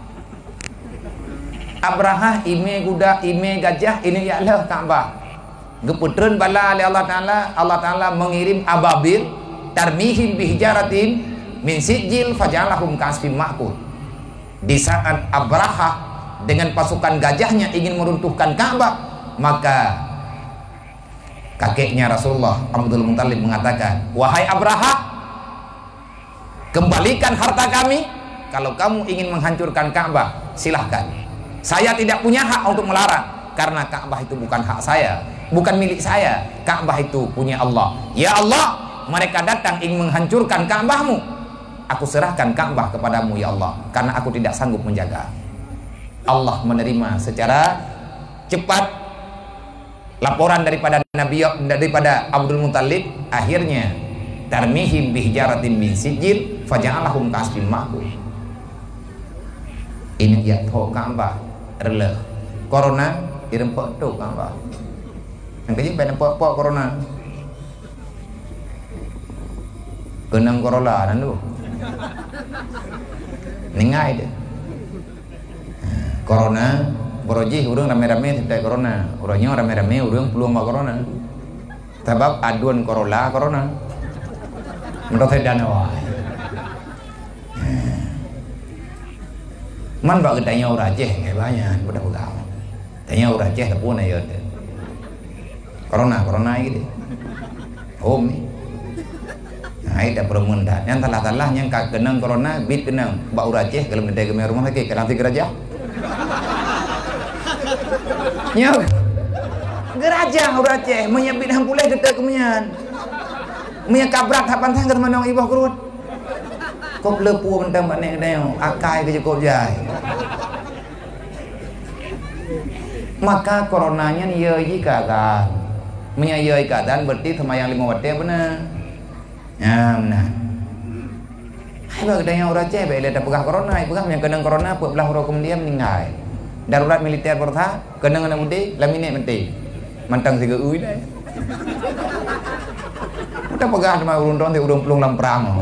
Abraha ime kuda, ime gajah, ini ialah Ka'bah. Geputren bala oleh Allah Ta'ala, Allah Ta'ala mengirim ababil tarmihim bihijaratin min sijil fajalahum kasfim ma'kul. Di saat Abraha dengan pasukan gajahnya ingin meruntuhkan Ka'bah, maka kakeknya Rasulullah Abdul Muttalib mengatakan, wahai Abraha, kembalikan harta kami. Kalau kamu ingin menghancurkan Ka'bah, silahkan. Saya tidak punya hak untuk melarang, karena Ka'bah itu bukan hak saya, bukan milik saya. Ka'bah itu punya Allah. Ya Allah, mereka datang ingin menghancurkan Ka'bahmu, aku serahkan Ka'bah kepadamu ya Allah, karena aku tidak sanggup menjaga. Allah menerima secara cepat laporan daripada Nabi, daripada Abdul Muttalib. Akhirnya tarmihim bihijaratin min sijil faja'alahum kasfin ma'kul. Ini ya tho Ka'bah rela corona dirempok tu Ka'bah. Yang kecil pada pok-pok corona kenang korola dan tu ningai dia corona boroji urang rame-rame tidak corona, urangnya rame-rame urang peluang mak corona sebab aduan korola corona menurut saya dana wah man bak tanya urang Aceh kayak banyak pada ulang tanya urang Aceh tapi na yot corona corona gitu om ni ai dah permun dah yang talah-talah yang kak kenang corona bit kenang bak urang Aceh kalau mendai ke rumah lagi kalau nanti geraja nya geraja urang Aceh menyebit hang pulih kita kemenyan punya kabrat hapan tang ke manong ibah kerut kok lepu mentang banek deo akai ke cukup jai. Maka coronanya ye jika kan menyayai keadaan berarti semayang lima waktu benar ya benar. Hai bagi daya orang Aceh baik lihat pegah corona, pegah yang kena corona pun belah orang kemudian meninggal. Darurat militer bertah kena kena budi laminate mati mantang tiga ui dah. Udah pegah sama urun ron urung pelung lamprang.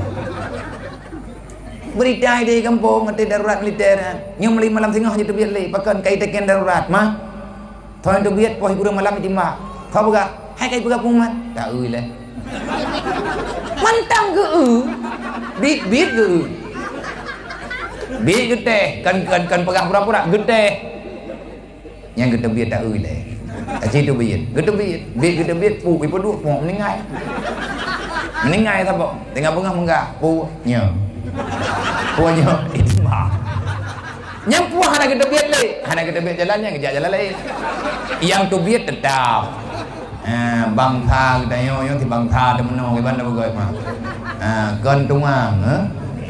Berita di kampung nanti darurat militer yang meli malam tengah je terbiat leh pakan kai teken darurat mah. Thoi terbiat poh urang malam timbak. Thau pegah hai kai pegah pung mat. Tak ui leh. Mantang ke u bit bit ke u bit gede kan kan kan pegang pura-pura gede yang gede bit tak ui leh aci tu bit gede bit bit gede bit pu ipo duk mau meninggal meninggal apa tengah bengah menggah pu nya pu nya itu mah yang pu hana gede bit leh hana gede bit jalannya ngejak jalan lain yang tu bit tetap à, bang tha người ta yêu yêu thì bang tha thì mình nói cái bên đâu gọi mà à, con tung ang à,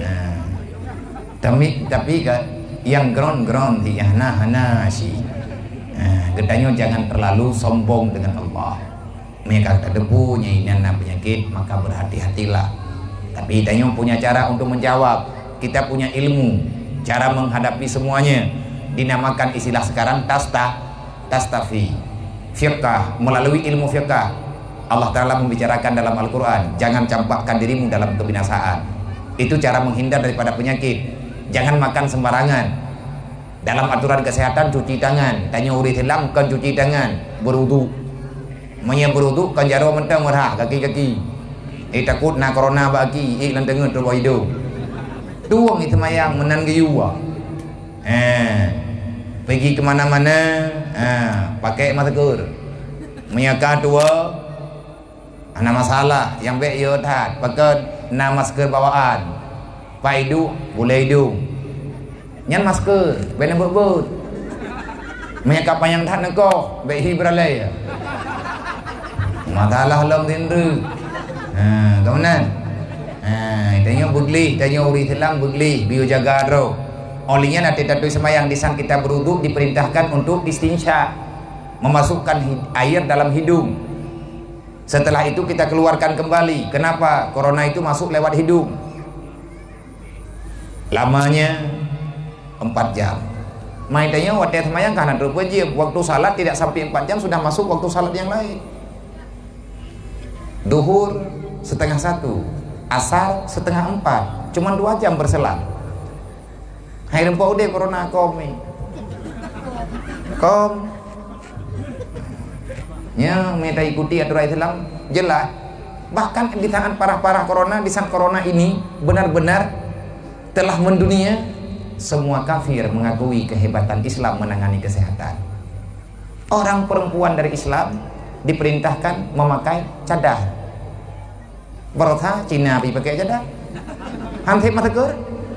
tapi tapi yang gron gron thì hana hana si à, katanya jangan terlalu sombong dengan Allah. Mereka ada punya inana penyakit maka berhati-hatilah. Tapi katanya punya cara untuk menjawab. Kita punya ilmu cara menghadapi semuanya. Dinamakan istilah sekarang tasta tastafi. Fiqah, melalui ilmu fiqah Allah Ta'ala membicarakan dalam Al-Quran jangan campakkan dirimu dalam kebinasaan. Itu cara menghindar daripada penyakit. Jangan makan sembarangan. Dalam aturan kesehatan cuci tangan. Tanya uri hilang kan cuci tangan. Berwudu. Menya berwudu kan jaro mentang merah kaki-kaki. Eh takut na corona bagi eh lan dengar terbawa hidung. Tuang itu mayang menan geyua. Eh pergi kemana-mana ah, pakai masker menyaka tua ada masalah yang baik ya tat pakai na masker bawaan pai du boleh hidung nyan masker benar berbut menyaka panjang tat neko baik hi beralai masalah lam tindu ah kemudian ah tanya bugli tanya uri hilang bugli bio jaga ro. Olinya nanti tatu semayang di sang kita berwudu diperintahkan untuk istinsya, memasukkan air dalam hidung. Setelah itu kita keluarkan kembali. Kenapa? Corona itu masuk lewat hidung. Lamanya empat jam. Maitanya waktu semayang karena terpejam. Waktu salat tidak sampai empat jam sudah masuk waktu salat yang lain. Duhur setengah satu, asar setengah empat, cuma dua jam berselang. Hai rempau deh corona kom nih. Kom nya minta ikuti aturan Islam jelas. Bahkan di saat parah-parah corona, di saat corona ini benar-benar telah mendunia, semua kafir mengakui kehebatan Islam menangani kesehatan. Orang perempuan dari Islam diperintahkan memakai cadar. Berota Cina pi pakai cadar. Hampir mata ke.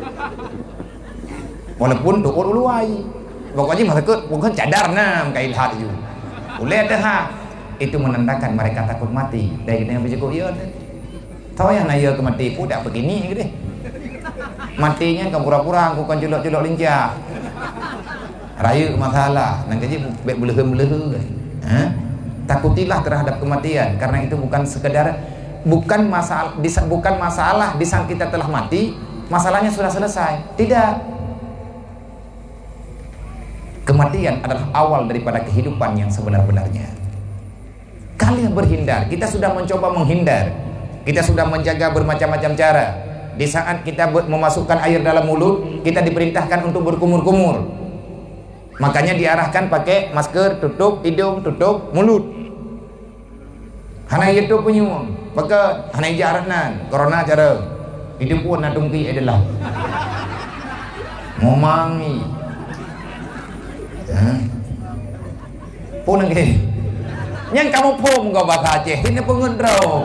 Walaupun tu orang luai. Pokoknya mata ke bukan cadar nam kail hat ju. Boleh dah ha. Itu menandakan mereka takut mati. Dari kita yang berjekuk ya. Tahu yang naya ke mati pun tak begini ke deh. Matinya kau pura-pura aku kan julok-julok lincah. Raya masalah. Nang kaji baik belehe-belehe. Ha? Takutilah terhadap kematian, karena itu bukan sekedar bukan masalah bukan masalah di saat kita telah mati, masalahnya sudah selesai. Tidak. Kematian adalah awal daripada kehidupan yang sebenar-benarnya. Kalian berhindar, kita sudah mencoba menghindar, kita sudah menjaga bermacam-macam cara. Di saat kita memasukkan air dalam mulut, kita diperintahkan untuk berkumur-kumur. Makanya diarahkan pakai masker, tutup hidung, tutup mulut. Hana itu penyum, maka hana jaranan, corona cara. Hidup pun nak tungki adalah ngomangi. Ha? Pun nggih. Yang kamu pun kau bahasa Aceh, ini pengendro.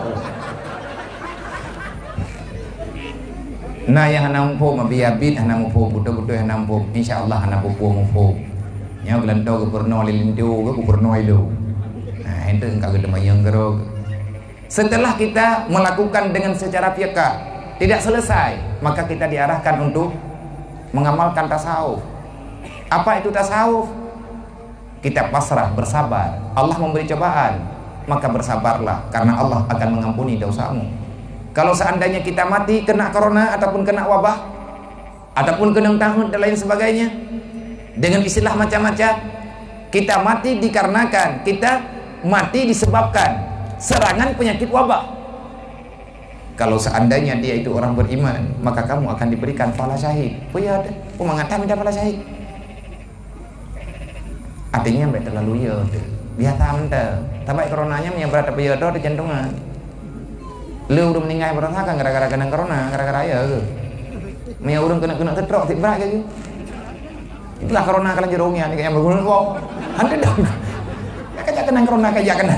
Nah yang hanam pun mabiabit hanam pun betul-betul hanam pun. Insyaallah hanam pun pun. Yang belantau ke perno lilindu ke perno itu. Nah itu engkau ke demayang kerok. Setelah kita melakukan dengan secara fiqah tidak selesai, maka kita diarahkan untuk mengamalkan tasawuf. Apa itu tasawuf? Kita pasrah, bersabar. Allah memberi cobaan, maka bersabarlah, karena Allah akan mengampuni dosamu. Kalau seandainya kita mati kena corona ataupun kena wabah ataupun kena tahun dan lain sebagainya, dengan istilah macam-macam, kita mati dikarenakan kita mati disebabkan serangan penyakit wabah. Kalau seandainya dia itu orang beriman, maka kamu akan diberikan pahala syahid. Oh ya, aku mengatakan minta pahala syahid. Artinya baik terlalu ya, biasa anda. Tapi coronanya menyebar tapi ya doh di jantungan. Lu udah meninggal berantakan gara-gara kena corona, gara-gara ya. Maya urang kena-kena tetrok tik berak gitu. Itulah corona kalian jerungnya nih kayak berguna kok. Anda dong. Kayak kena corona kayak kena.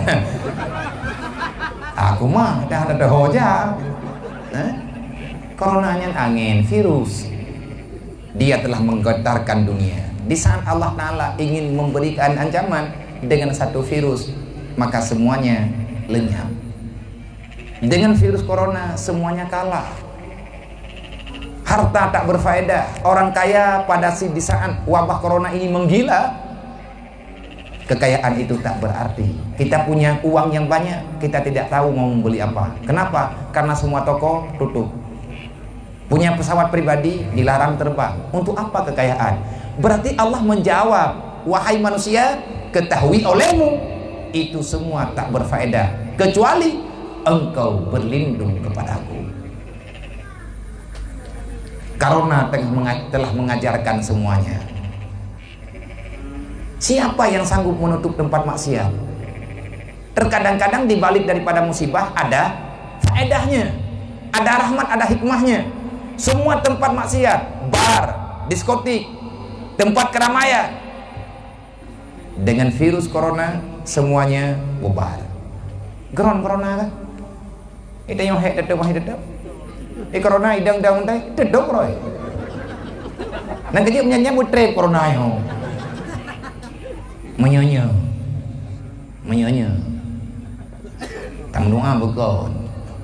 Aku mah dah ada hoja. Nah, coronanya angin, virus. Dia telah menggetarkan dunia. Di saat Allah Ta'ala ingin memberikan ancaman dengan satu virus, maka semuanya lenyap. Dengan virus corona semuanya kalah. Harta tak berfaedah. Orang kaya pada di saat wabah corona ini menggila, kekayaan itu tak berarti. Kita punya uang yang banyak, kita tidak tahu mau membeli apa. Kenapa? Karena semua toko tutup. Punya pesawat pribadi dilarang terbang. Untuk apa kekayaan? Berarti Allah menjawab, wahai manusia, ketahui olehmu itu semua tak berfaedah kecuali engkau berlindung kepadaku. Karena telah mengajarkan semuanya. Siapa yang sanggup menutup tempat maksiat? Terkadang-kadang dibalik daripada musibah ada faedahnya, ada rahmat, ada hikmahnya. Semua tempat maksiat, bar, diskotik, tempat keramaian, dengan virus corona semuanya bubar. Geron corona kan? Itu yang hek tetap masih tetap. Eh corona idang daun teh tetap roy. Nanti dia menyanyi mutrep corona yo. Menyanyi, menyanyi. Tang doa begon.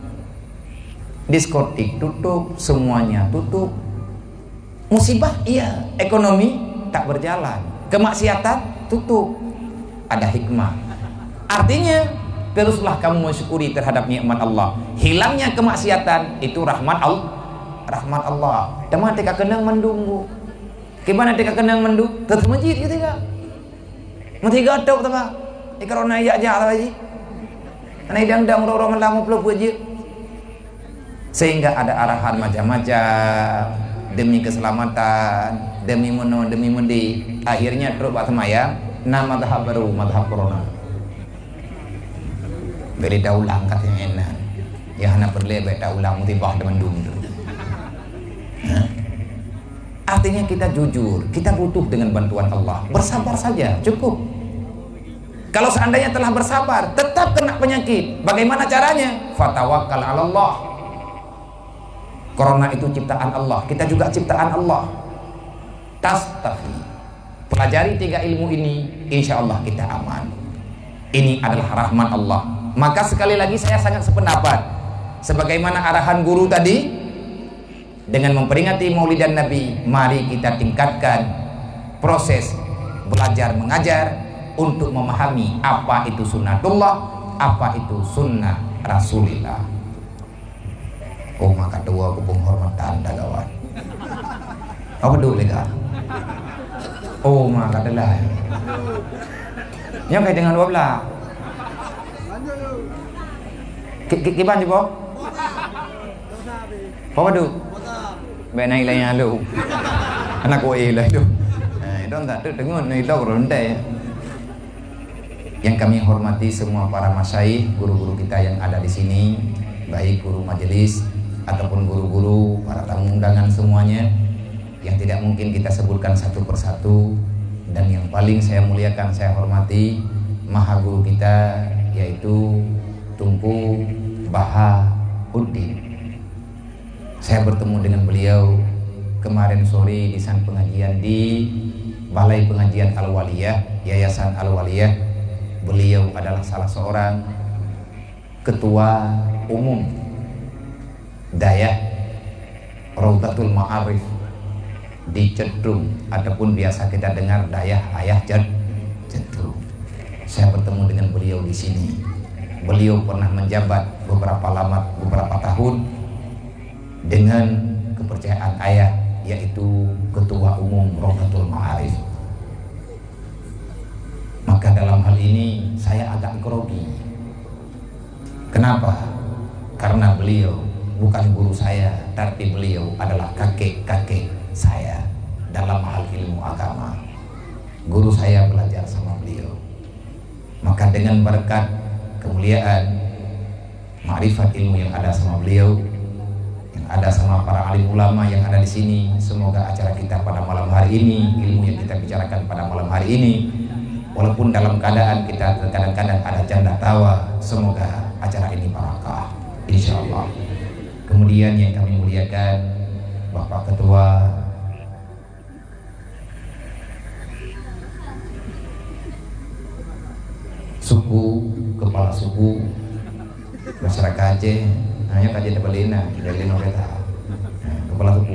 Diskotik tutup, semuanya tutup. Musibah iya, ekonomi tak berjalan, kemaksiatan tutup. Ada hikmah. Artinya teruslah kamu mensyukuri terhadap nikmat Allah. Hilangnya kemaksiatan itu rahmat Allah, rahmat Allah. Teman tika kenang mendunggu. Gimana tika kenang mendu? Tetap masjid gitu kan? Masih gaduh tu kan? Ikan orang aja aja lagi. Karena idang-idang orang-orang lama peluk aja. Sehingga ada arahan macam-macam demi keselamatan, demi meno, demi mendi. Akhirnya terus buat semaya nama madhab baru, madhab corona. Beri daulang katanya enak. Ya hana perlu beri daulang mutibah dengan dum tu. Artinya kita jujur, kita butuh dengan bantuan Allah. Bersabar saja, cukup. Kalau seandainya telah bersabar, tetap kena penyakit. Bagaimana caranya? Fatawakkal 'ala Allah. Corona itu ciptaan Allah, kita juga ciptaan Allah. Tastafi. Pelajari tiga ilmu ini, insya Allah kita aman. Ini adalah rahmat Allah. Maka sekali lagi saya sangat sependapat, sebagaimana arahan guru tadi, dengan memperingati Maulidan Nabi, mari kita tingkatkan proses belajar mengajar untuk memahami apa itu sunnatullah, apa itu sunnah Rasulillah. Oh maka dua aku penghormatan dagawan. Apa dulu lega? Oh maka adalah. Yang kait dengan dua belah. Kiban juga. Apa tu? Benai lain lu. Anak kau ilah tu. Eh, don tak tu dengar ni tahu ronde. Yang kami hormati semua para masyaikh, guru-guru kita yang ada di sini, baik guru majelis ataupun guru-guru, para tamu undangan semuanya, yang tidak mungkin kita sebutkan satu persatu. Dan yang paling saya muliakan, saya hormati maha guru kita, yaitu Tunku Bahauddin. Saya bertemu dengan beliau kemarin sore di sang pengajian di Balai Pengajian Al-Waliyah, Yayasan Al-Waliyah. Beliau adalah salah seorang ketua umum Dayah Raudatul Ma'arif di Cedrung, ataupun biasa kita dengar Dayah Ayah Cedrung. Saya bertemu dengan beliau di sini. Beliau pernah menjabat beberapa lama, beberapa tahun dengan kepercayaan ayah, yaitu ketua umum Raudatul Ma'arif. Maka dalam hal ini saya agak grogi. Kenapa? Karena beliau bukan guru saya, tapi beliau adalah kakek-kakek saya dalam hal ilmu agama. Guru saya belajar sama beliau. Maka dengan berkat kemuliaan makrifat ilmu yang ada sama beliau, yang ada sama para alim ulama yang ada di sini, semoga acara kita pada malam hari ini, ilmu yang kita bicarakan pada malam hari ini, walaupun dalam keadaan kita kadang-kadang ada canda tawa, semoga acara ini barakah, insya Allah. Kemudian yang kami muliakan Bapak Ketua suku, kepala suku masyarakat Aceh, hanya kajian Balena dari Noreta, kepala suku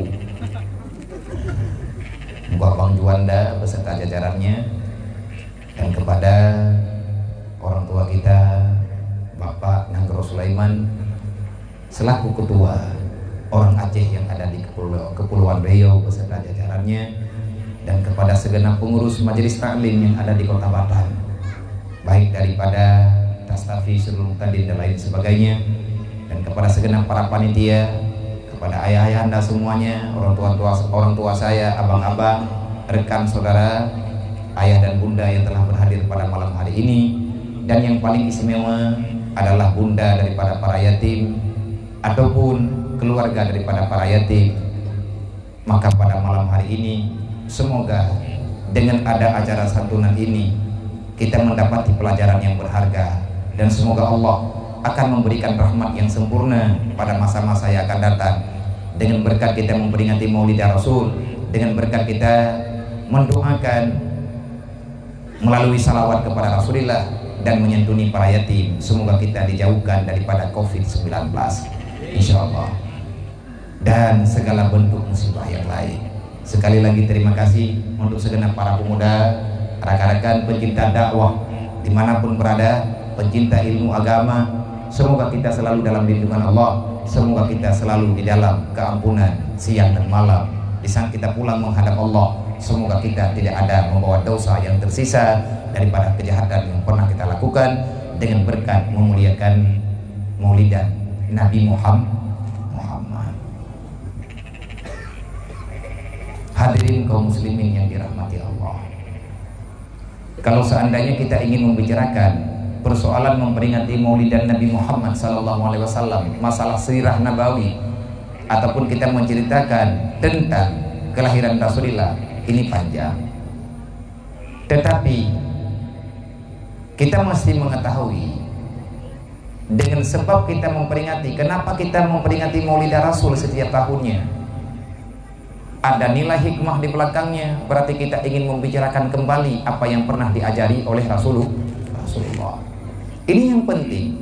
Mbak Bang Juanda beserta jajarannya, dan kepada orang tua kita Bapak Nanggro Sulaiman selaku ketua orang Aceh yang ada di Kepulauan, Kepulauan Riau beserta jajarannya, dan kepada segenap pengurus majelis taklim yang ada di Kota Batam, baik daripada Tastafi, seluruh kadin dan lain sebagainya, dan kepada segenap para panitia, kepada ayah-ayah anda semuanya, orang tua tua orang tua saya, abang-abang, rekan saudara, ayah dan bunda yang telah berhadir pada malam hari ini, dan yang paling istimewa adalah bunda daripada para yatim ataupun keluarga daripada para yatim. Maka pada malam hari ini semoga dengan ada acara santunan ini kita mendapati pelajaran yang berharga, dan semoga Allah akan memberikan rahmat yang sempurna pada masa-masa yang akan datang, dengan berkat kita memperingati Maulid Rasul, dengan berkat kita mendoakan melalui salawat kepada Rasulullah dan menyantuni para yatim. Semoga kita dijauhkan daripada covid sembilan belas, insya Allah, dan segala bentuk musibah yang lain. Sekali lagi terima kasih untuk segenap para pemuda, rekan-rekan pencinta dakwah dimanapun berada, pencinta ilmu agama, semoga kita selalu dalam lindungan Allah, semoga kita selalu di dalam keampunan siang dan malam. Di saat kita pulang menghadap Allah, semoga kita tidak ada membawa dosa yang tersisa daripada kejahatan yang pernah kita lakukan, dengan berkat memuliakan maulidan Nabi Muhammad. Hadirin kaum muslimin yang dirahmati Allah, kalau seandainya kita ingin membicarakan persoalan memperingati maulidan Nabi Muhammad sallallahu alaihi wasallam, masalah sirah nabawi, ataupun kita menceritakan tentang kelahiran Rasulullah, ini panjang. Tetapi kita mesti mengetahui dengan sebab kita memperingati, kenapa kita memperingati maulidah Rasul setiap tahunnya, ada nilai hikmah di belakangnya. Berarti kita ingin membicarakan kembali apa yang pernah diajari oleh Rasulullah. Ini yang penting.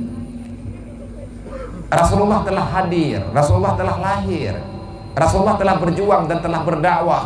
Rasulullah telah hadir, Rasulullah telah lahir, Rasulullah telah berjuang dan telah berdakwah.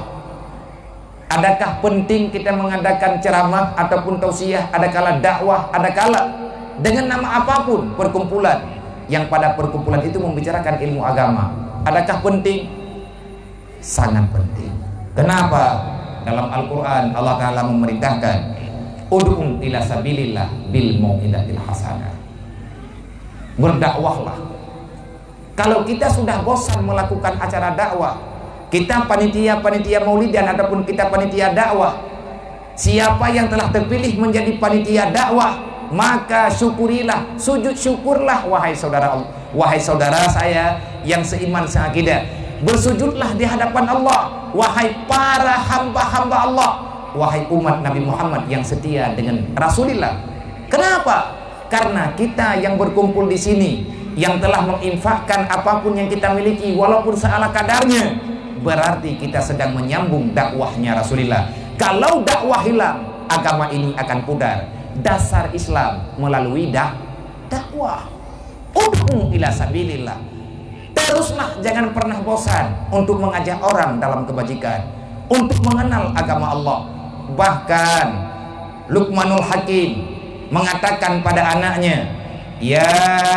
Adakah penting kita mengadakan ceramah ataupun tausiah, adakala dakwah, adakala dengan nama apapun perkumpulan yang pada perkumpulan itu membicarakan ilmu agama? Adakah penting? Sangat penting. Kenapa? Dalam Al-Quran Allah Ta'ala memerintahkan, ud'u ila sabilillah bil mau'izatil hasanah. Berdakwahlah. Kalau kita sudah bosan melakukan acara dakwah, kita panitia-panitia maulidan ataupun kita panitia dakwah, siapa yang telah terpilih menjadi panitia dakwah, maka syukurilah, sujud syukurlah wahai saudara, wahai saudara saya yang seiman seakidah. Bersujudlah di hadapan Allah, wahai para hamba-hamba Allah, wahai umat Nabi Muhammad yang setia dengan Rasulullah. Kenapa? Karena kita yang berkumpul di sini, yang telah menginfakkan apapun yang kita miliki walaupun seala kadarnya, berarti kita sedang menyambung dakwahnya Rasulullah. Kalau dakwah hilang, agama ini akan pudar. Dasar Islam melalui dak dakwah. Ud'u ila sabilillah. Teruslah, jangan pernah bosan untuk mengajak orang dalam kebajikan, untuk mengenal agama Allah. Bahkan Luqmanul Hakim mengatakan pada anaknya, ya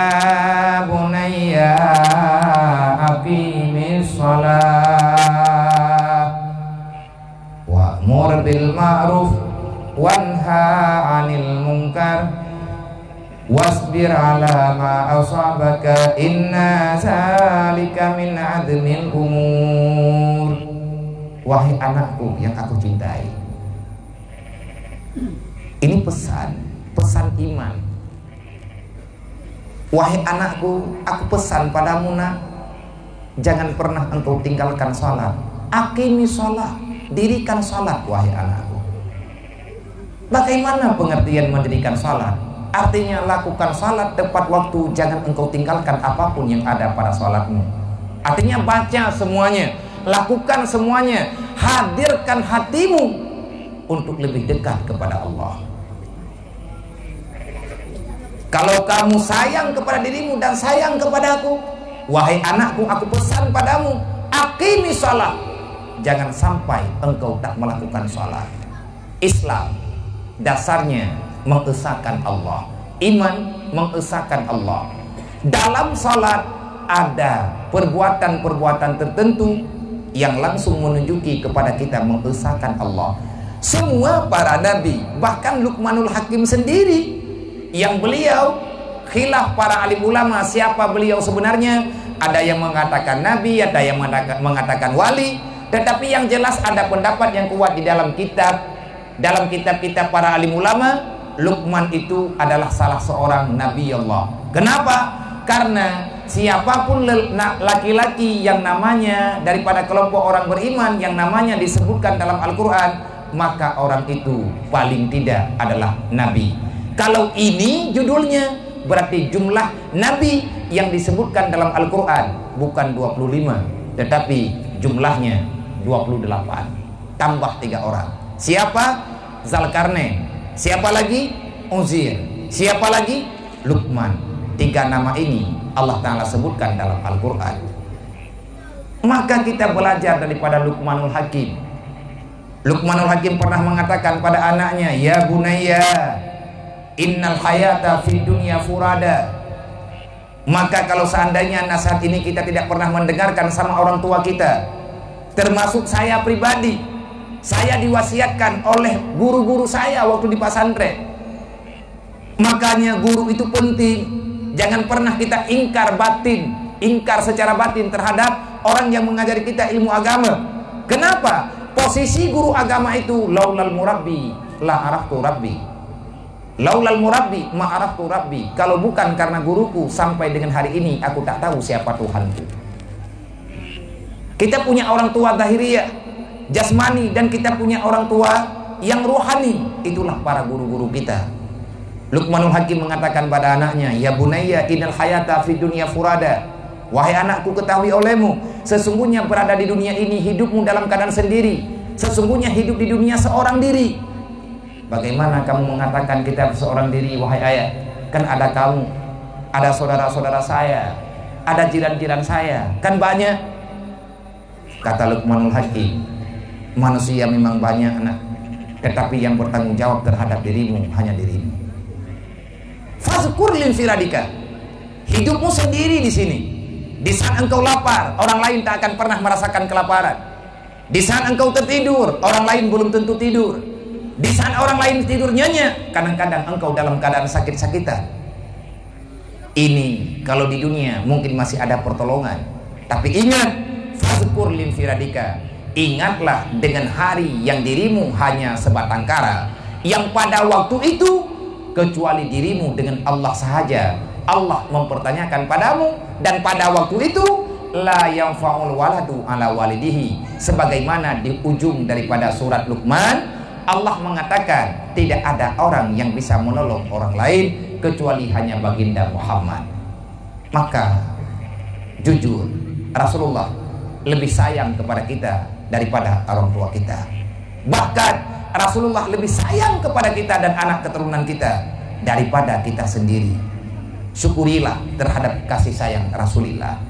bunayya aqimis shalah wa'mur bil ma'ruf wanha 'anil munkar wasbir ala ma asabaka inna zalika min admil umur. Wahai anakku yang aku cintai, ini pesan, pesan iman. Wahai anakku, aku pesan padamu nak, jangan pernah engkau tinggalkan salat. Aqimi salat, dirikan salat wahai anakku. Bagaimana pengertian mendirikan salat? Artinya lakukan salat tepat waktu, jangan engkau tinggalkan apapun yang ada pada salatmu. Artinya baca semuanya, lakukan semuanya, hadirkan hatimu untuk lebih dekat kepada Allah. Kalau kamu sayang kepada dirimu dan sayang kepadaku, wahai anakku, aku pesan padamu, aqimi salat, jangan sampai engkau tak melakukan salat. Islam dasarnya mengesahkan Allah, iman mengesahkan Allah. Dalam salat ada perbuatan-perbuatan tertentu yang langsung menunjuki kepada kita mengesahkan Allah. Semua para nabi, bahkan Luqmanul Hakim sendiri, yang beliau khilaf para alim ulama siapa beliau sebenarnya. Ada yang mengatakan nabi, ada yang mengatakan wali, tetapi yang jelas ada pendapat yang kuat di dalam kitab, dalam kitab-kitab para alim ulama, Luqman itu adalah salah seorang Nabi Allah. Kenapa? Karena siapapun laki-laki yang namanya daripada kelompok orang beriman yang namanya disebutkan dalam Al-Quran, maka orang itu paling tidak adalah Nabi. Kalau ini judulnya, berarti jumlah Nabi yang disebutkan dalam Al-Quran bukan dua puluh lima, tetapi jumlahnya dua puluh delapan. Tambah tiga orang. Siapa? Zalkarnain. Siapa lagi? Uzair. Siapa lagi? Luqman. Tiga nama ini Allah Ta'ala sebutkan dalam Al-Quran. Maka kita belajar daripada Luqmanul Hakim. Luqmanul Hakim pernah mengatakan pada anaknya, ya bunayya innal hayata fid dunya furada. Maka kalau seandainya nasihat ini kita tidak pernah mendengarkan sama orang tua kita, termasuk saya pribadi, saya diwasiatkan oleh guru-guru saya waktu di pesantren. Makanya guru itu penting. Jangan pernah kita ingkar batin, ingkar secara batin terhadap orang yang mengajari kita ilmu agama. Kenapa? Posisi guru agama itu laulal murabbi la araftu rabbi. Laulal murabbi ma araftu rabbi. Kalau bukan karena guruku, sampai dengan hari ini aku tak tahu siapa Tuhanku. Kita punya orang tua zahiriyah, jasmani, dan kita punya orang tua yang ruhani. Itulah para guru-guru kita. Luqmanul Hakim mengatakan pada anaknya, ya bunayya innal hayata fid dunya furada. Wahai anakku, ketahui olehmu, sesungguhnya berada di dunia ini hidupmu dalam keadaan sendiri. Sesungguhnya hidup di dunia seorang diri. Bagaimana kamu mengatakan kita seorang diri, wahai ayah? Kan ada kamu, ada saudara-saudara saya, ada jiran-jiran saya, kan banyak. Kata Luqmanul Hakim, manusia memang banyak anak, tetapi yang bertanggung jawab terhadap dirimu hanya dirimu. Fazkur linfiradika. Hidupmu sendiri di sini. Di saat engkau lapar, orang lain tak akan pernah merasakan kelaparan. Di saat engkau tertidur, orang lain belum tentu tidur. Di saat orang lain tidur nyenyak, kadang-kadang engkau dalam keadaan sakit-sakitan. Ini kalau di dunia mungkin masih ada pertolongan. Tapi ingat, fazkur linfiradika. Ingatlah dengan hari yang dirimu hanya sebatang kara, yang pada waktu itu kecuali dirimu dengan Allah sahaja. Allah mempertanyakan padamu, dan pada waktu itu la yanfa'ul waladu ala walidihi. Sebagaimana di ujung daripada surat Luqman, Allah mengatakan tidak ada orang yang bisa menolong orang lain kecuali hanya baginda Muhammad. Maka jujur, Rasulullah lebih sayang kepada kita daripada orang tua kita. Bahkan Rasulullah lebih sayang kepada kita dan anak keturunan kita daripada kita sendiri. Syukurilah terhadap kasih sayang Rasulullah.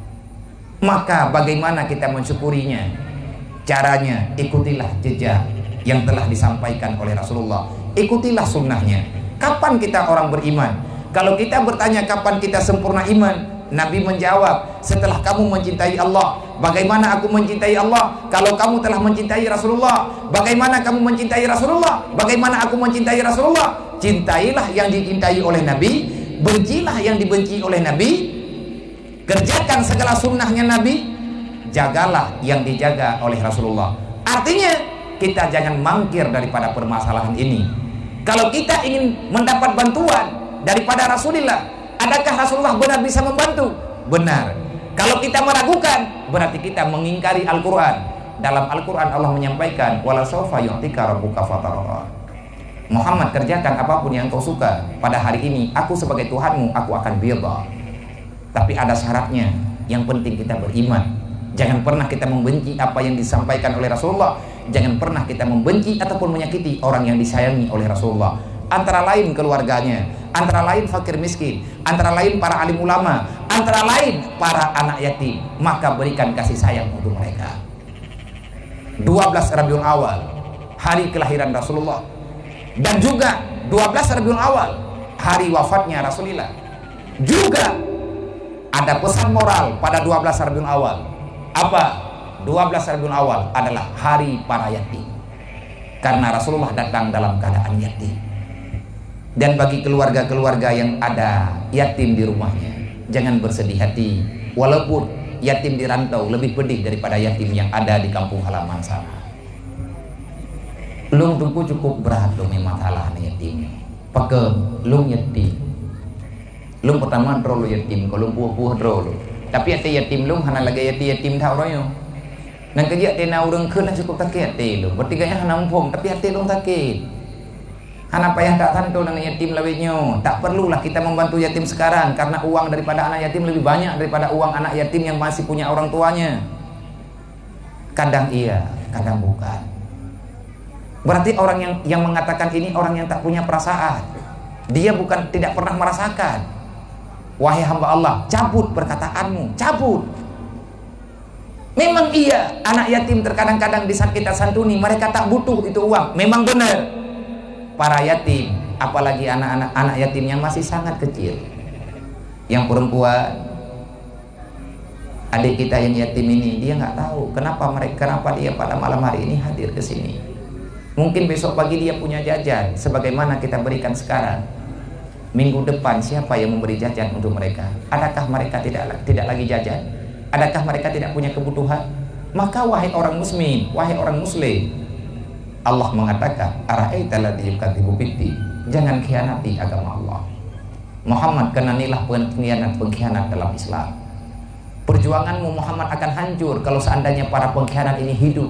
Maka bagaimana kita mensyukurinya? Caranya, ikutilah jejak yang telah disampaikan oleh Rasulullah. Ikutilah sunnahnya. Kapan kita orang beriman? Kalau kita bertanya kapan kita sempurna iman, Nabi menjawab, setelah kamu mencintai Allah. Bagaimana aku mencintai Allah? Kalau kamu telah mencintai Rasulullah. Bagaimana kamu mencintai Rasulullah? Bagaimana aku mencintai Rasulullah? Cintailah yang dicintai oleh Nabi, bencilah yang dibenci oleh Nabi, kerjakan segala sunnahnya Nabi, jagalah yang dijaga oleh Rasulullah. Artinya kita jangan mangkir daripada permasalahan ini. Kalau kita ingin mendapat bantuan daripada Rasulullah, adakah Rasulullah benar bisa membantu? Benar. Kalau kita meragukan, berarti kita mengingkari Al-Quran. Dalam Al-Quran Allah menyampaikan, wala sawfa yu'tika rabbuka fatardah. Muhammad, kerjakan apapun yang kau suka pada hari ini, aku sebagai Tuhanmu, aku akan birda. Tapi ada syaratnya. Yang penting kita beriman. Jangan pernah kita membenci apa yang disampaikan oleh Rasulullah. Jangan pernah kita membenci ataupun menyakiti orang yang disayangi oleh Rasulullah. Antara lain keluarganya, antara lain fakir miskin, antara lain para alim ulama, antara lain para anak yatim. Maka berikan kasih sayang untuk mereka. dua belas Rabiul Awal, hari kelahiran Rasulullah. Dan juga dua belas Rabiul Awal, hari wafatnya Rasulullah. Juga ada pesan moral pada dua belas Rabiul Awal. Apa? dua belas Rabiul Awal adalah hari para yatim. Karena Rasulullah datang dalam keadaan yatim. Dan bagi keluarga-keluarga yang ada yatim di rumahnya, jangan bersedih hati. Walaupun yatim di rantau lebih pedih daripada yatim yang ada di kampung halaman sana. Lung tungku cukup berat dong masalah yatim. Pakai lung yatim. Lung pertama drolo yatim, kalau lung puah-puah drolo. Tapi ate yatim lung hana lagi yatim yatim thau royo. Nang kerja tena urang keun cukup takit ate lung. Bertiganya hana umpong, tapi ate lung takit. Hana payah tak tanto dengan yatim lawinyo. Tak perlulah kita membantu yatim sekarang, karena uang daripada anak yatim lebih banyak daripada uang anak yatim yang masih punya orang tuanya. Kadang iya, kadang bukan. Berarti orang yang yang mengatakan ini orang yang tak punya perasaan. Dia bukan tidak pernah merasakan. Wahai hamba Allah, cabut perkataanmu, cabut. Memang iya, anak yatim terkadang-kadang di saat kita santuni, mereka tak butuh itu uang. Memang benar. Para yatim apalagi anak-anak anak yatim yang masih sangat kecil. Yang perempuan, adik kita yang yatim ini, dia nggak tahu kenapa mereka kenapa dia pada malam hari ini hadir ke sini. Mungkin besok pagi dia punya jajan sebagaimana kita berikan sekarang. Minggu depan siapa yang memberi jajan untuk mereka? Adakah mereka tidak tidak lagi jajan? Adakah mereka tidak punya kebutuhan? Maka wahai orang muslim, wahai orang muslim, Allah mengatakan, "Ara'aita alladzi yukadzibu bid-din." Jangan khianati agama Allah. Muhammad, kenanilah pengkhianat-pengkhianat dalam Islam. Perjuanganmu Muhammad akan hancur kalau seandainya para pengkhianat ini hidup.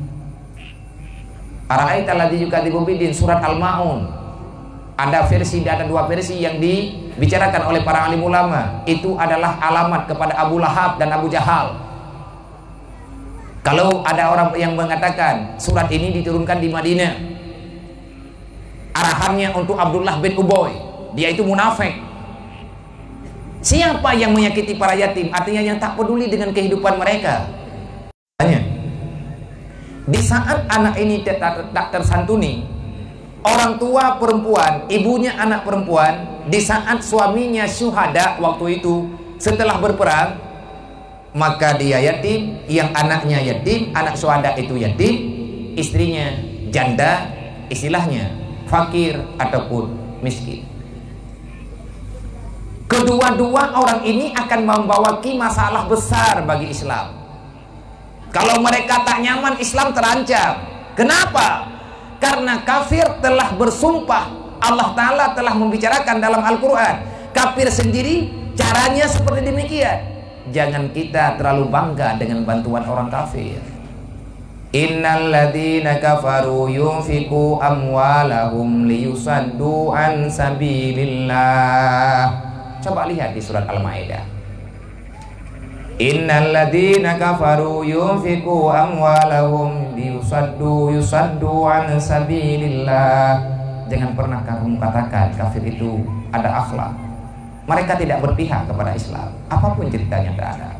Ara'aita alladzi yukadzibu bid-din, surat Al-Maun. Ada versi, ada dua versi yang dibicarakan oleh para alim ulama. Itu adalah alamat kepada Abu Lahab dan Abu Jahal. Kalau ada orang yang mengatakan surat ini diturunkan di Madinah, arahannya untuk Abdullah bin Ubay, dia itu munafik. Siapa yang menyakiti para yatim? Artinya yang tak peduli dengan kehidupan mereka. Tanya, di saat anak ini tak, tak tersantuni, orang tua perempuan, ibunya anak perempuan, di saat suaminya syuhada waktu itu setelah berperang, maka dia yatim, yang anaknya yatim, anak syuhada itu yatim, istrinya janda, istilahnya fakir ataupun miskin. Kedua-dua orang ini akan membawa masalah besar bagi Islam. Kalau mereka tak nyaman, Islam terancam. Kenapa? Karena kafir telah bersumpah. Allah Ta'ala telah membicarakan dalam Al-Quran. Kafir sendiri caranya seperti demikian. Jangan kita terlalu bangga dengan bantuan orang kafir. Innal ladzina kafaru yunfiqu amwalahum liyusaddu an sabilillah. Coba lihat di surat Al-Maidah. Innal ladzina kafaru yunfiqu amwalahum liyusaddu yusaddu an sabilillah. Jangan pernah kamu katakan kafir itu ada akhlak. Mereka tidak berpihak kepada Islam, apapun ceritanya tidak ada.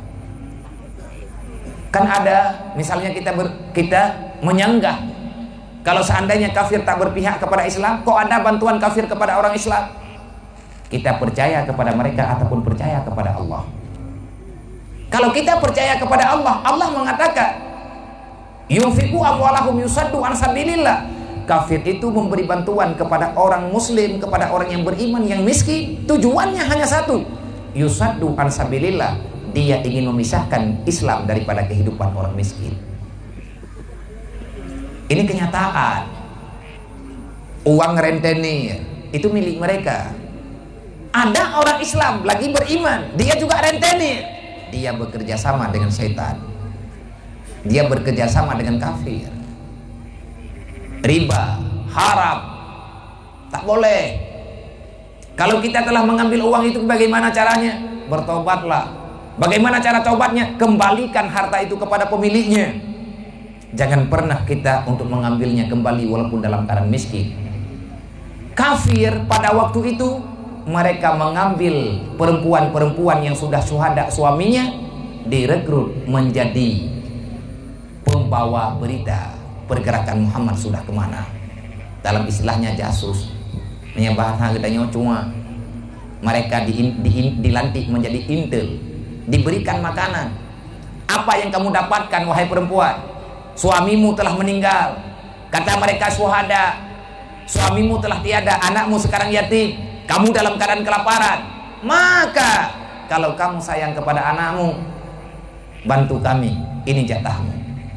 Kan ada, misalnya kita ber, kita menyanggah kalau seandainya kafir tak berpihak kepada Islam, kok ada bantuan kafir kepada orang Islam? Kita percaya kepada mereka ataupun percaya kepada Allah. Kalau kita percaya kepada Allah, Allah mengatakan yunfiqu amwalahum yusaddu an sabilillah. Kafir itu memberi bantuan kepada orang muslim, kepada orang yang beriman, yang miskin. Tujuannya hanya satu, yusaddu an sabilillah. Dia ingin memisahkan Islam daripada kehidupan orang miskin. Ini kenyataan. Uang rentenir itu milik mereka. Ada orang Islam lagi beriman, dia juga rentenir. Dia bekerja sama dengan setan. Dia bekerja sama dengan kafir. Riba, haram, tak boleh. Kalau kita telah mengambil uang itu, bagaimana caranya? Bertobatlah. Bagaimana cara tobatnya? Kembalikan harta itu kepada pemiliknya. Jangan pernah kita untuk mengambilnya kembali walaupun dalam keadaan miskin. Kafir pada waktu itu mereka mengambil perempuan-perempuan yang sudah syuhada suaminya, direkrut menjadi pembawa berita pergerakan Muhammad sudah kemana. Dalam istilahnya jasus, menyebabkan harganya cuma. Mereka di, di, dilantik menjadi intel, diberikan makanan. Apa yang kamu dapatkan wahai perempuan? Suamimu telah meninggal, kata mereka syuhada. Suamimu telah tiada, anakmu sekarang yatim, kamu dalam keadaan kelaparan. Maka kalau kamu sayang kepada anakmu, bantu kami, ini jatahmu.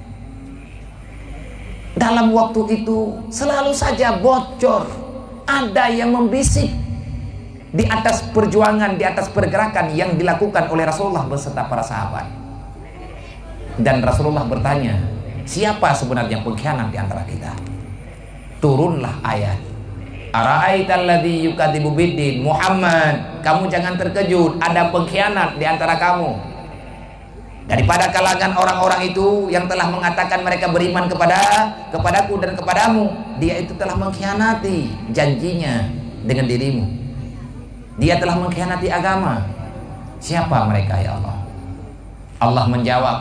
Dalam waktu itu selalu saja bocor, ada yang membisik di atas perjuangan, di atas pergerakan yang dilakukan oleh Rasulullah beserta para sahabat. Dan Rasulullah bertanya, siapa sebenarnya pengkhianat di antara kita? Turunlah ayat, Ara'aital ladzi yukadzibu bid-din. Muhammad, kamu jangan terkejut, ada pengkhianat di antara kamu. Daripada kalangan orang-orang itu yang telah mengatakan mereka beriman kepada kepadaku dan kepadamu, dia itu telah mengkhianati janjinya dengan dirimu. Dia telah mengkhianati agama. Siapa mereka ya Allah? Allah menjawab,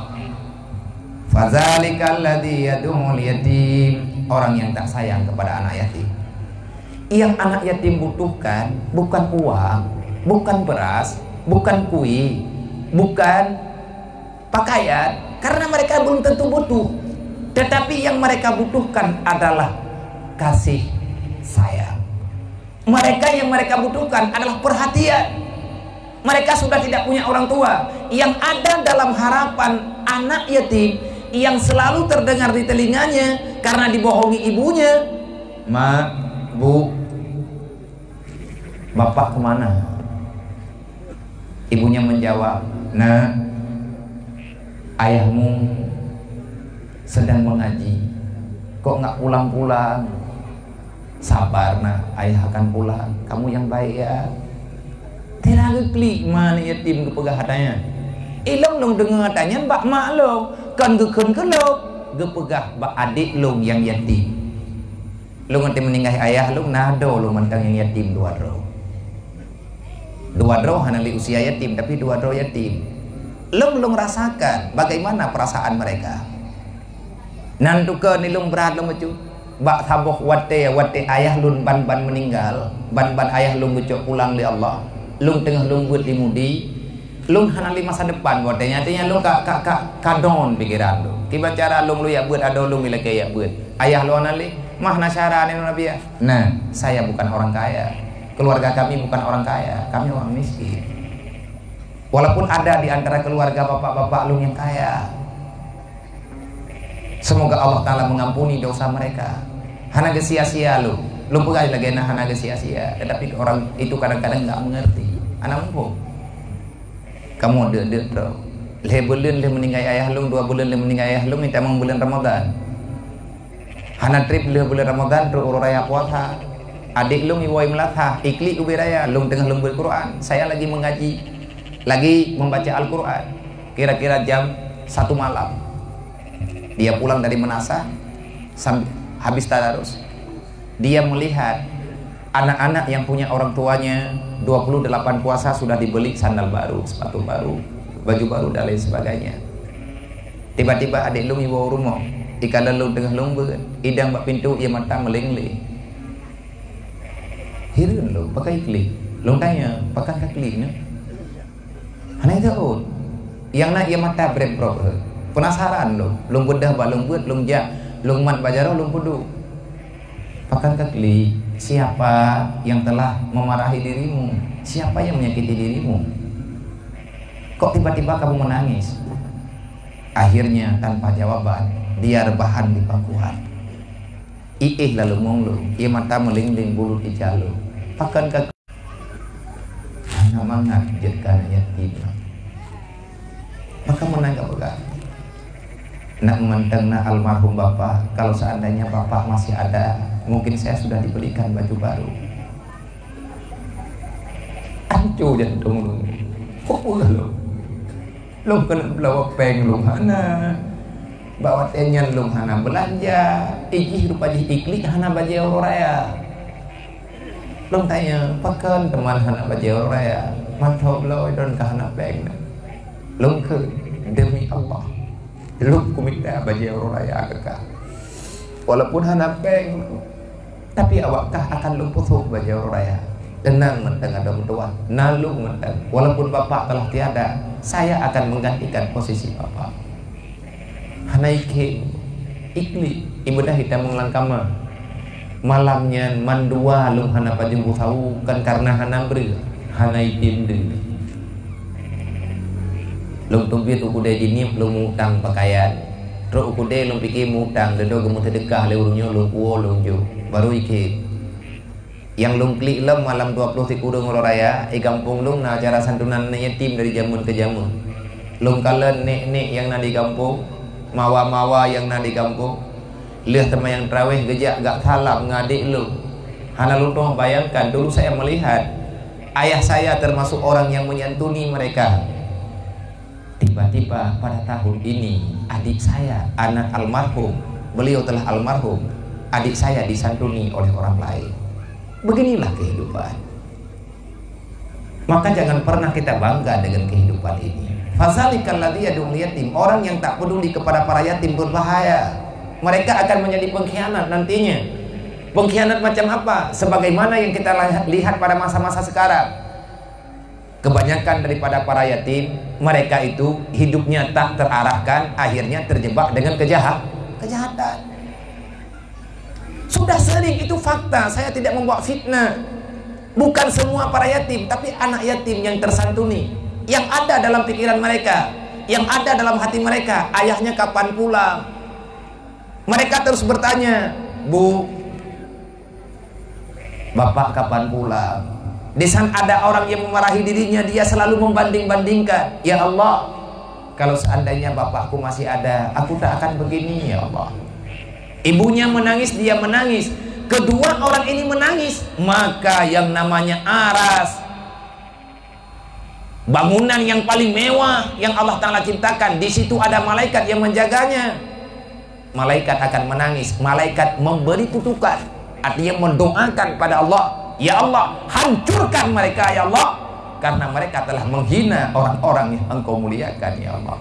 Fadzalikal ladzi yad'ul yatim. Orang yang tak sayang kepada anak yatim. Yang anak yatim butuhkan bukan uang, bukan beras, bukan kue, bukan pakaian, karena mereka belum tentu butuh. Tetapi yang mereka butuhkan adalah kasih sayang. Mereka yang mereka butuhkan adalah perhatian. Mereka sudah tidak punya orang tua. Yang ada dalam harapan anak yatim yang selalu terdengar di telinganya karena dibohongi ibunya, "Ma, Bu, Bapak kemana?" Ibunya menjawab, "Nak, ayahmu sedang mengaji. Kok nggak pulang-pulang?" "Sabar nak, ayah akan pulang. Kamu yang baik ya." Tidak klik mana yatim ke pegah hatanya. Ilong long dengar hatanya bak mak long kan gekun ke long gepegah bak adik long yang yatim. Long nanti meninggal ayah long nado long mentang yang yatim dua dro. Dua dro hanya li usia yatim tapi dua dro yatim. Long long rasakan bagaimana perasaan mereka. Nantuke ni long berat long mecu. Bak saboh wate wate ayah lun ban ban meninggal, ban ban ayah lung gecok pulang li Allah. Lung tengah lung buat limudi, lung hanali masa depan watenya, artinya lung kak kak kak kadon pikiran lu. Tiba cara lung lu ya buat ada lung bila kaya buat. Ayah lu hanali, mah nasyara ni nabi ya. Nah, saya bukan orang kaya, keluarga kami bukan orang kaya, kami orang miskin. Walaupun ada di antara keluarga bapak-bapak lung yang kaya, semoga Allah Ta'ala mengampuni dosa mereka. Hana sia-sia lu, lu pegang lagi nah hana sia-sia. Tetapi orang itu kadang-kadang nggak mengerti. Anak mumpung, kamu ada ada bro. Leh bulan leh meninggal ayah lu, dua bulan leh meninggal ayah lu, minta meng bulan Ramadan. Hana trip leh bulan Ramadan terus urut raya puasa. Adik lu iwai melatah, ikli ubi raya, lu tengah lembur Quran. Saya lagi mengaji, lagi membaca Al-Quran. Kira-kira jam satu malam. Dia pulang dari Menasah, sambil habis tadarus. Dia melihat anak-anak yang punya orang tuanya dua puluh delapan puasa sudah dibeli sandal baru, sepatu baru, baju baru dan lain sebagainya. Tiba-tiba adik lu ibawa rumah, ikan lu tengah lomba, idang bak pintu ia mata melingli. Hirun lu pakai klik, lu tanya pakai klik ni? Hanya itu, yang nak ia mata berep-berep. Penasaran lu, lu bedah bak lu buat, lu jak, lu mat bajaro, lu pudu. Pakan kekli, siapa yang telah memarahi dirimu? Siapa yang menyakiti dirimu? Kok tiba-tiba kamu menangis? Akhirnya tanpa jawaban, dia rebahan di pangkuan. Iih lalu monglu, ia mata melingling bulu di jalu. Pakan kekli, hanya mangat jadikan yatim. Maka menangkap pegang. Nak menteng nak almarhum bapak, kalau seandainya bapak masih ada, mungkin saya sudah dibelikan baju baru. Ancu jantung lu, kok boleh lu? Lu kena bawa peng lu hana, bawa tenyan lu hana belanja, ijih rupa jih iklik hana baju orang raya. Lu tanya, pakan teman hana baju orang raya, mantap lu don kahana peng. Lu ke demi Allah. Lu ku minta baju orang raya kakak. Walaupun hana peng, tapi awakkah akan lumpuh baju orang raya? Tenang menteng ada mentua, nalung menteng. Walaupun bapak telah tiada, saya akan menggantikan posisi bapak. Hana iki ikli ibadah hitam menglangkama. Malamnya mandua lung hana pajung tahu kan karena hana beri hana itim deh. Lung tumpi tu kuda jinip lung utang pakaian. Terus kuda lung pikir utang dedo gemu sedekah le urunyo lung kuo lung jo. Baru iki. Yang lung klik lem malam dua puluh tiga ngoro raya, i kampung lung na acara santunan yatim dari jamun ke jamun. Lung kalen nek-nek yang na di kampung, mawa-mawa yang na di kampung. Lihat teman yang terawih gejak gak salam ngadik lu. Hana lu tuh bayangkan dulu saya melihat ayah saya termasuk orang yang menyantuni mereka. Tiba-tiba pada tahun ini adik saya, anak almarhum, beliau telah almarhum, adik saya disantuni oleh orang lain. Beginilah kehidupan. Maka jangan pernah kita bangga dengan kehidupan ini. Fazalikal ladzi yad'ul yatim, orang yang tak peduli kepada para yatim berbahaya. Mereka akan menjadi pengkhianat nantinya. Pengkhianat macam apa? Sebagaimana yang kita lihat pada masa-masa sekarang. Kebanyakan daripada para yatim, mereka itu hidupnya tak terarahkan, akhirnya terjebak dengan kejahat, kejahatan. Sudah sering, itu fakta. Saya tidak membawa fitnah. Bukan semua para yatim, tapi anak yatim yang tersantuni, yang ada dalam pikiran mereka, yang ada dalam hati mereka, ayahnya kapan pulang. Mereka terus bertanya, Bu, Bapak kapan pulang? Di sana ada orang yang memarahi dirinya, dia selalu membanding-bandingkan. Ya Allah, kalau seandainya bapakku masih ada, aku tak akan begini, ya Allah. Ibunya menangis, dia menangis. Kedua orang ini menangis, maka yang namanya aras, bangunan yang paling mewah yang Allah Ta'ala ciptakan, di situ ada malaikat yang menjaganya. Malaikat akan menangis, malaikat memberi kutukan, artinya mendoakan pada Allah, ya Allah, hancurkan mereka ya Allah, karena mereka telah menghina orang-orang yang Engkau muliakan ya Allah.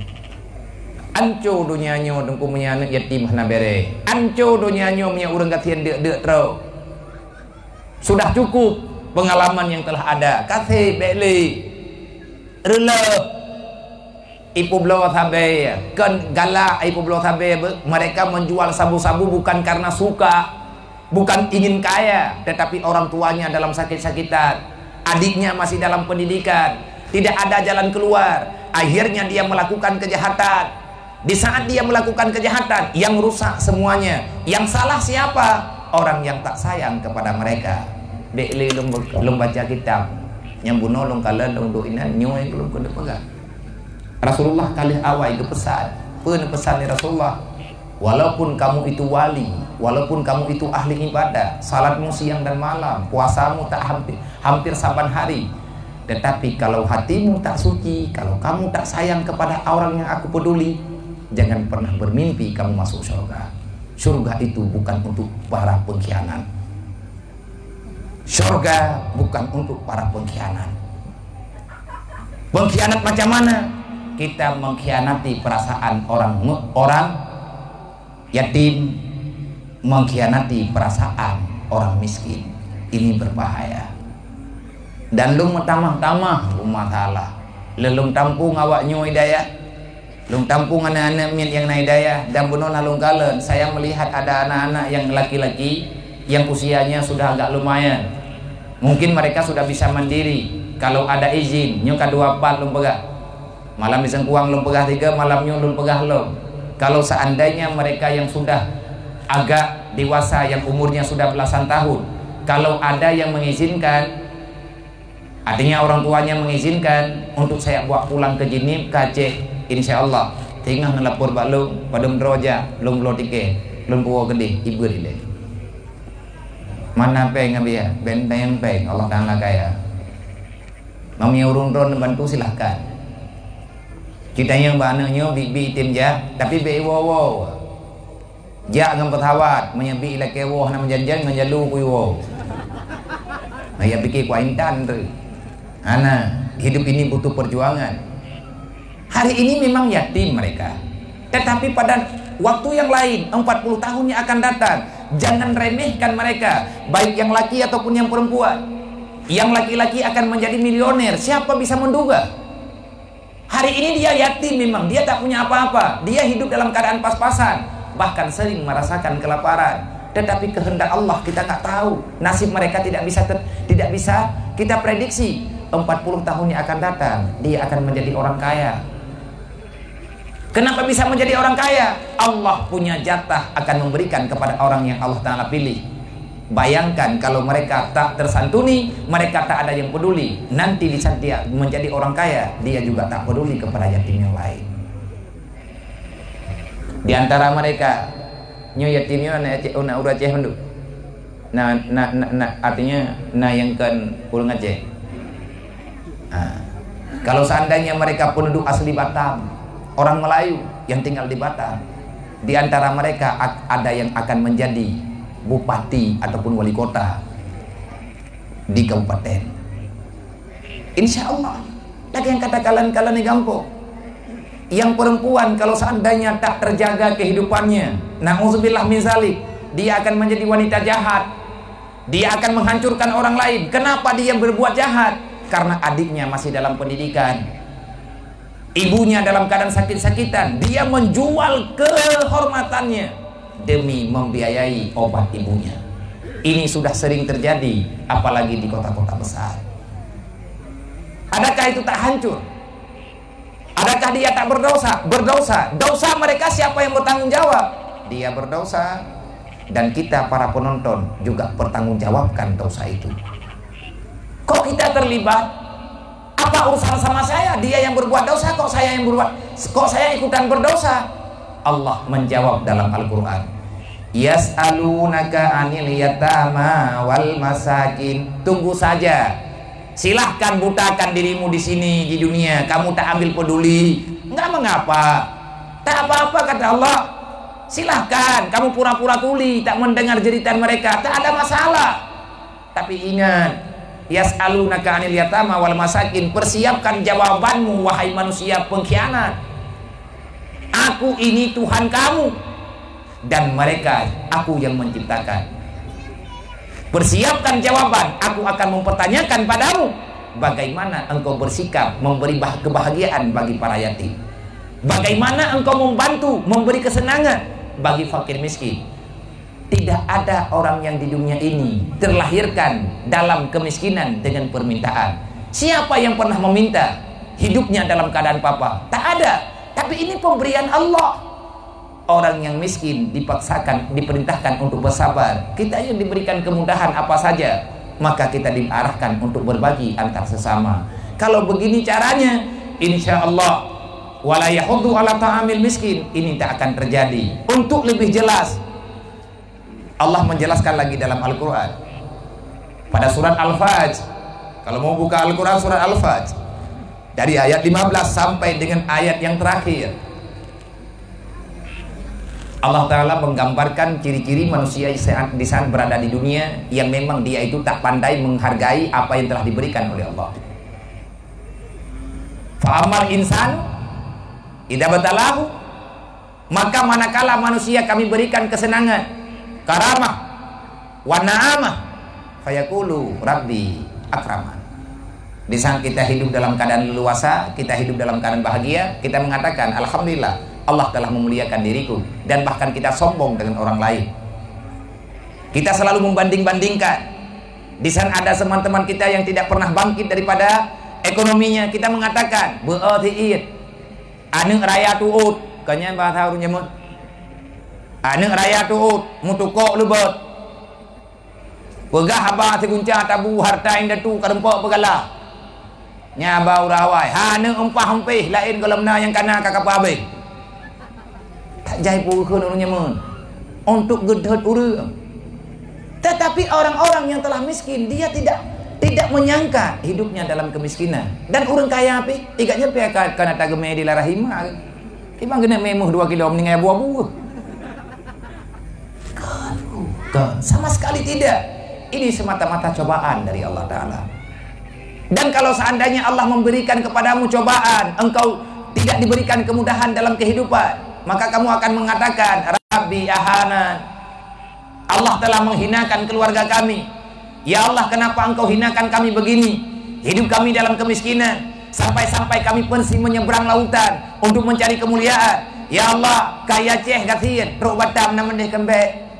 Anco dunianya dengku punya anak yatim hana bere. Anco dunianya punya urang kasihan dek-dek terus. Sudah cukup pengalaman yang telah ada. Kasih beli rela ipu blow sabe kan galak ipu blow sabe. Mereka menjual sabu-sabu bukan karena suka, bukan ingin kaya, tetapi orang tuanya dalam sakit-sakitan, adiknya masih dalam pendidikan, tidak ada jalan keluar, akhirnya dia melakukan kejahatan. Di saat dia melakukan kejahatan, yang rusak semuanya, yang salah siapa? Orang yang tak sayang kepada mereka. Dek li lum baca kitab, yang bunuh lum kala lum doinan nyoy belum kena pegang. Rasulullah kali awal itu pesan, pun pesan Rasulullah, walaupun kamu itu wali, walaupun kamu itu ahli ibadah, salatmu siang dan malam, puasamu tak hampir hampir saban hari, tetapi kalau hatimu tak suci, kalau kamu tak sayang kepada orang yang aku peduli, jangan pernah bermimpi kamu masuk surga. Surga itu bukan untuk para pengkhianat. Surga bukan untuk para pengkhianat. Pengkhianat macam mana? Kita mengkhianati perasaan orang orang yatim, mengkhianati perasaan orang miskin. Ini berbahaya. Dan lu tamah-tamah rumah salah. Lelung tampung awak nyoy daya. Lung tampung anak-anak min yang naik daya dan bunuh nalung kalen. Saya melihat ada anak-anak yang laki-laki yang usianya sudah agak lumayan. Mungkin mereka sudah bisa mandiri. Kalau ada izin, nyu kadua pat lum pegah. Malam iseng kuang lum pegah tiga, malam nyu lum pegah lum. Kalau seandainya mereka yang sudah agak dewasa, yang umurnya sudah belasan tahun, kalau ada yang mengizinkan, artinya orang tuanya mengizinkan untuk saya bawa pulang ke Jinib, ke Aceh, insya Allah tinggal ngelapor bak lu pada mendroja lu belum tike lu pulau gede ibu dia mana peng abia benteng peng Allah Ta'ala kaya mami urung ron bantu silahkan kita yang banaknya bibi tim ja tapi be wo wo ja ngam petawat menyebi la kewo na menjanjan menjalu kuy woaya pikir ku intan tu ana hidup ini butuh perjuangan. Hari ini memang yatim mereka, tetapi pada waktu yang lain empat puluh tahun yang akan datang, jangan remehkan mereka, baik yang laki ataupun yang perempuan. Yang laki-laki akan menjadi milioner, siapa bisa menduga? Hari ini dia yatim memang, dia tak punya apa-apa, dia hidup dalam keadaan pas-pasan, bahkan sering merasakan kelaparan. Tetapi kehendak Allah kita tak tahu, nasib mereka tidak bisa ter, tidak bisa kita prediksi. empat puluh tahun yang akan datang, dia akan menjadi orang kaya. Kenapa bisa menjadi orang kaya? Allah punya jatah akan memberikan kepada orang yang Allah Ta'ala pilih. Bayangkan kalau mereka tak tersantuni, mereka tak ada yang peduli, nanti di saat dia menjadi orang kaya, dia juga tak peduli kepada yatim yang lain. Di antara mereka nyu yatimnya na Aceh na ura Aceh hendu. Nah, nah, nah, nah, artinya nah yang kan pulang Aceh. Nah, kalau seandainya mereka penduduk asli Batam, orang Melayu yang tinggal di Batam, di antara mereka ada yang akan menjadi bupati ataupun wali kota di kabupaten. Insya Allah. Lagi yang kata kalian-kalian di kampung, yang perempuan kalau seandainya tak terjaga kehidupannya, na'udzubillah min zalik, dia akan menjadi wanita jahat, dia akan menghancurkan orang lain. Kenapa dia berbuat jahat? Karena adiknya masih dalam pendidikan, ibunya dalam keadaan sakit-sakitan, dia menjual kehormatannya demi membiayai obat ibunya. Ini sudah sering terjadi, apalagi di kota-kota besar. Adakah itu tak hancur? Adakah dia tak berdosa? Berdosa. Dosa mereka siapa yang bertanggung jawab? Dia berdosa. Dan kita para penonton juga bertanggungjawabkan dosa itu. Kok kita terlibat? Apa urusan sama saya? Dia yang berbuat dosa, kok saya yang berbuat? Kok saya ikutan berdosa? Allah menjawab dalam Al-Quran, yas'alunaka anil yatama wal masakin. Tunggu saja, silahkan butakan dirimu di sini di dunia, kamu tak ambil peduli, nggak mengapa, tak apa-apa kata Allah. Silahkan kamu pura-pura tuli, tak mendengar jeritan mereka, tak ada masalah. Tapi ingat, yas'alunaka anil yatama wal masakin, persiapkan jawabanmu wahai manusia pengkhianat. Aku ini Tuhan kamu dan mereka aku yang menciptakan. Persiapkan jawaban, aku akan mempertanyakan padamu bagaimana engkau bersikap memberi kebahagiaan bagi para yatim, bagaimana engkau membantu memberi kesenangan bagi fakir miskin. Tidak ada orang yang di dunia ini terlahirkan dalam kemiskinan dengan permintaan. Siapa yang pernah meminta hidupnya dalam keadaan papa? Tak ada. Tapi ini pemberian Allah. Orang yang miskin dipaksakan, diperintahkan untuk bersabar. Kita yang diberikan kemudahan apa saja, maka kita diarahkan untuk berbagi antar sesama. Kalau begini caranya, insya Allah wala yahuddu ala ta'amil miskin, ini tak akan terjadi. Untuk lebih jelas, Allah menjelaskan lagi dalam Al-Quran pada surat Al-Fajr. Kalau mau buka Al-Quran surat Al-Fajr, dari ayat lima belas sampai dengan ayat yang terakhir, Allah Ta'ala menggambarkan ciri-ciri manusia di saat berada di dunia yang memang dia itu tak pandai menghargai apa yang telah diberikan oleh Allah. Fa'amal insan idza batalahu, maka manakala manusia kami berikan kesenangan, karamah, wa na'amah, fayaqulu rabbi akraman. Di saat kita hidup dalam keadaan leluasa, kita hidup dalam keadaan bahagia, kita mengatakan alhamdulillah Allah telah memuliakan diriku, dan bahkan kita sombong dengan orang lain. Kita selalu membanding-bandingkan. Di sana ada teman-teman kita yang tidak pernah bangkit daripada ekonominya, kita mengatakan beutiit anu raya tuut, kanya bahasa harunya mut. Anu raya tuut, mutukok lebet. Pegah abah seguncah tabu harta inda tu karempok pegala. Nya bau rawai, hana empah empih lain kolamna yang kana kakap habis. Tak jai purkeun urunya mun. Untuk gedhet urang. Tetapi orang-orang yang telah miskin, dia tidak tidak menyangka hidupnya dalam kemiskinan. Dan urang kaya api, igaknya pe kana tageme di larahima. Imang gena memuh dua kilo mending aya buah-buah. Kan, sama sekali tidak. Ini semata-mata cobaan dari Allah Ta'ala. Dan kalau seandainya Allah memberikan kepadamu cobaan, engkau tidak diberikan kemudahan dalam kehidupan, maka kamu akan mengatakan Rabbi ahanan, Allah telah menghinakan keluarga kami. Ya Allah, kenapa engkau hinakan kami begini? Hidup kami dalam kemiskinan, sampai-sampai kami pergi menyeberang lautan untuk mencari kemuliaan. Ya Allah, kaya ceh gatin rok batam na mendeh kembek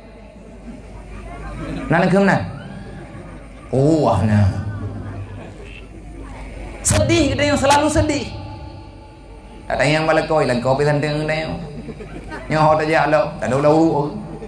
nana kemana? Oh, nah. Sedih kita yang selalu sedih. Ada yang balakoi lang kopi tandeng na yun. Nyoh aja lo, tado lau.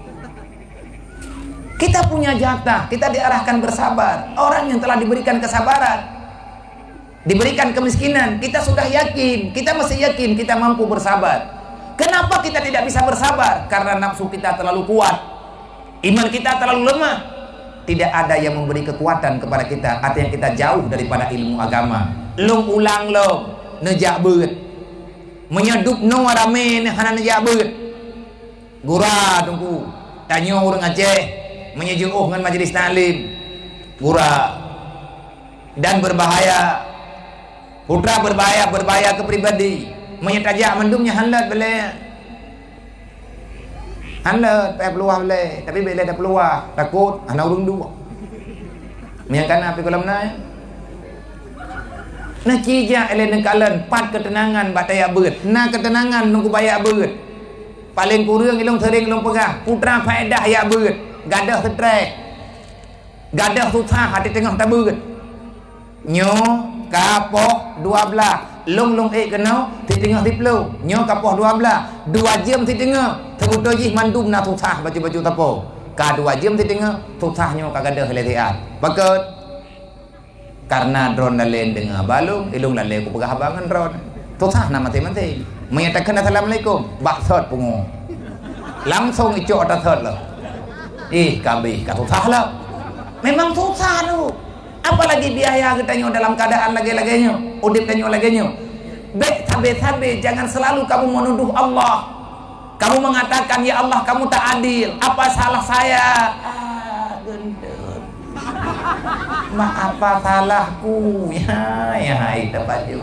Kita punya jatah, kita diarahkan bersabar. Orang yang telah diberikan kesabaran, diberikan kemiskinan, kita sudah yakin, kita masih yakin kita mampu bersabar. Kenapa kita tidak bisa bersabar? Karena nafsu kita terlalu kuat, iman kita terlalu lemah. Tidak ada yang memberi kekuatan kepada kita, artinya kita jauh daripada ilmu agama. Long ulang long nejak beut, menyedup no rame ne hana nejak beut. Gura tunggu, tanyo urang Aceh menyejuk dengan majelis taklim. Gura dan berbahaya. Putra berbahaya, berbahaya ke pribadi. Menyetajak mendumnya handat bele. Anda tak peluah boleh, tapi bila dah peluah takut anak urung dua. Menyangkan apa kolam na? Nak cija ele nengkalan pat ketenangan bataya beut. Na ketenangan nunggu bayak beut. Paling kurang ilung sering ilung pegah. Putra faedah ya beut. Gadah stres. Gadah susah hati tengah tak beut. Nyo kapok dua belah. Long long eh kenau ti tengah ti pelu. Nyo kapok dua belah. Dua jam ti tengah. Tegudo jih mandum na susah baju-baju tapo. Ka dua jam ti tengah susahnya kagadah letian. Bakut karena drone dalen dengan balung ilung lale ku pegah abangan drone susah nama mati-mati menyatakan assalamualaikum baksot pungu langsung icok atas hot lah ih kabeh ka susah lah memang susah tu apalagi biaya katanya dalam keadaan lagi-laginya udip tanyo laginya baik sabe-sabe jangan selalu kamu menuduh Allah kamu mengatakan ya Allah kamu tak adil apa salah saya ah gendut mak apa salahku ya ya itu baju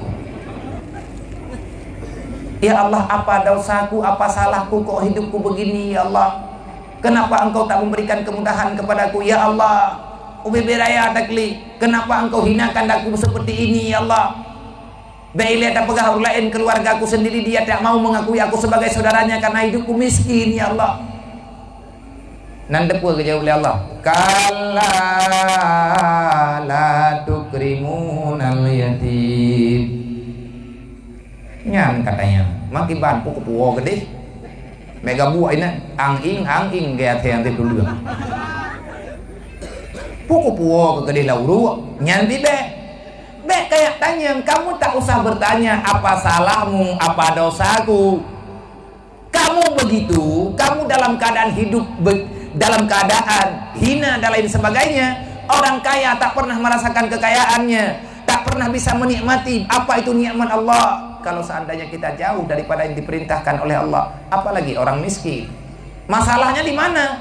ya Allah apa dosaku apa salahku kok hidupku begini ya Allah kenapa engkau tak memberikan kemudahan kepadaku ya Allah ubi beraya takli kenapa engkau hinakan aku seperti ini ya Allah baiklah tak pegah lain keluarga aku sendiri dia tak mau mengakui aku sebagai saudaranya karena hidupku miskin ya Allah nandep ke jauh oleh Allah kalla la tukrimunal yatim nyan katanya maki ban pukul puo gede mega buah ini ang ing ang ing gaya yang tiap dulu pukul puo gede lauru nyan tibe be kayak tanya kamu tak usah bertanya apa salahmu apa dosaku kamu begitu kamu dalam keadaan hidup dalam keadaan hina dan lain sebagainya orang kaya tak pernah merasakan kekayaannya tak pernah bisa menikmati apa itu nikmat Allah kalau seandainya kita jauh daripada yang diperintahkan oleh Allah apalagi orang miskin masalahnya di mana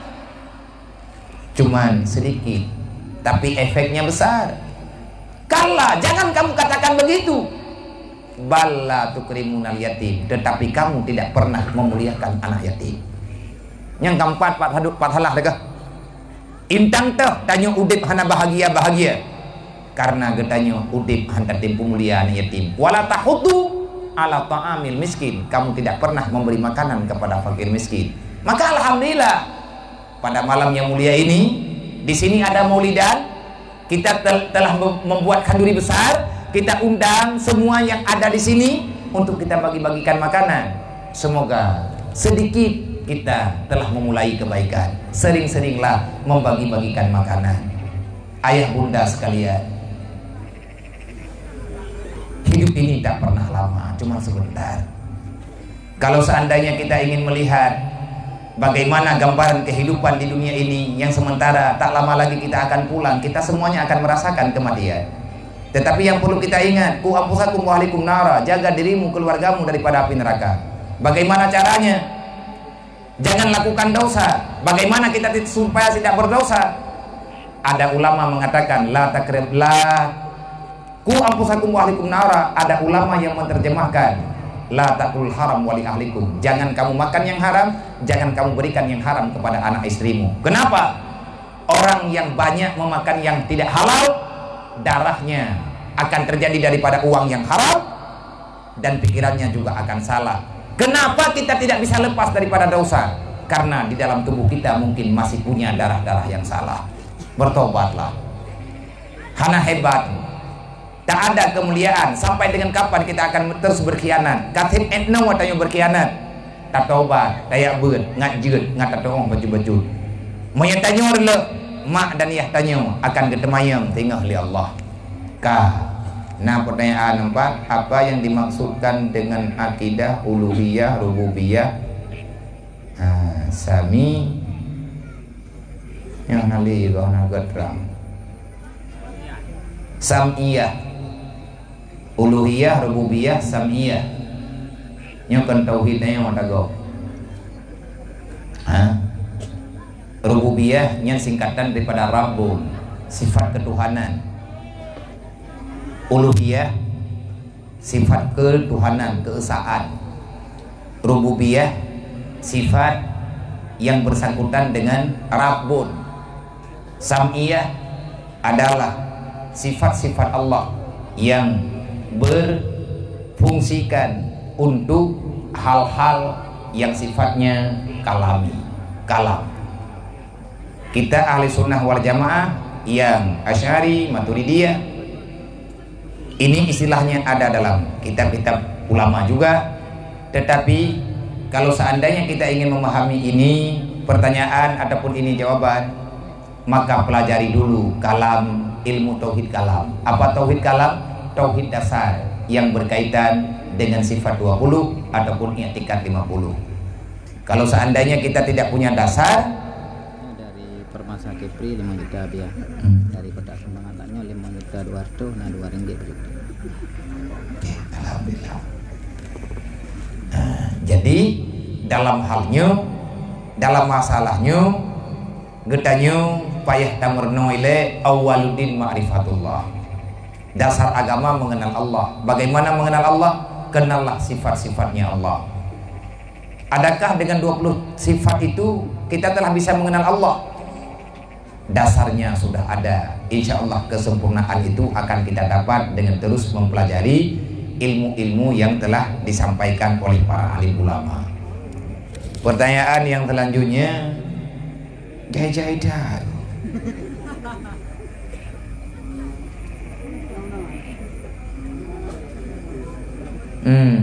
cuman sedikit tapi efeknya besar kala jangan kamu katakan begitu balla tukrimunal yatim tetapi kamu tidak pernah memuliakan anak yatim yang keempat pat hadut pat halah degah intang teh tanya udip hana bahagia bahagia karena getanya udip hantar tim pemuliaan yatim wala tahutu ala ta'amil miskin kamu tidak pernah memberi makanan kepada fakir miskin maka alhamdulillah pada malam yang mulia ini di sini ada maulidan kita tel telah membuat kanduri besar kita undang semua yang ada di sini untuk kita bagi-bagikan makanan semoga sedikit kita telah memulai kebaikan sering-seringlah membagi-bagikan makanan ayah bunda sekalian hidup ini tak pernah lama cuma sebentar kalau seandainya kita ingin melihat bagaimana gambaran kehidupan di dunia ini yang sementara tak lama lagi kita akan pulang kita semuanya akan merasakan kematian tetapi yang perlu kita ingat ku ampusakum wa ahlikum nara jaga dirimu keluargamu daripada api neraka bagaimana caranya jangan lakukan dosa bagaimana kita supaya tidak berdosa ada ulama mengatakan la takrib la ku ampusakum wa ahlikum nara ada ulama yang menerjemahkan la takul haram wali ahlikum jangan kamu makan yang haram jangan kamu berikan yang haram kepada anak istrimu kenapa orang yang banyak memakan yang tidak halal darahnya akan terjadi daripada uang yang haram dan pikirannya juga akan salah kenapa kita tidak bisa lepas daripada dosa karena di dalam tubuh kita mungkin masih punya darah-darah yang salah bertobatlah hana hebat tak ada kemuliaan sampai dengan kapan kita akan terus berkhianat katin etno watanya berkhianat tak tobat daya beut ngajut ngatatong baju-baju menyatanya le mak dan yah tanya akan ketemayang tengah li Allah kah nah pertanyaan empat apa yang dimaksudkan dengan akidah uluhiyah rububiyah nah, sami yang nali bahana gadram samiyah uluhiyah rububiyah samiyah nyokan tauhidnya yang ada go ha rububiyah yang singkatan daripada rabbun sifat ketuhanan uluhiyah sifat ketuhanan keesaan rububiyah sifat yang bersangkutan dengan Rabbun. Sam'iyah adalah sifat-sifat Allah yang berfungsikan untuk hal-hal yang sifatnya kalami, kalam. Kita ahli sunnah wal jamaah yang Asy'ari, Maturidiyah, ini istilahnya ada dalam kitab-kitab ulama juga. Tetapi kalau seandainya kita ingin memahami ini pertanyaan ataupun ini jawaban, maka pelajari dulu kalam, ilmu tauhid kalam. Apa tauhid kalam? Tauhid dasar yang berkaitan dengan sifat dua puluh ataupun i'tikad lima puluh. Kalau seandainya kita tidak punya dasar, dari Permasa Kipri lima juta biar hmm. dari kotak sumbangan taknya lima juta dua ratus, nah dua ringgit begitu. Alhamdulillah. Nah, jadi dalam halnya, dalam masalahnya, getanya payah tamurno ile awaludin ma'rifatullah. Dasar agama mengenal Allah. Bagaimana mengenal Allah? Kenallah sifat-sifatnya Allah. Adakah dengan dua puluh sifat itu kita telah bisa mengenal Allah? Dasarnya sudah ada. Insya Allah kesempurnaan itu akan kita dapat dengan terus mempelajari ilmu-ilmu yang telah disampaikan oleh para alim ulama. Pertanyaan yang selanjutnya, jai-jai dah. Hmm.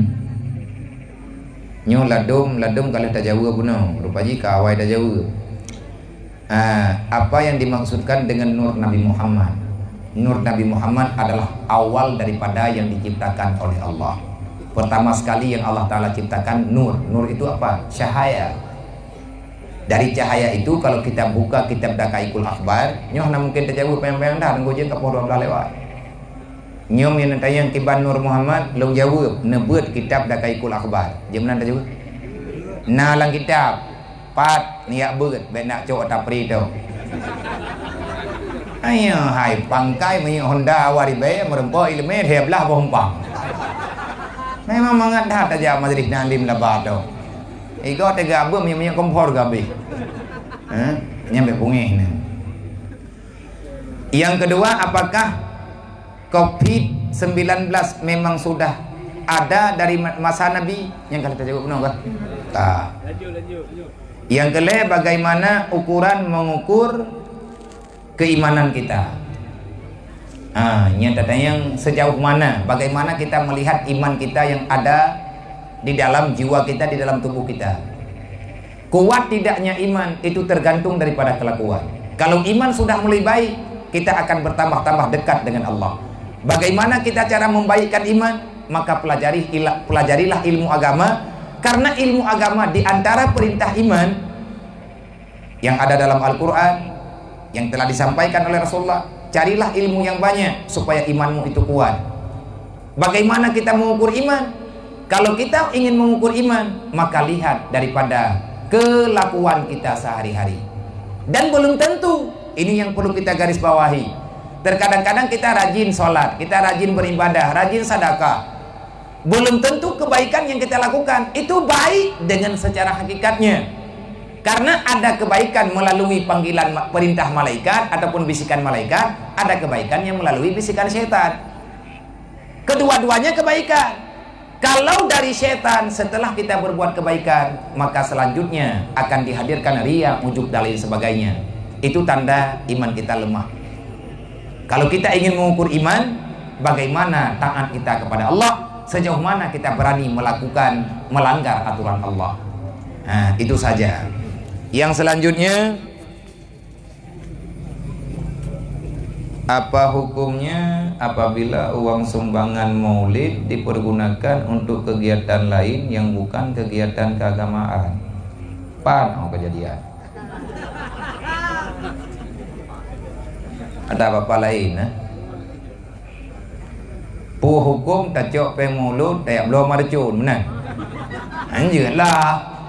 Nyo ladum, ladum kalau tak jauh guna. Rupanya kawai tak jauh. Ah, apa yang dimaksudkan dengan nur Nabi Muhammad? Nur Nabi Muhammad adalah awal daripada yang diciptakan oleh Allah. Pertama sekali yang Allah Ta'ala ciptakan nur. Nur itu apa? Cahaya. Dari cahaya itu kalau kita buka kitab Daqaiqul Akhbar, nyoh na mungkin terjauh payang-payang dah nunggu je kapur dua belas lewat. Nyom yang tayang kiban Nur Muhammad long jawab nebut kitab Daqaiqul Akhbar. Jam mana terjauh? Na lang kitab pat niak beut be nak cok tapri tu. Ayo hai pangkai menyi Honda waribe merempo ilmu heblah bompang. Memang mangat dah aja majlis nalim labat tu. Iko tega abum yang punya kompor gabi. Hah? Nyampe pungih ni. Yang kedua, apakah covid sembilan belas memang sudah ada dari masa Nabi? Yang kali kita jawab benar kah? Tak. Yang kedua, bagaimana ukuran mengukur keimanan kita? Ah, ini yang sejauh mana, bagaimana kita melihat iman kita yang ada di dalam jiwa kita, di dalam tubuh kita. Kuat tidaknya iman itu tergantung daripada kelakuan. Kalau iman sudah mulai baik, kita akan bertambah-tambah dekat dengan Allah. Bagaimana kita cara membaikkan iman? Maka pelajari pelajarilah ilmu agama, karena ilmu agama di antara perintah iman yang ada dalam Al-Quran yang telah disampaikan oleh Rasulullah. Carilah ilmu yang banyak supaya imanmu itu kuat. Bagaimana kita mengukur iman? Kalau kita ingin mengukur iman, maka lihat daripada kelakuan kita sehari-hari. Dan belum tentu, ini yang perlu kita garis bawahi. Terkadang-kadang kita rajin sholat, kita rajin beribadah, rajin sedekah. Belum tentu kebaikan yang kita lakukan itu baik dengan secara hakikatnya. Karena ada kebaikan melalui panggilan perintah malaikat ataupun bisikan malaikat, ada kebaikan yang melalui bisikan setan. Kedua-duanya kebaikan. Kalau dari setan setelah kita berbuat kebaikan, maka selanjutnya akan dihadirkan riya, ujub dan lain sebagainya. Itu tanda iman kita lemah. Kalau kita ingin mengukur iman, bagaimana taat kita kepada Allah, sejauh mana kita berani melakukan melanggar aturan Allah. Nah, itu saja. Yang selanjutnya, apa hukumnya apabila uang sumbangan maulid dipergunakan untuk kegiatan lain yang bukan kegiatan keagamaan? Pan oh, kejadian. Ada apa-apa lain? Eh? Pu hukum tacok pengmulut tak belum marcun, benar? Anjirlah.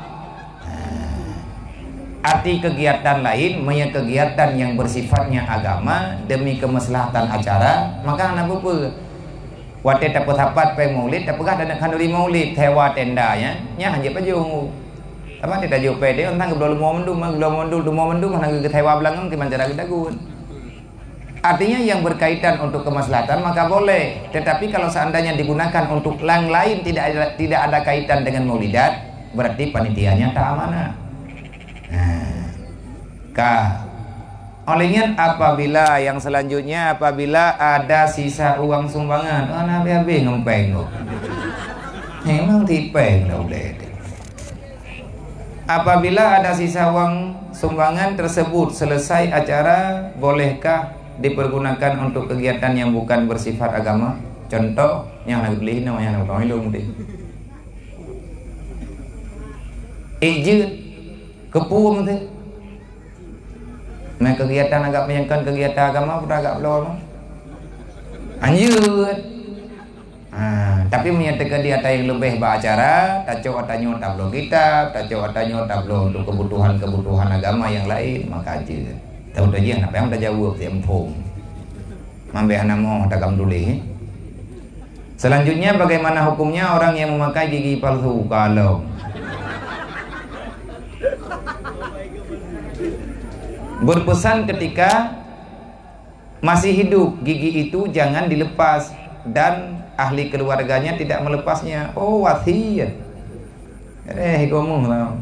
Arti kegiatan lain, punya kegiatan yang bersifatnya agama demi kemaslahatan acara, maka anak buku wate dapat dapat pe maulid, dapatlah dan kanduri maulid hewa tendanya nya hanya pajung Apa tidak jauh pede tentang belum mau mendung, belum mendung, belum mau mendung mana ke tewa belakang ke mancara kita gun. Artinya yang berkaitan untuk kemaslahatan maka boleh. Tetapi kalau seandainya digunakan untuk yang lain tidak ada, tidak ada kaitan dengan maulidat, berarti panitianya tak amanah. Nah, kah. Olehnya apabila yang selanjutnya apabila ada sisa uang sumbangan, oh nabi habis ngempeng kok. Memang tipeng dah boleh. Apabila ada sisa uang sumbangan tersebut selesai acara, bolehkah dipergunakan untuk kegiatan yang bukan bersifat agama? Contoh yang nak beli namanya nak tahu ilmu deh. Ijin kepuum tu. Nah kegiatan agak menyangkan kegiatan agama pun agak belum. Anjut. Ha, tapi menyatakan di atas yang lebih beracara, tak cok atanya tablo kitab, tak cok atanya tablo untuk kebutuhan-kebutuhan agama yang lain, maka aja. Tahu dah je, apa yang dah jawab tiap empung. Mambeh namo takam dulu. Selanjutnya bagaimana hukumnya orang yang memakai gigi palsu kalau berpesan ketika masih hidup gigi itu jangan dilepas dan ahli keluarganya tidak melepasnya. Oh wasiat. Eh ngomong lah.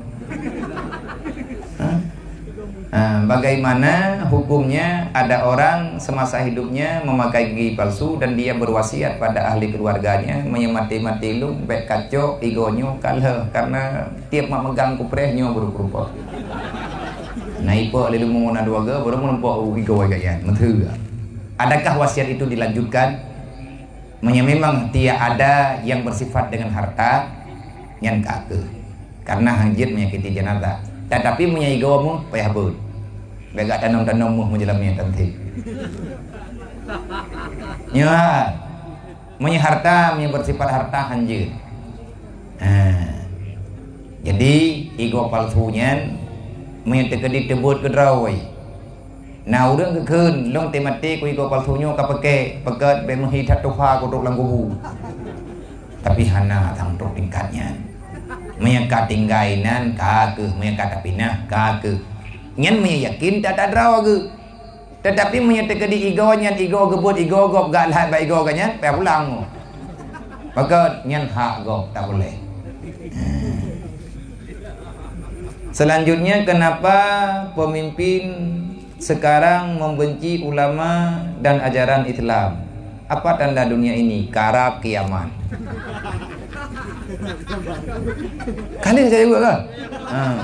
Nah, bagaimana hukumnya ada orang semasa hidupnya memakai gigi palsu dan dia berwasiat pada ahli keluarganya menyemati-mati lu bek kacau igonyo kalah karena tiap mak megang kuprehnya berupa. Nah ipo lelu mengona dua ga baru menempo igo gaya menteu. Adakah wasiat itu dilanjutkan? Memang tidak ada yang bersifat dengan harta yang kake karena hanjit menyakiti jenazah. Tetapi menyai gawamu payah bud. Begak tanam-tanammu menjelamnya tanti. Ya, menyai harta menyai bersifat harta hanjit. Nah, jadi ego palsunya menyai tekedi tebut kedrawai. Nah udah kekun, long temati ku iko palsunya kapake pegat bemuhi tatuha kutuk langgubu. Tapi hana tangtok tingkatnya. Meyakat tinggainan kake, meyakat tapinah kake. Nyan meyakin tak ada draw ke. Tetapi menyatakan di igo nyan igo gebut igo gop gak lahat ba igo kanyan, pe pulang. Pegat nyan hak gop tak boleh. Selanjutnya kenapa pemimpin sekarang membenci ulama dan ajaran Islam? Apa tanda dunia ini? Karab kiamat. Kali saya juga kan? Hmm.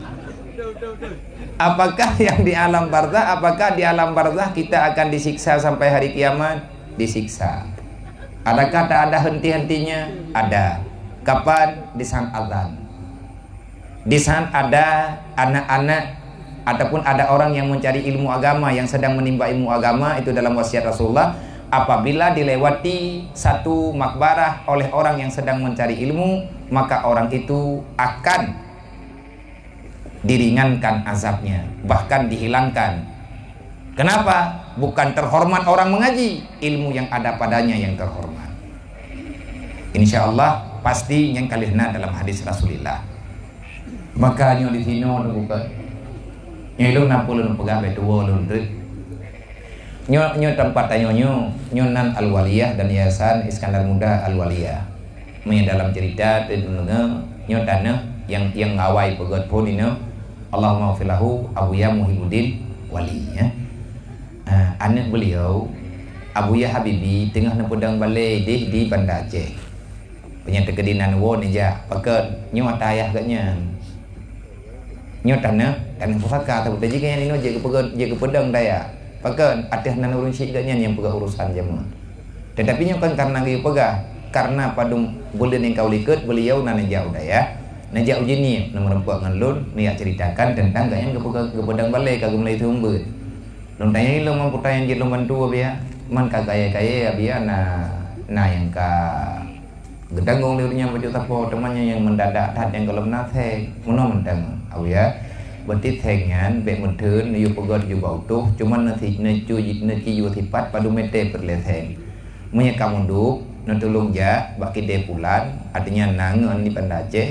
Apakah yang di alam barzah? Apakah di alam barzah kita akan disiksa sampai hari kiamat? Disiksa. Adakah tak ada henti-hentinya? Ada. Kapan? Di saat azan. Di saat ada anak-anak ataupun ada orang yang mencari ilmu agama yang sedang menimba ilmu agama, itu dalam wasiat Rasulullah, apabila dilewati satu makbarah oleh orang yang sedang mencari ilmu, maka orang itu akan diringankan azabnya, bahkan dihilangkan. Kenapa? Bukan terhormat orang mengaji, ilmu yang ada padanya yang terhormat. Insya Allah pasti yang kalihna dalam hadis Rasulullah. Maka nyo di sini bukan nyo ilung napulun pegawe dua lun trik. Nyo nyo tempat tanyo nyo nyonan Al-Waliyah dan Yayasan Iskandar Muda Al-Waliyah. Menyang dalam cerita tenunga nyo tanah yang yang ngawai pegot pun ini Allahumma filahu Abuya Muhyiddin Wali ya. Uh, anak beliau Abuya Habibi tengah nepedang balai di di Banda Aceh. Penyata kedinan wo ni ja pegot nyo atayah katnya. Nyo tanah tanah pusaka tahu tadi kan ini je kepegang je kepedang daya pakai atas nan urun syik katnya yang pegang urusan jemaah. Tetapi nyo kan karena dia pegang karena padung bulan yang kau liket beliau nan jauh daya nan jauh jini nomor empat ngalun ni ceritakan tentang gayang kepegang kepedang balai kagum mulai tumbut. Lon tanya ni lo mampu tanya je lo bantu biya man kagaya-kaya biya na na yang ka gedangong liurnya baju tapo temannya yang mendadak dat yang kalau nate mono mentang ya berarti tengan be mentun yu pegot yu bautuh cuman nanti necu neci yu tipat padu mete perletheng menyeka munduk natulung ja baki de pulan artinya nang ni Banda Aceh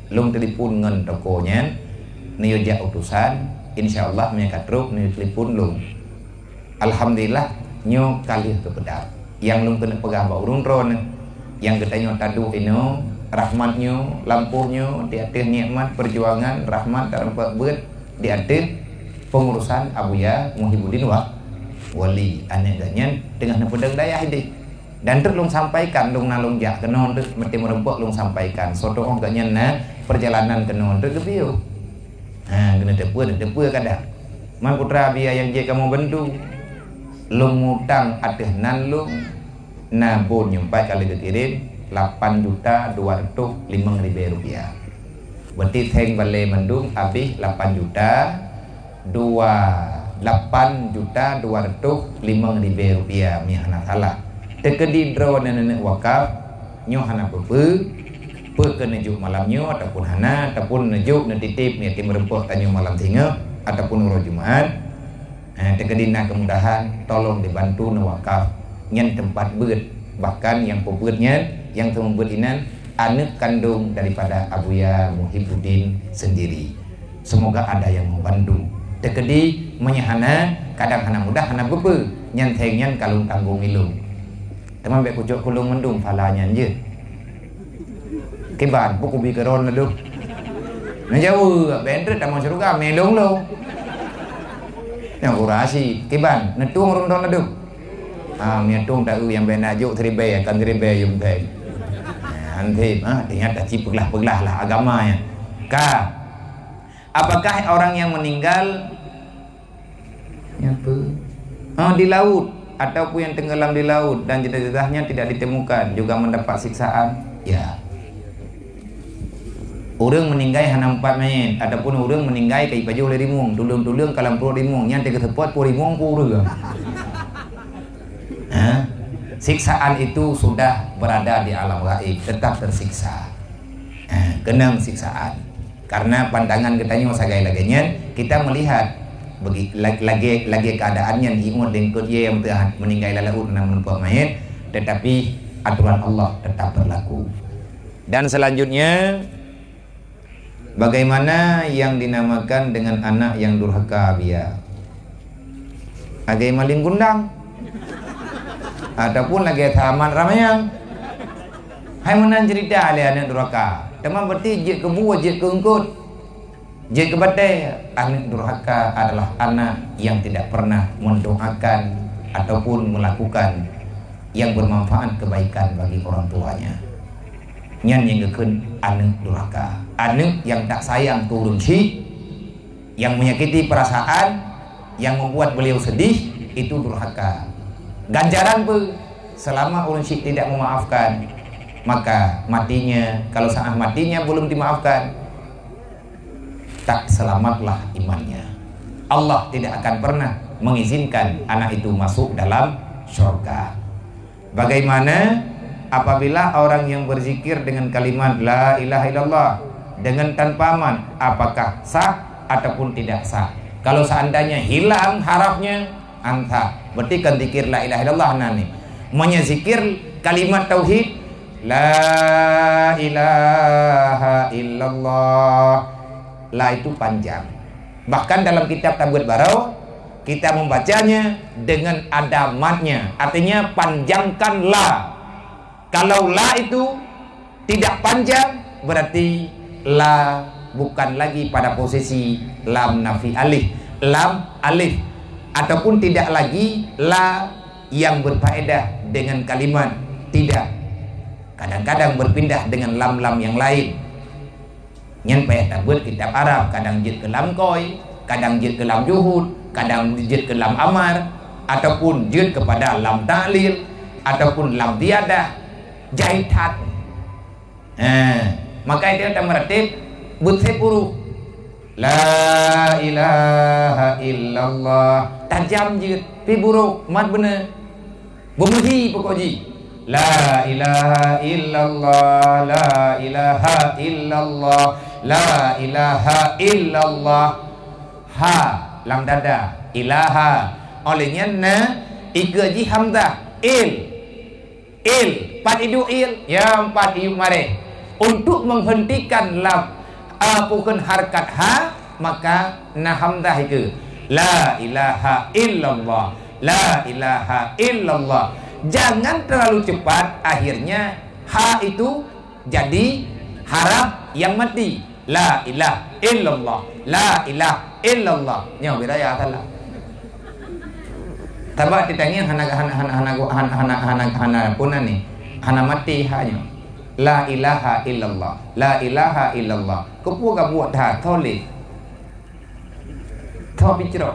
lung telefon ngen tokonya niyo ja utusan insyaallah menyekat truk niyo telefon lung alhamdulillah nyo kali ke pedap yang lung kena pegang bau urun ron yang katanya tadu ino rahmatnya lampuhnya di atas nikmat perjuangan rahmat tanpa beut di atas pengurusan Abuya Muhibbuddin wa wali ane ganyan dengan pedang daya ini dan terus lung sampaikan lung nalung jak kenon terus mesti merempok lung sampaikan soto om ganyan na perjalanan kenon terus kebiu ha kena depu depu kadang man putra biya yang je kamu bendu lung ngutang atas nan lung nabun nyumpai kali kekirim lapan juta dua ratus lima ribu rupiah berarti teng balai mendung habis lapan juta dua lapan juta dua ratus lima ribu rupiah mihana salah tekedi draw nenek wakaf nyo hana pepe pe ke nejuk malamnya ataupun hana ataupun nejuk netitip ni tim rempah tanyo malam tinga ataupun uro Jumat eh tekedi nak kemudahan tolong dibantu ne wakaf nyen tempat beut bahkan yang pebeutnya yang tempat inan anak kandung daripada Abuya Muhibbuddin sendiri semoga ada yang membantu tekedi menyahana kadang hana mudah hana bepe nyen teng nyen kalung tanggung ilung teman bek kucuk kulung mendung falanya je kiban buku bi keron adu na jauh bentre tamang surga melong lo yang kurasi kiban netung rondon adu ah miatung ta yang ben ajuk tribe kan tribe yum teh anti ah ingat dah cipeglah-peglah lah agamanya ka apakah orang yang meninggal apa oh di laut ataupun yang tenggelam di laut dan jenazahnya tidak ditemukan juga mendapat siksaan ya orang meninggal hana empat main ataupun orang meninggal kai baju oleh rimung tulung-tulung kalam pro rimung yang tega tepot pro rimung pura ha siksaan itu sudah berada di alam gaib tetap tersiksa ha kenang siksaan karena pandangan katanya sagai laganya kita melihat bagi lagi lagi keadaannya imut dengkut ye yang telah meninggal lalu namun nampak mayat tetapi aturan Allah tetap berlaku. Dan selanjutnya bagaimana yang dinamakan dengan anak yang durhaka biya agai maling gundang ataupun lagi taman ramayang hai menan cerita ale anak durhaka teman berarti je kebu je keengkut je kebatai. Anak durhaka adalah anak yang tidak pernah mendoakan ataupun melakukan yang bermanfaat kebaikan bagi orang tuanya. Nyan yang gekeun anak durhaka, anak yang tak sayang turun si, yang menyakiti perasaan, yang membuat beliau sedih, itu durhaka. Ganjaran pun selama orang si tidak memaafkan, maka matinya kalau saat matinya belum dimaafkan tak selamatlah imannya. Allah tidak akan pernah mengizinkan anak itu masuk dalam surga. Bagaimana apabila orang yang berzikir dengan kalimat la ilaha illallah dengan tanpa aman, apakah sah ataupun tidak sah? Kalau seandainya hilang harafnya anta, berarti kan zikir la ilaha illallah nani menyazikir kalimat tauhid la ilaha illallah. La itu panjang. Bahkan dalam kitab Tabut Barau kita membacanya dengan ada matnya, artinya panjangkan la. Kalau la itu tidak panjang berarti la bukan lagi pada posisi lam nafi alif, lam alif, ataupun tidak lagi la yang berfaedah dengan kalimat tidak. Kadang-kadang berpindah dengan lam-lam yang lain. Nyen payah tabut kitab Arab kadang jid ke lam koi, kadang jid ke lam juhud, kadang jid ke lam amar, ataupun jid kepada lam ta'lil, ataupun lam diadah, jaitat. Nah, maka itu kita meratib butsep huruf la ilaha illallah tajam jid, pi buruk mat bener, bermuji pokoknya. La ilaha illallah, la ilaha illallah, la ilaha illallah. Ha lam dada ilaha olehnya na igaji hamzah il il empat idu il ya empat idu mare untuk menghentikan lam apukeun harkat ha maka na hamzah itu la ilaha illallah, la ilaha illallah. Jangan terlalu cepat, akhirnya ha itu jadi harap yang mati. La ilaha illallah, la ilaha illallah. Nyo biraya salah. Tabak ditanya hana hana hana hana hana hana hana hana puna ni. Hana mati hanya. La ilaha illallah, la ilaha illallah. Kepu ka buat dah toleh. Tho bicara.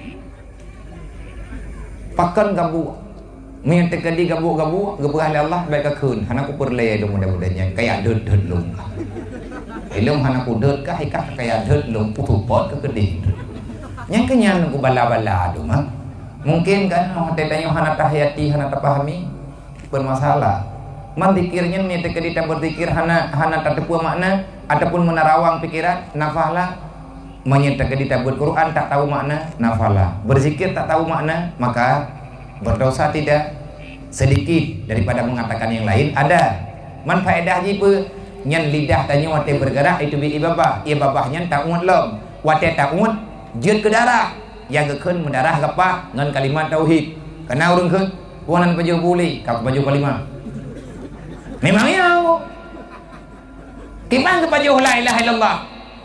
Pakan ka buat. Mien tekadi ka buat ka buat, geberah Allah baik ka keun. Hana ku perle do mudah-mudahnya kayak deut-deut lung. Ilum hana ku deut ka hikah kayak deut lung putu pot ke kedih. Yang kenyan ku bala-bala do mah. Mungkin kan hati tanya hana tahiyati hana terpahami bermasalah. Man dikirnya ni tekadi tak berzikir hana hana tak tepu makna ataupun menarawang pikiran nafalah. Menyata tekadi tak berquran tak tahu makna nafalah. Berzikir tak tahu makna maka berdosa tidak sedikit daripada mengatakan yang lain ada. Man faedah jipe nyan lidah tanya wate bergerak itu bi ibabah. Ibabahnya tak umat lom. Wate tak umat jeut ke darah. Yang keun mendarah gapah ngan kalimat tauhid. Kana urang keun puanan baju buli ka baju kalimat. Memangnya Kimang ke baju la ilaha illallah.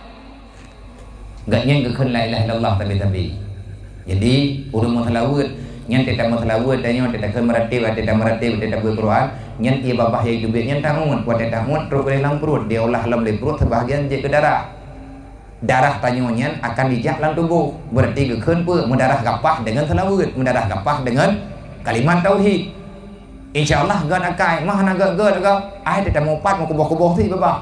Gak nyeng keun la ilaha illallah tapi-tapi. Jadi urang muthalawud nyan tidak muthalawud dan nyan tidak keun meratib tidak meratib tidak berquran nyan ia babah yang dubit nyan tangun kuat tidak mut terus dalam perut dia olah dalam perut sebahagian je ke darah. Darah tanyonyan akan dijak dalam tubuh. Berarti keun pun mendarah gapah dengan selawat, mendarah gapah dengan kalimat tauhid. Insyaallah gan akai mah na gak gak gak ai tidak mau pat mau kuboh-kuboh sih baba.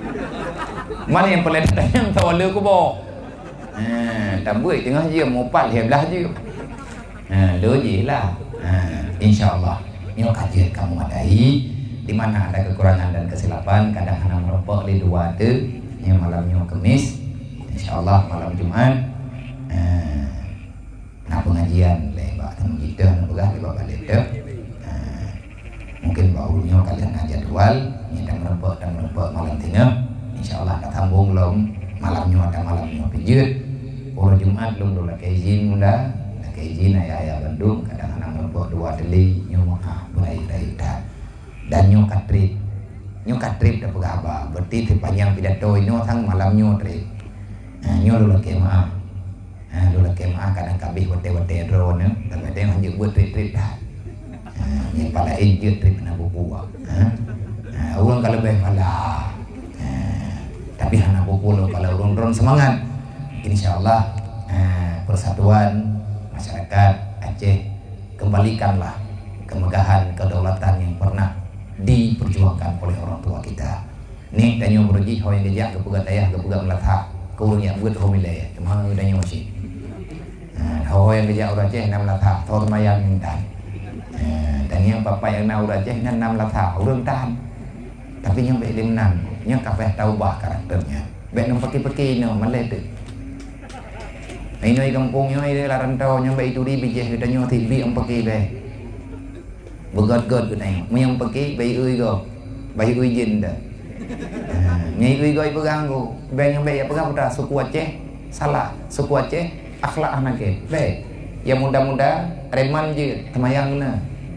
Mana yang pelan yang tawala kuboh. Ha, tambui tengah je mau pat heblah je. Ha, do jelah. Ha, insyaallah nyo kajian kamu adai di mana ada kekurangan dan kesilapan kadang hana merepok di dua tu yang malamnya Kamis. InsyaAllah malam Jumat uh, nak pengajian lewat temu kita nak berah lewat balik tu uh, mungkin barunya kalian ada jadwal yang merepek dan merepek malam tengah InsyaAllah nak sambung belum malamnya ada malamnya pijut kalau Jumat belum dulu nak izin mula nak izin ayah-ayah Bandung kadang-kadang merepek dua deli nyo maaf berai-berai dah dan nyo katrip nyo katrip dah berapa berarti sepanjang pidato nyo sang malamnya trip. Ha, nyo dulu kemaah. Ha, dulu kemaah kadang kabih wate-wate drone ya. Kadang-kadang hanya buat trip-trip dah. Ha, yang pada injut trip na buku. Ha. Ha, orang kalau baik pala. Ha, tapi hana buku lo kalau orang drone semangat. Insyaallah ha, persatuan masyarakat Aceh kembalikanlah kemegahan kedaulatan yang pernah diperjuangkan oleh orang tua kita. Ni tanyo berji ho yang dijak ke pegat ayah ke pegat melatah. Kau yang buat homileh, cuma udah nyosi. Nah, yang kerja orang Aceh enam latah, thor mayang yang tahan. Dan yang papa yang nak orang Aceh enam latah, orang tahan. Tapi yang baik limnan, yang kafe tahu bah karakternya. Baik nam pakai-pakai no, malah tu. Ini kampungnya ini larantau yang baik itu di bijih kita nyo tibi yang pakai baik. Begat-gat tu nai, yang pakai baik ui go, baik ui jin dah. Nyai ui goi pegang go beng yang baik pegang udah suku Aceh salah suku Aceh akhlak anak ke baik yang muda-muda reman je temayang na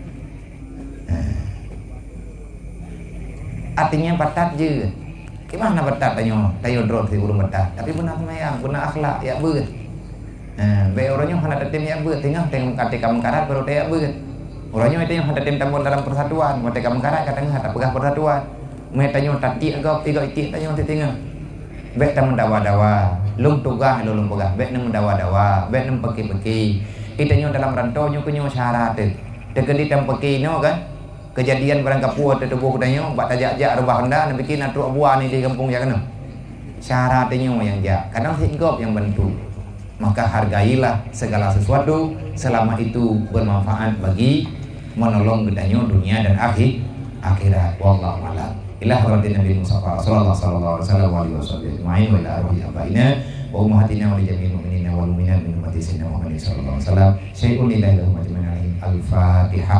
artinya batat je gimana batat tanyo tayo drone si urung batat tapi benar temayang benar akhlak ya beut baik orangnya hana tetem ya beut tengah tengah ketika mengkarat baru dia beut orangnya itu yang hana tetem tambun dalam persatuan ketika mengkarat katanya tak pegang persatuan mereka nyo tati agak tiga itik tanya nanti tengah. Bek tam mendawa-dawa, lung tugah lung pegah, bek nem mendawa-dawa, bek nem peki-peki. Kita nyo dalam rantau nyo kenyo syarat tu. Tegedi tam peki no kan. Kejadian barang kapua tu tubuh nyo, bak tajak-jak rubah hendak nak bikin atuk buah ni di kampung ya kan. Syarat nyo yang jak, kadang singgop yang bantu. Maka hargailah segala sesuatu selama itu bermanfaat bagi menolong gedanyo dunia dan akhir akhirat. Wallahu a'lam. Ilah berarti Nabi Mustafa sallallahu alaihi wasallam wa ila arwahi abaina wa ummahatina wa li jami'il mu'minina wal mu'minat min ummati sayyidina Muhammad sallallahu alaihi wasallam syai'un lillahi lahum ajma'in. Al-Fatihah.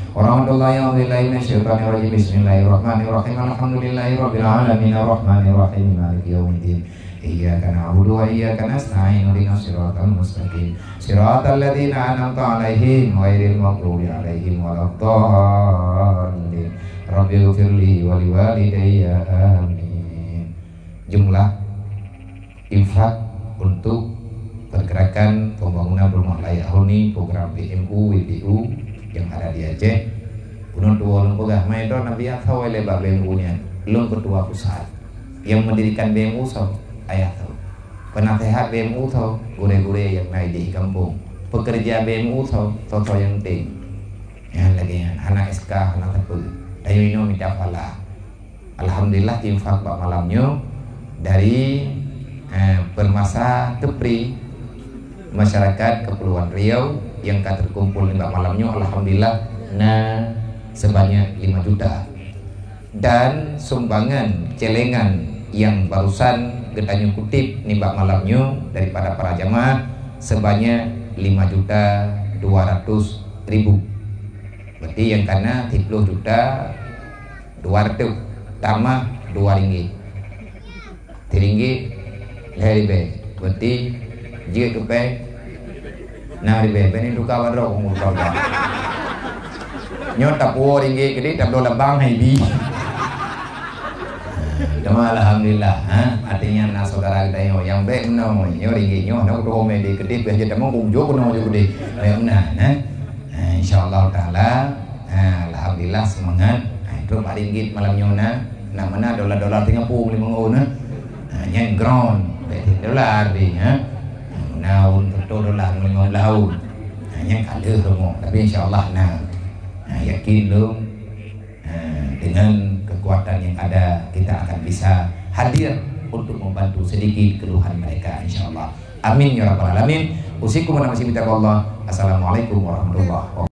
warahmatullahi wabarakatuh. Bismillahirrahmanirrahim. Alhamdulillahirabbil alamin arrahmanirrahim maliki yaumiddin. Iyyaka na'budu wa iyyaka nasta'in ihdinas siratal mustaqim siratal ladzina an'amta 'alaihim ghairil maghdubi 'alaihim waladdallin. Rabbighfirli wa liwalidayya amin. Jumlah infak untuk pergerakan pembangunan rumah layak huni program B M U W B U yang ada di Aceh. Gunung Tua Lembegah Maido Nabi Athau lebar B M U-nya belum ketua pusat yang mendirikan B M U so ayah tahu, penasehat B M U tahu, gure-gure yang naik di kampung, pekerja B M U tahu, toto yang ting, yang lagi anak S K, anak tepu, ayo ini minta pala. Alhamdulillah infak pak malamnya dari eh, Permasa Kepri masyarakat Kepulauan Riau yang terkumpul lima malamnya, alhamdulillah nah sebanyak lima juta, dan sumbangan celengan yang barusan getanya kutip nimbak malamnya daripada para jamaah sebanyak lima juta dua ratus ribu, berarti yang karena tiga puluh juta dua ratus tambah dua ringgit ringgit dari be, berarti jika kepe nah di be ini duka wadro umur berapa nyot tapu ringgit gede tak dolar bang hai bi. Cuma alhamdulillah, ha? Artinya nak saudara kita yo yang baik no, yo ringgit yo, nak tu home di kedip aja temu kunjung no je gede, baik benar, ha? Insyaallah taala, alhamdulillah semangat. Itu pak ringgit malam nyona, nak mana dolar-dolar tinggal puluh lima on, ha? Yang ground, berarti dolar di, ha? Naun betul dolar lima laun, yang kalah semua, tapi insyaallah nah, yakin lu dengan kekuatan yang ada kita akan bisa hadir untuk membantu sedikit keluhan mereka insyaallah. Amin ya rabbal alamin. Usikum wa nafsi bi taqwallah. Assalamualaikum warahmatullahi wabarakatuh.